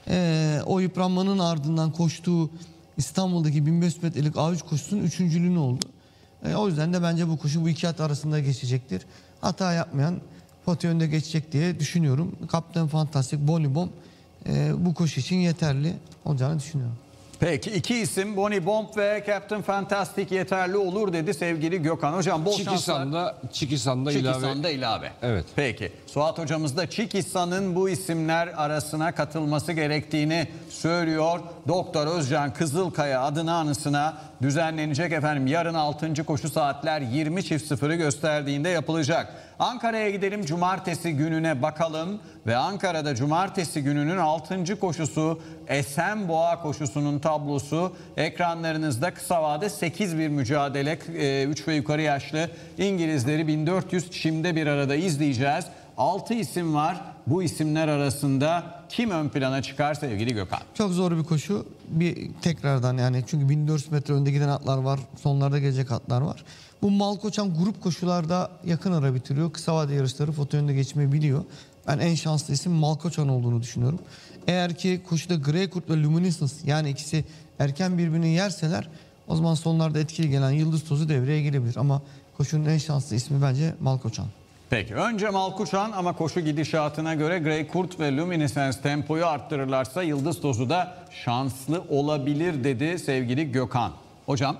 E, o yıpranmanın ardından koştuğu İstanbul'daki bin beş yüz metrelik A üç koşusunun üçüncülüğünü oldu. E, o yüzden de bence bu koşu bu iki at arasında geçecektir. Hata yapmayan poti önde geçecek diye düşünüyorum. Captain Fantastic, Bonnie Bomb e, bu koşu için yeterli olacağını düşünüyorum. Peki iki isim Bonnie Bomb ve Captain Fantastic yeterli olur dedi sevgili Gökhan. Hocam bol şanslar. Çikisan'da, Çikisan'da ilave. Çikisan'da ilave. Evet. Peki Suat hocamız da Çikisan'ın bu isimler arasına katılması gerektiğini söylüyor. Doktor Özcan Kızılkaya adına anısına düzenlenecek efendim. Yarın altıncı koşu saatler yirmi sıfırı gösterdiğinde yapılacak. Ankara'ya gidelim, cumartesi gününe bakalım ve Ankara'da cumartesi gününün altıncı koşusu Esenboğa koşusunun tablosu ekranlarınızda. Kısa vade sekiz bir mücadele, üç ve yukarı yaşlı İngilizleri bin dört yüz çimde bir arada izleyeceğiz. altı isim var. Bu isimler arasında kim ön plana çıkar sevgili Gökhan? Çok zor bir koşu. Bir tekrardan yani çünkü bin dört yüz metre önde giden atlar var. Sonlarda gelecek atlar var. Bu Malkoçan grup koşularda yakın ara bitiriyor. Kısa vade yarışları foto önde geçmeyi biliyor. Ben en şanslı isim Malkoçan olduğunu düşünüyorum. Eğer ki koşuda Greycourt ve Luminescence yani ikisi erken birbirini yerseler o zaman sonlarda etkili gelen Yıldız Tozu devreye girebilir. Ama koşunun en şanslı ismi bence Malkoçan. Peki önce Malkoçan ama koşu gidişatına göre Greycourt ve Luminescence tempoyu arttırırlarsa Yıldız Tozu da şanslı olabilir dedi sevgili Gökhan. Hocam?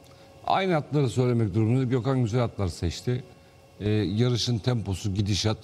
Aynı atları söylemek durumundayız. Gökhan güzel atlar seçti. Ee, yarışın temposu, gidişat.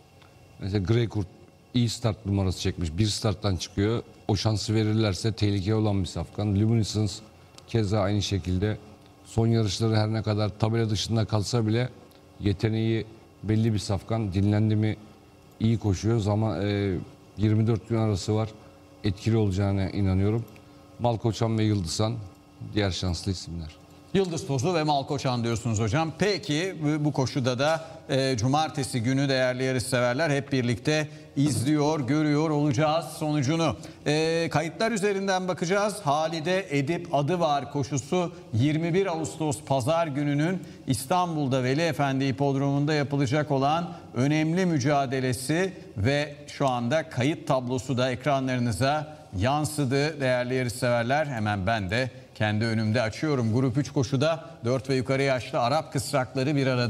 Mesela Greycourt iyi start numarası çekmiş. Bir starttan çıkıyor. O şansı verirlerse tehlike olan bir safkan. Luminescence keza aynı şekilde. Son yarışları her ne kadar tabela dışında kalsa bile yeteneği belli bir safkan. Dinlendi mi iyi koşuyor. Zaman e, yirmi dört gün arası var. Etkili olacağına inanıyorum. Malkoçan ve Yıldızhan diğer şanslı isimler. Yıldız Tozu ve Malkoçan diyorsunuz hocam. Peki bu koşuda da e, cumartesi günü değerli yarışseverler hep birlikte izliyor, görüyor olacağız sonucunu. E, kayıtlar üzerinden bakacağız. Halide Edip adı var koşusu yirmi bir Ağustos Pazar gününün İstanbul'da Veli Efendi Hipodromu'nda yapılacak olan önemli mücadelesi ve şu anda kayıt tablosu da ekranlarınıza yansıdı değerli yarışseverler. Hemen ben de kendi önümde açıyorum. Grup üç koşuda dört ve yukarı yaşlı Arap kısrakları bir arada.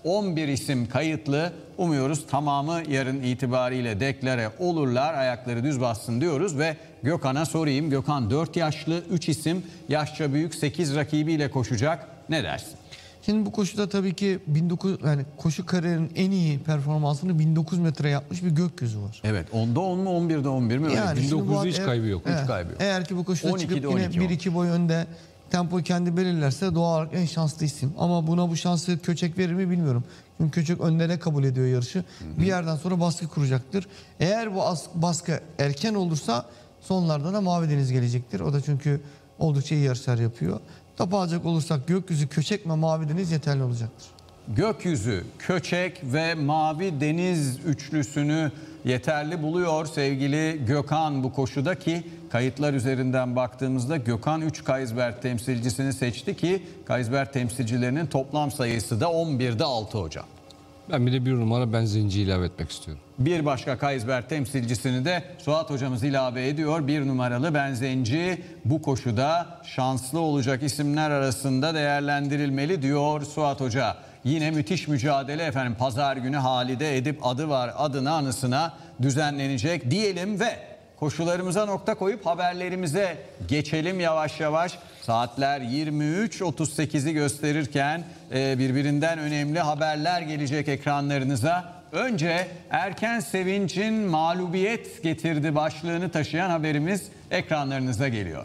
on bir isim kayıtlı. Umuyoruz tamamı yarın itibariyle deklare olurlar. Ayakları düz bassın diyoruz ve Gökhan'a sorayım. Gökhan dört yaşlı, üç isim yaşça büyük, sekiz rakibiyle koşacak. Ne dersin? Şimdi bu koşuda tabii ki bin dokuz yani koşu kariyerinin en iyi performansını bin dokuz yüz metre yapmış bir Gökyüzü var. Evet, onda on mu on birde on bir mi? Öyle Yani bir- şimdi bu bin dokuz yüz at- hiç eğer- kaybı yok. Hiç Evet. kaybı yok. Eğer ki bu koşuda on ikide çıkıp yine on iki bir oldu. iki boy önde tempoyu kendi belirlerse doğal olarak en şanslı isim. Ama buna bu şansı Köçek verir mi bilmiyorum. Çünkü Köçek önlere kabul ediyor yarışı. Bir yerden sonra baskı kuracaktır. Eğer bu as- baskı erken olursa sonlarda da Mavi Deniz gelecektir. O da çünkü oldukça iyi yarışlar yapıyor. Topu alacak olursak Gökyüzü, Köçek ve Mavi Deniz yeterli olacaktır. Gökyüzü, Köçek ve Mavi Deniz üçlüsünü yeterli buluyor sevgili Gökhan bu koşuda ki kayıtlar üzerinden baktığımızda Gökhan üç Kaysberg temsilcisini seçti ki Kaysberg temsilcilerinin toplam sayısı da on birde altı hocam. Ben bir de bir numara benzinci ilave etmek istiyorum. Bir başka Kaysberg temsilcisini de Suat hocamız ilave ediyor. Bir numaralı benzenci bu koşuda şanslı olacak isimler arasında değerlendirilmeli diyor Suat Hoca. Yine müthiş mücadele efendim pazar günü Halide Edip adı var adına anısına düzenlenecek diyelim ve koşularımıza nokta koyup haberlerimize geçelim yavaş yavaş. Saatler yirmi üç otuz sekizi gösterirken e, birbirinden önemli haberler gelecek ekranlarınıza. Önce erken sevincin mağlubiyet getirdi başlığını taşıyan haberimiz ekranlarınıza geliyor.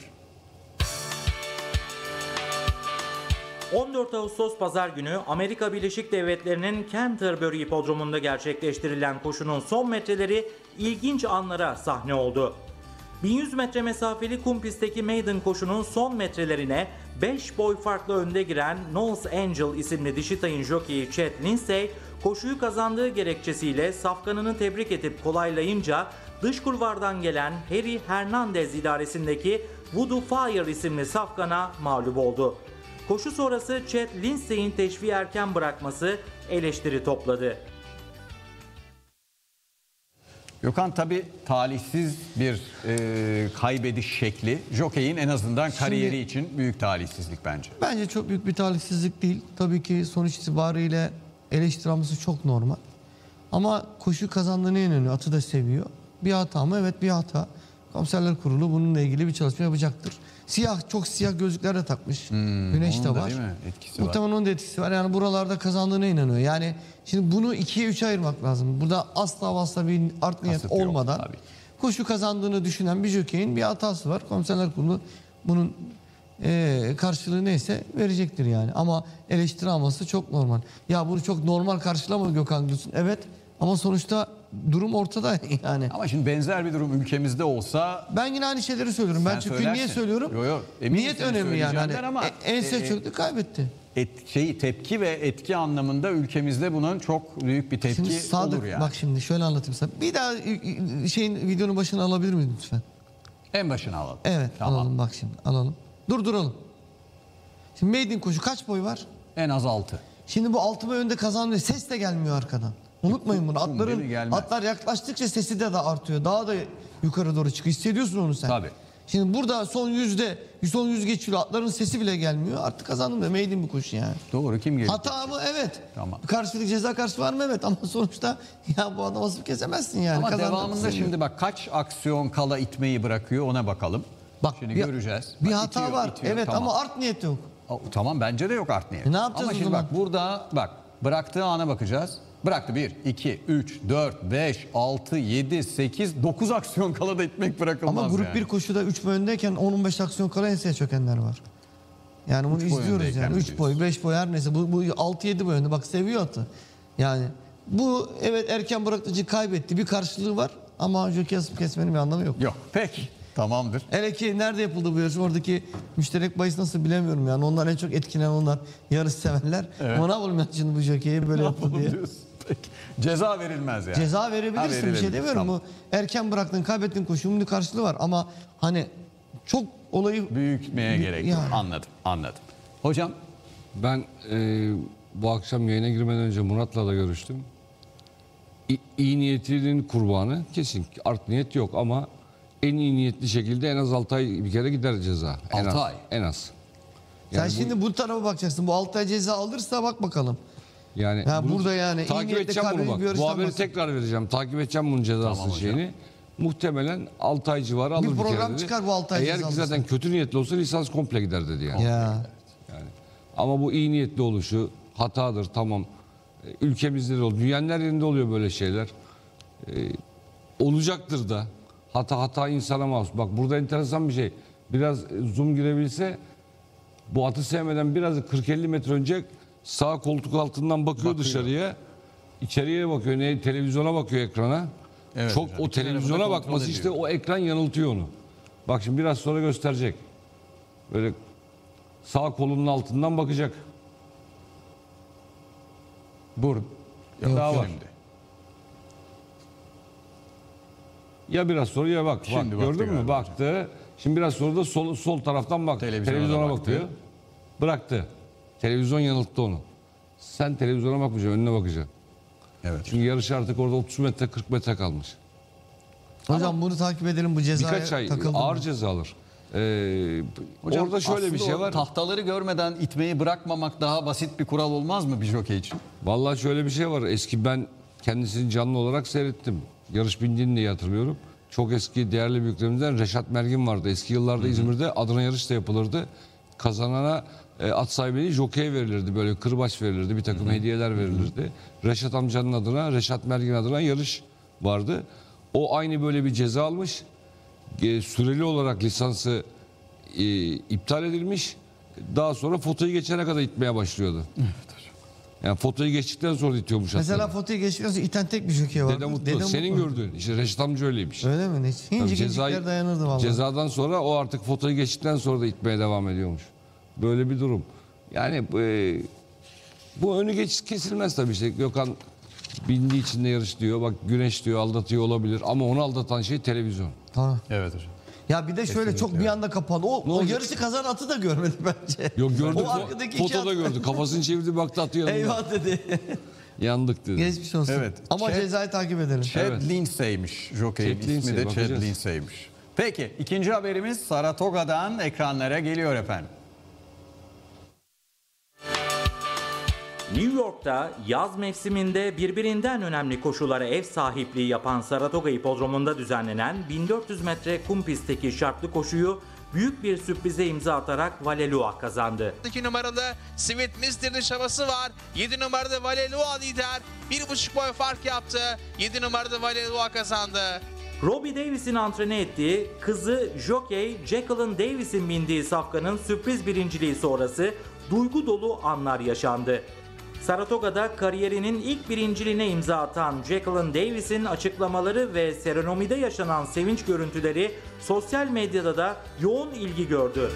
on dört Ağustos Pazar günü Amerika Birleşik Devletleri'nin Canterbury Hipodromu'nda gerçekleştirilen koşunun son metreleri ilginç anlara sahne oldu. bin yüz metre mesafeli kum pistteki maiden koşunun son metrelerine beş boy farklı önde giren Knowles Angel isimli dişi tayın jokeyi Chad Lindsay, koşuyu kazandığı gerekçesiyle safkanını tebrik edip kolaylayınca dış kulvardan gelen Harry Hernandez idaresindeki Voodoo Fire isimli safkana mağlup oldu. Koşu sonrası Chad Lindsay'in teşviği erken bırakması eleştiri topladı. Gökhan tabii talihsiz bir e, kaybediş şekli. Jockey'in en azından kariyeri için büyük talihsizlik bence. Bence çok büyük bir talihsizlik değil. Tabii ki sonuç itibariyle eleştirilmesi çok normal. Ama koşu kazandığına inanıyor. Atı da seviyor. Bir hata mı? Evet bir hata. Komiserler Kurulu bununla ilgili bir çalışma yapacaktır. Siyah, çok siyah gözlükler de takmış. Güneş de onun da var. değil mi? Etkisi var. Muhtemelen onun da etkisi var. Yani buralarda kazandığına inanıyor. Yani şimdi bunu ikiye üçe ayırmak lazım. Burada asla asla bir art niyet Kasıt yok, olmadan tabii. koşu kazandığını düşünen bir jokeyin bir hatası var. Komiserler Kurulu bunun e, karşılığı neyse verecektir yani. Ama eleştiri alması çok normal. Ya bunu çok normal karşılama Gökhan diyorsun. Evet ama sonuçta durum ortada yani. Ama şimdi benzer bir durum ülkemizde olsa Ben yine aynı şeyleri söylüyorum. Ben Sen çünkü söylersin. niye söylüyorum? Yo, yo, eminim Niyet senin önemli yani. Hani, söyleyeceğinden ama, e, ense e, çöktü kaybetti. et, şeyi tepki ve etki anlamında ülkemizde bunun çok büyük bir tepki Şimdi Sadık olur yani. bak şimdi şöyle anlatayım sana. Bir daha e, e, şeyin videonun başına alabilir miyiz lütfen? En başına alalım. Evet Tamam. alalım bak şimdi alalım. Durduralım. Şimdi maiden koşu kaç boy var? En az altı. Şimdi bu altı boy önde kazanıyor. Ses de gelmiyor arkadan. Unutmayın bunu. kum değil mi? Atların Gelmez. atlar yaklaştıkça sesi de, de artıyor. Daha da yukarı doğru çıkıyor. Hissediyorsun onu sen. Tabii. Şimdi burada son yüzde, son yüz geçiyor. Atların sesi bile gelmiyor. Artık kazandım da maiden bu koşu yani. Doğru kim gelecek? Hata mı? Evet. Tamam. Karşılık ceza karşı var mı? Evet. Ama sonuçta ya bu adamı asıp kesemezsin yani. Ama Kazanmak devamında istemiyor. şimdi bak kaç aksiyon kala itmeyi bırakıyor ona bakalım. Bak, Şimdi bir- göreceğiz. Bir Bak, hata itiyor, var. itiyor, evet tamam. ama art niyet yok. O, tamam bence de yok art niyet. E ne yapacağız Ama o şimdi zaman? bak burada bak bıraktığı ana bakacağız. Bıraktı bir, iki, üç, dört, beş, altı, yedi, sekiz, dokuz aksiyon kala da itmek bırakılmaz Ama grup yani. bir koşuda üç boy öndeyken on on beş aksiyon kala enseye çökenler var. Yani bunu Üç boy izliyoruz öndeyken yani. mi üç boy, beş boy her neyse. Bu, bu altı yedi boy önde. Bak seviyor atı. Yani bu evet erken bıraktıcı kaybetti. Bir karşılığı var ama jockey asıp kesmenin bir anlamı yok. Yok peki tamamdır. Hele ki nerede yapıldı bu yarış? Oradaki müşterek bahis nasıl bilemiyorum yani. Onlar en çok etkilenen onlar. Yarış severler. Evet. Ama ne yapalım ya şimdi bu jockey'e böyle yapıldı diye. Diyorsun. Peki. Ceza verilmez yani. Ceza Ha, verebilirsin bir şey verilebilir. demiyorum. Tamam. Bu erken bıraktın, kaybettin koşunun bir karşılığı var ama hani çok olayı Büyütmeye gerek yok. Yani. Anladım anladım. Hocam Ben e, bu akşam yayına girmeden önce Murat'la da görüştüm. İ, iyi niyetinin kurbanı kesin. Art niyet yok ama en iyi niyetli şekilde en az altı ay bir kere gider ceza. En Altı az, ay. En az. Sen Yani bu- şimdi bu tarafa bakacaksın. Bu altı ay ceza alırsa bak bakalım. Yani Ya bunu burada yani iyi takip niyetle edeceğim bunu kalbimiz bak. bir yarıştan Bu haberi bahsediyor. tekrar vereceğim. Takip edeceğim bunun cezasının Tamam hocam. şeyini. Muhtemelen altı ay civarı alır bir, program kere dedi. çıkar bu altı ay Eğer ki cezası. zaten kötü niyetli olsa lisans komple gider dedi yani. Ya. Ama bu iyi niyetli oluşu hatadır, tamam. E, Ülkemizde de oluyor. Dünyanın her yerinde oluyor böyle şeyler. E, olacaktır da. Hata hata insana mahsus. Bak burada enteresan bir şey. Biraz e, zoom girebilse bu atı sevmeden biraz kırk elli metre önce sağ koltuk altından bakıyor, bakıyor. dışarıya. İçeriye bakıyor, ne televizyona bakıyor, ekrana. Evet Çok hocam, o iki televizyona tarafı da bakması kontrol işte ediyor. o ekran yanıltıyor onu. Bak şimdi biraz sonra gösterecek. Böyle sağ kolunun altından bakacak. Bur. Yok, Daha var. şimdi. Ya biraz sonra ya bak. Şimdi bak baktı gördün mü? galiba Baktı. Şimdi biraz sonra da sol, sol taraftan bak. Televizyona Televizyona, da baktı. bakıyor. Bıraktı. Televizyon yanılttı onu. Sen televizyona bakmayacaksın, önüne bakacaksın. Evet. Çünkü yarış artık orada otuz metre kırk metre kalmış. Hocam bunu takip edelim, bu cezaya Birkaç ay takıldım. ağır ceza alır. Ee, Hocam, orada şöyle bir aslında şey o var. Tahtaları görmeden itmeyi bırakmamak daha basit bir kural olmaz mı bir jokey için? Vallahi şöyle bir şey var. Eski ben kendisini canlı olarak seyrettim. Yarış bindiğini de hatırlıyorum. Çok eski değerli büyüklerimizden Reşat Mergin vardı. Eski yıllarda İzmir'de Adana yarış da yapılırdı. Kazanana e, at sahibine jokey verilirdi. Böyle kırbaç verilirdi. Bir takım hediyeler verilirdi. Reşat amcanın adına, Reşat Mergin adına yarış vardı. O aynı böyle bir ceza almış. E, süreli olarak lisansı e, iptal edilmiş. Daha sonra fotoyu geçene kadar itmeye başlıyordu. Yani fotoyu geçtikten sonra itiyormuş Mesela atları. fotoğrafı geçtikten sonra iten tek bir jockey var. Dede Mutlu. Senin gördüğün. İşte Reşit amca öyleymiş. Öyle mi? Hiç Tabii incik cezayı- incikler dayanırdı vallahi. Cezadan sonra o artık fotoyu geçtikten sonra da itmeye devam ediyormuş. Böyle bir durum. Yani e, bu önü geç kesilmez tabii işte. Gökhan bindiği için de yarış diyor. Bak güneş diyor, aldatıyor olabilir. Ama onu aldatan şey televizyon. Tamam. Evet hocam. Ya bir de şöyle çok bir anda kapandı. O, o olacak? yarışı kazanan atı da görmedi bence. Yok gördü. O fo- arkadaki iki fotoda at- gördü. Kafasını çevirdi baktı atı yanında. Eyvah dedi. Yandık dedi. Geçmiş olsun. Evet. Ama Chad- cezayı takip edelim. Chad Evet. Lindsay'miş jokeyin Chad ismi Lindsay, de Chad bakacağız. Lindsay'miş. Peki ikinci haberimiz Saratoga'dan ekranlara geliyor efendim. New York'ta yaz mevsiminde birbirinden önemli koşulara ev sahipliği yapan Saratoga Hipodromu'nda düzenlenen bin dört yüz metre kum pistteki şartlı koşuyu büyük bir sürprize imza atarak Valelua kazandı. iki numaralı Smith Mister'in çabası var. yedi numaralı Valelua lider. bir buçuk boy fark yaptı. yedi numaralı Valelua kazandı. Robbie Davis'in antrene ettiği kızı jockey Jacqueline Davis'in bindiği safkanın sürpriz birinciliği sonrası duygu dolu anlar yaşandı. Saratoga'da kariyerinin ilk birinciliğine imza atan Jacqueline Davis'in açıklamaları ve serenomide yaşanan sevinç görüntüleri sosyal medyada da yoğun ilgi gördü.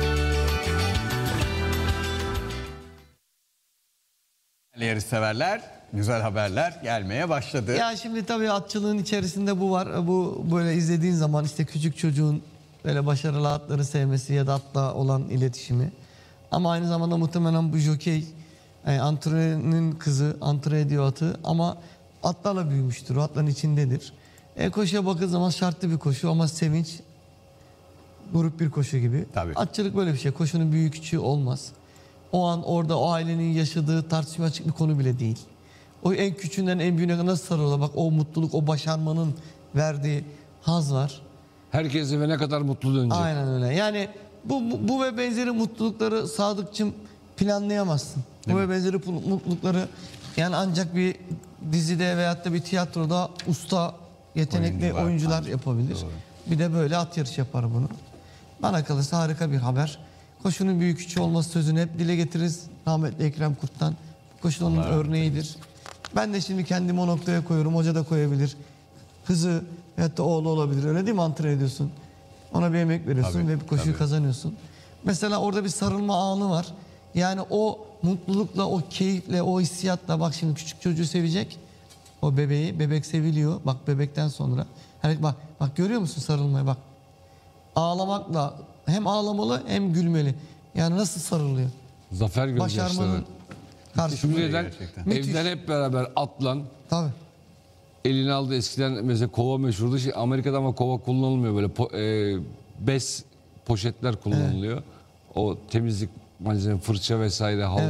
Yarış severler, güzel haberler gelmeye başladı. Ya şimdi tabii atçılığın içerisinde bu var. Bu böyle izlediğin zaman işte küçük çocuğun böyle başarılı atları sevmesi ya da atla olan iletişimi. Ama aynı zamanda muhtemelen bu jokey e, antrenin kızı, antre ediyor atı ama atlarla büyümüştür. O atların içindedir. E, koşuya bakıldığı zaman şartlı bir koşu ama sevinç grup bir koşu gibi. Tabii. Atçılık böyle bir şey. Koşunun büyük küçüğü olmaz. O an orada o ailenin yaşadığı tartışma açık bir konu bile değil. O en küçüğünden en büyüğüne nasıl sarılıyor? Bak o mutluluk, o başarmanın verdiği haz var. Herkes eve ne kadar mutlu dönecek. Aynen öyle. Yani bu, bu, bu ve benzeri mutlulukları Sadıkçım planlayamazsın. Bu ve benzeri pu- mutlulukları yani ancak bir dizide veyahut da bir tiyatroda usta, yetenekli Oyuncular oyuncular, ancak. yapabilir. Doğru. Bir de böyle at yarışı yapar bunu. Bana kalırsa harika bir haber. Koşunun büyük küçüğü olması sözünü hep dile getiririz. Rahmetli Ekrem Kurt'tan. Koşu onun örneğidir. Ben de şimdi kendimi o noktaya koyuyorum. Hoca da koyabilir. Kızı veyahut da oğlu olabilir. Öyle değil mi? Antrenör ediyorsun. Ona bir emek veriyorsun Tabii, ve bir koşuyu tabii. kazanıyorsun. Mesela orada bir sarılma anı var. Yani o mutlulukla, o keyifle, o hissiyatla bak şimdi küçük çocuğu sevecek. O bebeği, bebek seviliyor. Bak bebekten sonra. Hani bak, bak görüyor musun sarılmayı bak. Ağlamakla hem ağlamalı hem gülmeli. Yani nasıl sarılıyor? Zafer gözyaşları. Başarmanın karşılığı. Şimdiden Gerçekten. Müthiş. evden hep beraber atlan. Tabii. Elini aldı, eskiden mesela kova meşhurdu. Şey, Amerika'da ama kova kullanılmıyor, böyle po- e, bez poşetler kullanılıyor. O temizlik malzeme, fırça vesaire, havlu. Evet.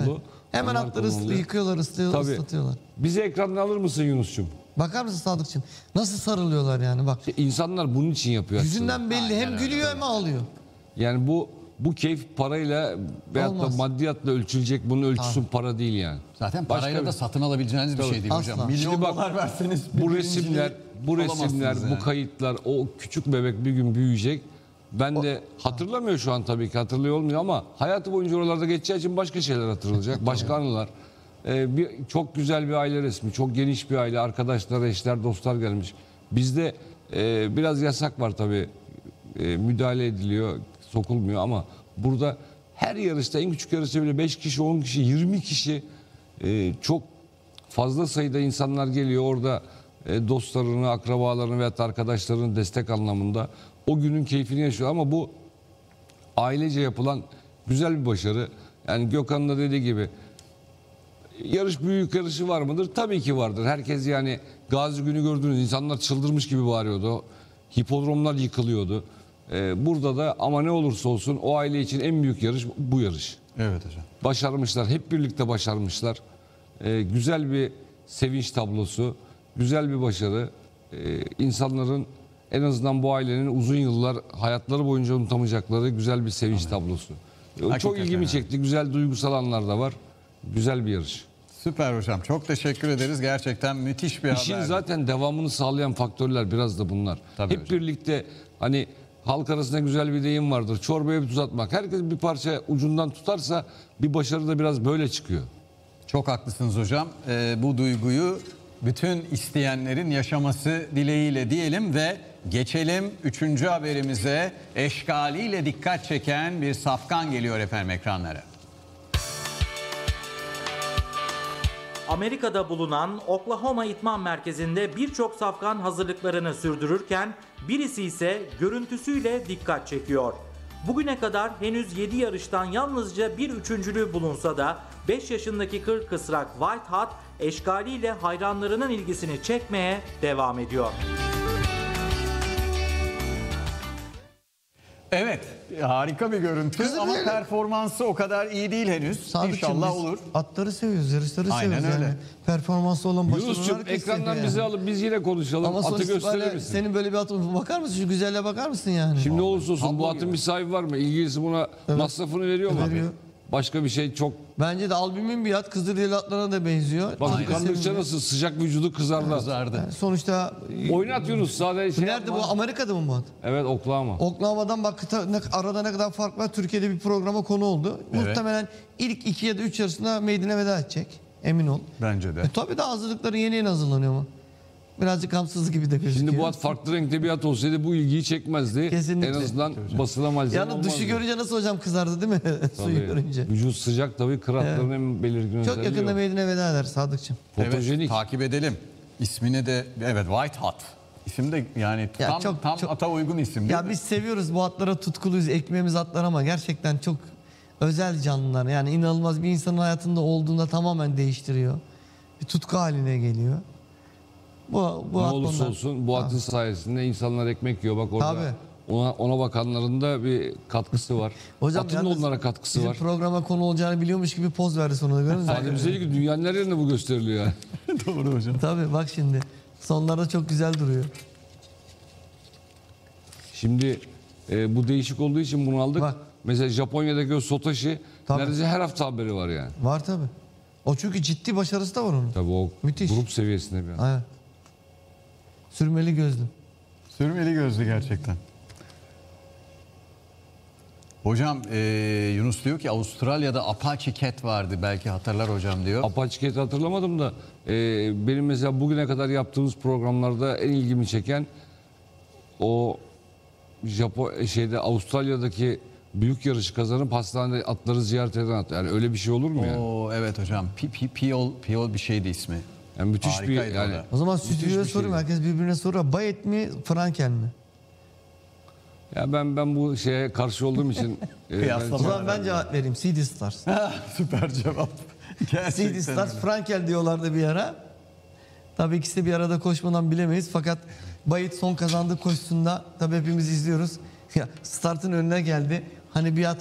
Hemen Onlar atları ıslı, kullanılıyor. yıkıyorlar, ıslıyor, Tabii. ıslatıyorlar. Bizi ekrandan alır mısın Yunus'cum? Bakar mısın Sadıkçım? Nasıl sarılıyorlar yani bak. İşte İnsanlar bunun için yapıyor aslında. Yüzünden belli, hem gülüyor hem ağlıyor. Yani bu bu keyif parayla veyahut da Olmaz. maddiyatla ölçülecek. Bunun ölçüsü para değil yani. Zaten Başka parayla bir- da satın alabileceğiniz bir Tabii. şey değil hocam. Asla. Milyon Şimdi bak, dolar verseniz Bu bir resimler, bu birinciliği resimler, alamazsınız bu yani. kayıtlar, o küçük bebek bir gün büyüyecek. Ben de hatırlamıyor şu an tabii ki, hatırlıyor olmuyor ama hayatı boyunca oralarda geçeceği için başka şeyler hatırlayacak, başka anılar. Ee, bir, çok güzel bir aile resmi, çok geniş bir aile, arkadaşlar, eşler, dostlar gelmiş. Bizde e, biraz yasak var tabii, e, müdahale ediliyor, sokulmuyor ama burada her yarışta, en küçük yarışta bile beş kişi, on kişi, yirmi kişi e, çok fazla sayıda insanlar geliyor orada, e, dostlarını, akrabalarını veyahut da arkadaşlarını destek anlamında o günün keyfini yaşıyor ama bu ailece yapılan güzel bir başarı. Yani Gökhan'ın da dediği gibi yarış, büyük yarışı var mıdır? Tabii ki vardır. Herkes, yani Gazi günü gördüğünüz insanlar çıldırmış gibi bağırıyordu. Hipodromlar yıkılıyordu. E, burada da ama ne olursa olsun o aile için en büyük yarış bu yarış. Evet hocam. Başarmışlar. Hep birlikte başarmışlar. Ee, güzel bir sevinç tablosu. Güzel bir başarı. Ee, insanların, en azından bu ailenin uzun yıllar hayatları boyunca unutamayacakları güzel bir sevinç tablosu. Ee, Çok Hakikaten ilgimi öyle. çekti. Güzel duygusal anlar da var. Güzel bir yarış. Süper hocam. Çok teşekkür ederiz. Gerçekten müthiş bir İşin haber. zaten devamını sağlayan faktörler biraz da bunlar. Tabii Hep hocam. birlikte, hani halk arasında güzel bir deyim vardır. Çorbaya bir tuz atmak. Herkes bir parça ucundan tutarsa bir başarı da biraz böyle çıkıyor. Çok haklısınız hocam. Ee, bu duyguyu bütün isteyenlerin yaşaması dileğiyle diyelim ve geçelim üçüncü haberimize. Eşkaliyle dikkat çeken bir safkan geliyor efendim ekranlara. Amerika'da bulunan Oklahoma İtman Merkezi'nde birçok safkan hazırlıklarını sürdürürken birisi ise görüntüsüyle dikkat çekiyor. Bugüne kadar henüz yedi yarıştan yalnızca bir üçüncülüğü bulunsa da beş yaşındaki kır kısrak White Hat eşkaliyle hayranlarının ilgisini çekmeye devam ediyor. Evet, harika bir görüntü Kızım ama öyle. performansı o kadar iyi değil henüz. Sadıkçım, İnşallah biz olur. atları seviyoruz, yarışları Aynen seviyoruz öyle. yani. Performansı olan başarılı Yunus'cum, herkes ekrandan seviyor bizi yani. alıp biz yine konuşalım. Ama Atı sonuç gösterir itibariyle misin? senin böyle bir atın, bakar mısın şu güzelliğe, bakar mısın yani? Şimdi ne olursa olsun bu Tablo atın gibi. bir sahibi var mı? İlgilisi buna masrafını veriyor mu? Veriyor. Başka bir şey çok... Bence de albümün bir at, Kızılderili atlarına da benziyor. Bak Çok da yıkandıkça sevimli. nasıl sıcak vücudu kızardı. Kızardı. Yani sonuçta Oynat Yunus, sadece şey nerede bu, yapma. Amerika'da mı bu at? Evet, Oklahoma. Oklahoma'dan bak, kıta, ne, arada ne kadar fark var. Türkiye'de bir programa konu oldu. Evet. Muhtemelen ilk iki ya da üç yarısında meydana veda edecek. Emin ol. Bence de. E, tabii de hazırlıkları yeni yeni hazırlanıyor ama. Birazcık gamsızlık gibi de gözüküyor. Şimdi bu at farklı renkte bir at olsaydı bu ilgiyi çekmezdi. Kesinlikle. En azından basına malzeme Yani olmazdı. dışı görünce nasıl hocam kızardı değil mi? Suyu Tabii. görünce. Vücut sıcak tabii, kıratların en belirgin Çok özelliği yakında o. meydana veda eder Sadıkçım. Fotojenik. Evet, takip edelim. İsmini de evet White Hat. İsim de yani Ya tam çok- tam çok- ata uygun isim değil Ya mi? biz seviyoruz bu atlara, tutkuluyuz, ekmeğimiz atlar ama gerçekten çok özel canlılar. Yani inanılmaz, bir insanın hayatında olduğunda tamamen değiştiriyor. Bir tutku haline geliyor. Bu, bu Ne at olursa ondan. olsun bu atın sayesinde insanlar ekmek yiyor. Bak orada Tabii. ona, ona bakanların da bir katkısı var. Hocam Atın da yalnız onlara katkısı bizim var. programa konu olacağını biliyormuş gibi poz verdi sonunda, görüyor musun? Sadece bize değil ki dünyanın her yerinde bu gösteriliyor yani. Doğru hocam. Tabii bak şimdi. Sonlarda çok güzel duruyor. Şimdi e, bu değişik olduğu için bunu aldık. Bak. Mesela Japonya'daki o Sotoshi Tabii. neredeyse her hafta haberi var yani. Var tabii. O çünkü ciddi başarısı da var onun. Tabii o Müthiş. grup seviyesinde bir an. Aynen. Sürmeli gözlü. Sürmeli gözlü gerçekten. Hocam e, Yunus diyor ki Avustralya'da Apache Cat vardı, belki hatırlar hocam diyor. Apache Cat'i hatırlamadım da e, benim mesela bugüne kadar yaptığımız programlarda en ilgimi çeken o Japon şeyde Avustralya'daki büyük yarışı kazanıp hastanede atları ziyaret eden at. Yani öyle bir şey olur mu yani? Oo evet hocam. Pi, pi, piyol, piyol bir şeydi ismi. Yani müthiş bir Harikaydı o yani da. O zaman Müthiş stüdyoya bir şey. sorayım. Herkes birbirine soruyor. Bayet mi, Frankel mi? ya ben ben bu şeye karşı olduğum için e, ben- Kıyaslama. O zaman ben cevap vereyim. C D Stars. Süper cevap. C D Gerçekten Stars, öyle. Frankel diyorlardı bir ara. Tabii ikisi de bir arada koşmadan bilemeyiz. Fakat Bayit son kazandığı koşusunda tabii hepimiz izliyoruz. Ya startın önüne geldi. Hani bir at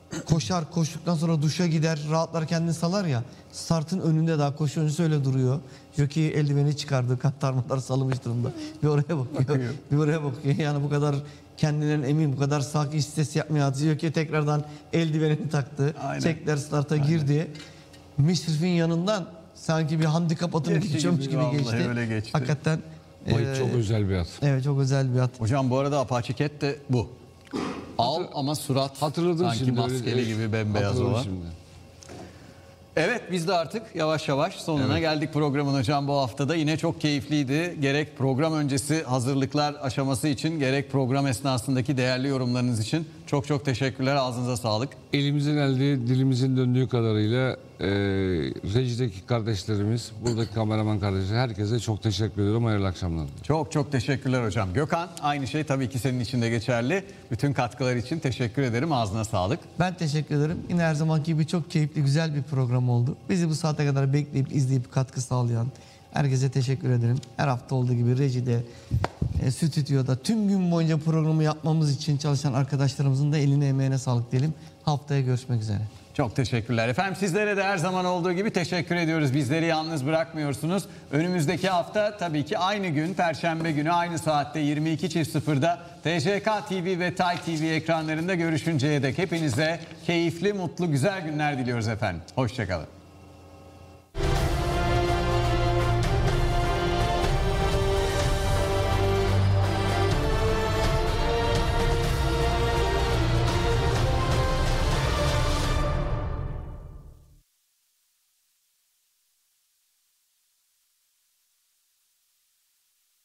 koşar, koştuktan sonra duşa gider, rahatlar, kendini salar ya. Startın önünde daha koşu öncesi öyle duruyor. Jockey eldiveni çıkardı, kantarmalar salınmış durumda. Bir oraya bakıyor, bir oraya bakıyor. Yani bu kadar kendinden emin, bu kadar sakin, stres yapmıyor. Jockey tekrardan eldivenini taktı. Aynen. Çekler starta girdi. Müsrif'in yanından sanki bir handikap atını Geçti geçiyormuş gibi, gibi, vallahi geçti. öyle geçti. Hakikaten O e, çok özel bir at. evet, çok özel bir at. Hocam bu arada Apache Cat de bu. Al ama surat Hatırladım sanki şimdi. maskeli öyle- gibi bembeyaz hatırladım olan. şimdi. Evet, biz de artık yavaş yavaş sonuna geldik programın hocam bu haftada. Yine çok keyifliydi. Gerek program öncesi hazırlıklar aşaması için, gerek program esnasındaki değerli yorumlarınız için çok çok teşekkürler. Ağzınıza sağlık. Elimizin eldiği, dilimizin döndüğü kadarıyla e, rejideki kardeşlerimiz, buradaki kameraman kardeşler, herkese çok teşekkür ediyorum. Hayırlı akşamlar. Çok çok teşekkürler hocam. Gökhan, aynı şey tabii ki senin için de geçerli. Bütün katkılar için teşekkür ederim. Ağzına sağlık. Ben teşekkür ederim. Yine her zamanki gibi çok keyifli, güzel bir program oldu. Bizi bu saate kadar bekleyip, izleyip katkı sağlayan herkese teşekkür ederim. Her hafta olduğu gibi rejide, e, stüdyoda tüm gün boyunca programı yapmamız için çalışan arkadaşlarımızın da eline emeğine sağlık diyelim. Haftaya görüşmek üzere. Çok teşekkürler. Efendim sizlere de her zaman olduğu gibi teşekkür ediyoruz. Bizleri yalnız bırakmıyorsunuz. Önümüzdeki hafta tabii ki aynı gün, Perşembe günü aynı saatte yirmi iki sıfırda T C K T V ve Tay T V ekranlarında görüşünceye dek hepinize keyifli, mutlu, güzel günler diliyoruz efendim. Hoşçakalın.